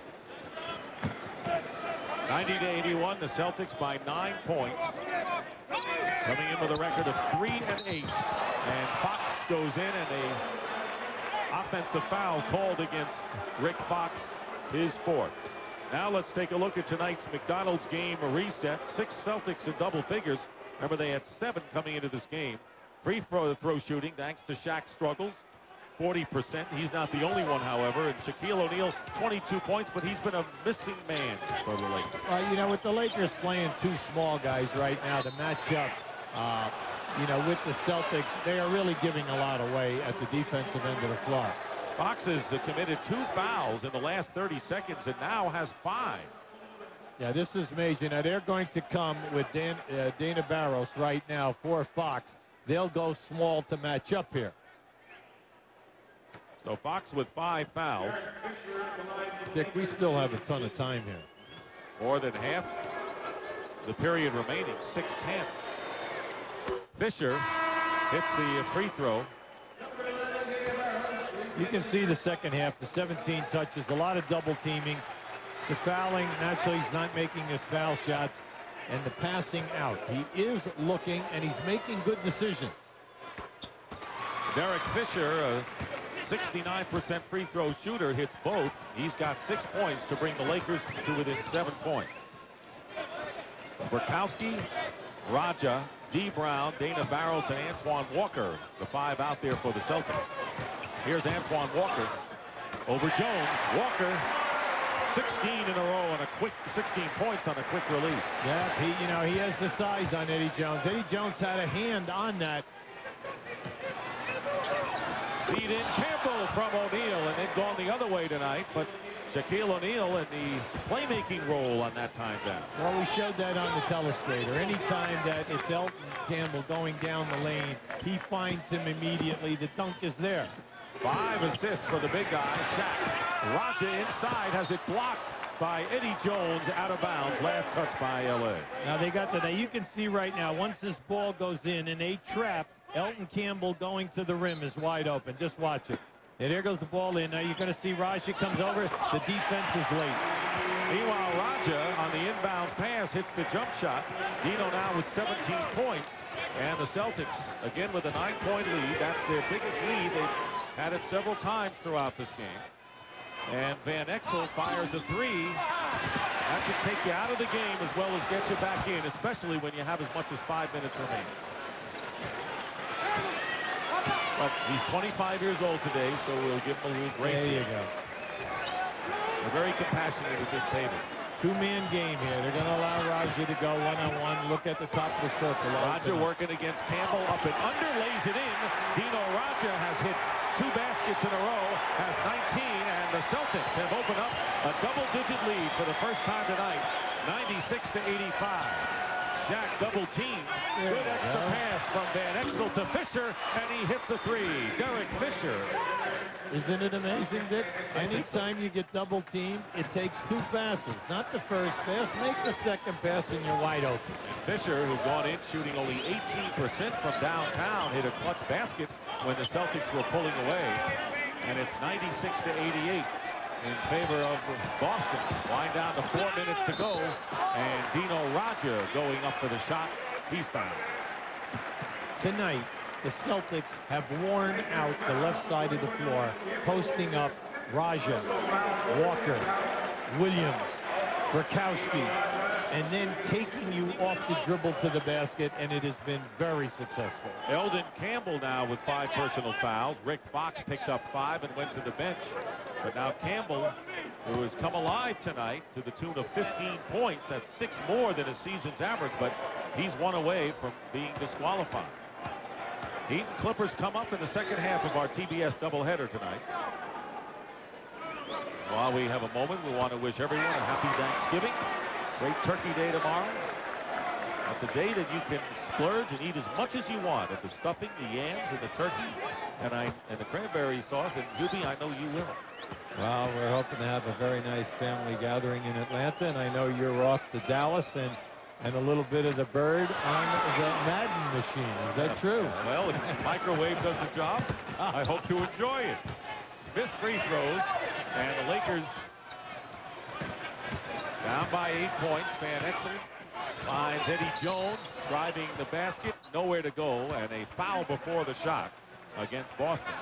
90-81, the Celtics by 9 points. Coming in with a record of 3-8. And Fox goes in, and a offensive foul called against Rick Fox, his 4th. Now let's take a look at tonight's McDonald's game reset. 6 Celtics in double figures. Remember, they had 7 coming into this game. Free throw shooting, thanks to Shaq's struggles, 40%. He's not the only one, however. And Shaquille O'Neal, 22 points, but he's been a missing man for the Lakers. You know, with the Lakers playing 2 small guys right now to match up, you know, with the Celtics, they are really giving a lot away at the defensive end of the floor. Fox has committed 2 fouls in the last 30 seconds and now has 5. Yeah, this is major. Now, they're going to come with Dana Barros right now for Fox. They'll go small to match up here. So Fox with 5 fouls. Dick, we still have a ton of time here. More than half the period remaining, 6:10. Fisher hits the free throw. You can see the second half, the 17 touches, a lot of double teaming. The fouling, naturally, he's not making his foul shots. And the passing out. He is looking, and he's making good decisions. Derek Fisher, a 69% free throw shooter, hits both. He's got 6 points to bring the Lakers to within 7 points. Burkowski, Raja, D. Brown, Dana Barros, and Antoine Walker, the 5 out there for the Celtics. Here's Antoine Walker over Jones. Walker, 16 in a row and a quick 16 points on a quick release. Yeah, he has the size on Eddie Jones. Eddie Jones had a hand on that. Feed in Campbell from O'Neal, and they've gone the other way tonight, but Shaquille O'Neal in the playmaking role on that time down. Well, we showed that on the telestrator. Anytime that it's Elton Campbell going down the lane, he finds him immediately. The dunk is there. 5 assists for the big guy, Shaq. Raja inside has it blocked by Eddie Jones, out of bounds. Last touch by L.A. Now they got that. You can see right now, once this ball goes in a trap, Elton Campbell going to the rim is wide open. Just watch it. And there goes the ball in. Now you're going to see Raja comes over. The defense is late. Meanwhile, Raja on the inbounds pass hits the jump shot. Dino now with 17 points. And the Celtics, again with a 9-point lead. That's their biggest lead. They've had it several times throughout this game. And Van Exel fires a 3. That can take you out of the game as well as get you back in, especially when you have as much as 5 minutes remaining. But he's 25 years old today, so we'll give him a little grace. There you go. They're very compassionate with this table. 2-man game here. They're going to allow Raja to go one-on-one. Look at the top of the circle. Raja working against Campbell, up and under, lays it in. Dino Raja has hit 2 baskets in a row, has 19, and the Celtics have opened up a double-digit lead for the first time tonight, 96-85. Shaq double team. Good extra pass from Van Exel to Fisher, and he hits a 3. Derek Fisher. Isn't it amazing, Dick? Anytime you get double teamed, it takes 2 passes. Not the first pass. Make the second pass, and you're wide open. And Fisher, who's gone in shooting only 18% from downtown, hit a clutch basket when the Celtics were pulling away. And it's 96 to 88 in favor of Boston. Wind down to 4 minutes to go, and Dino Raja going up for the shot. He's fouled. Tonight, the Celtics have worn out the left side of the floor, posting up Raja, Walker, Williams, Burkowski, and then taking you off the dribble to the basket, and it has been very successful. Eldon Campbell now with 5 personal fouls. Rick Fox picked up 5 and went to the bench. But now Campbell, who has come alive tonight to the tune of 15 points, that's 6 more than his season's average, but he's 1 away from being disqualified. Heat and Clippers come up in the second half of our TBS doubleheader tonight. While we have a moment, we want to wish everyone a happy Thanksgiving. Great Turkey Day tomorrow. That's a day that you can splurge and eat as much as you want of the stuffing, the yams, and the turkey, and the cranberry sauce. And Hubie, I know you will. Well, we're hoping to have a very nice family gathering in Atlanta, and I know you're off to Dallas and a little bit of the bird on the Madden machine. Is that true? Well, if microwave does the job, I hope to enjoy it. Missed free throws, and the Lakers down by 8 points. Van Exel finds Eddie Jones driving the basket, nowhere to go, and a foul before the shot against Boston.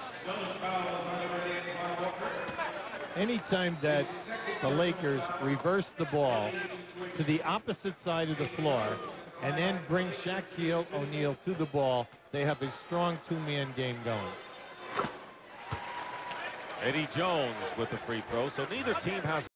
Anytime that the Lakers reverse the ball to the opposite side of the floor and then bring Shaquille O'Neal to the ball, they have a strong 2-man game going. Eddie Jones with the free throw, so neither team has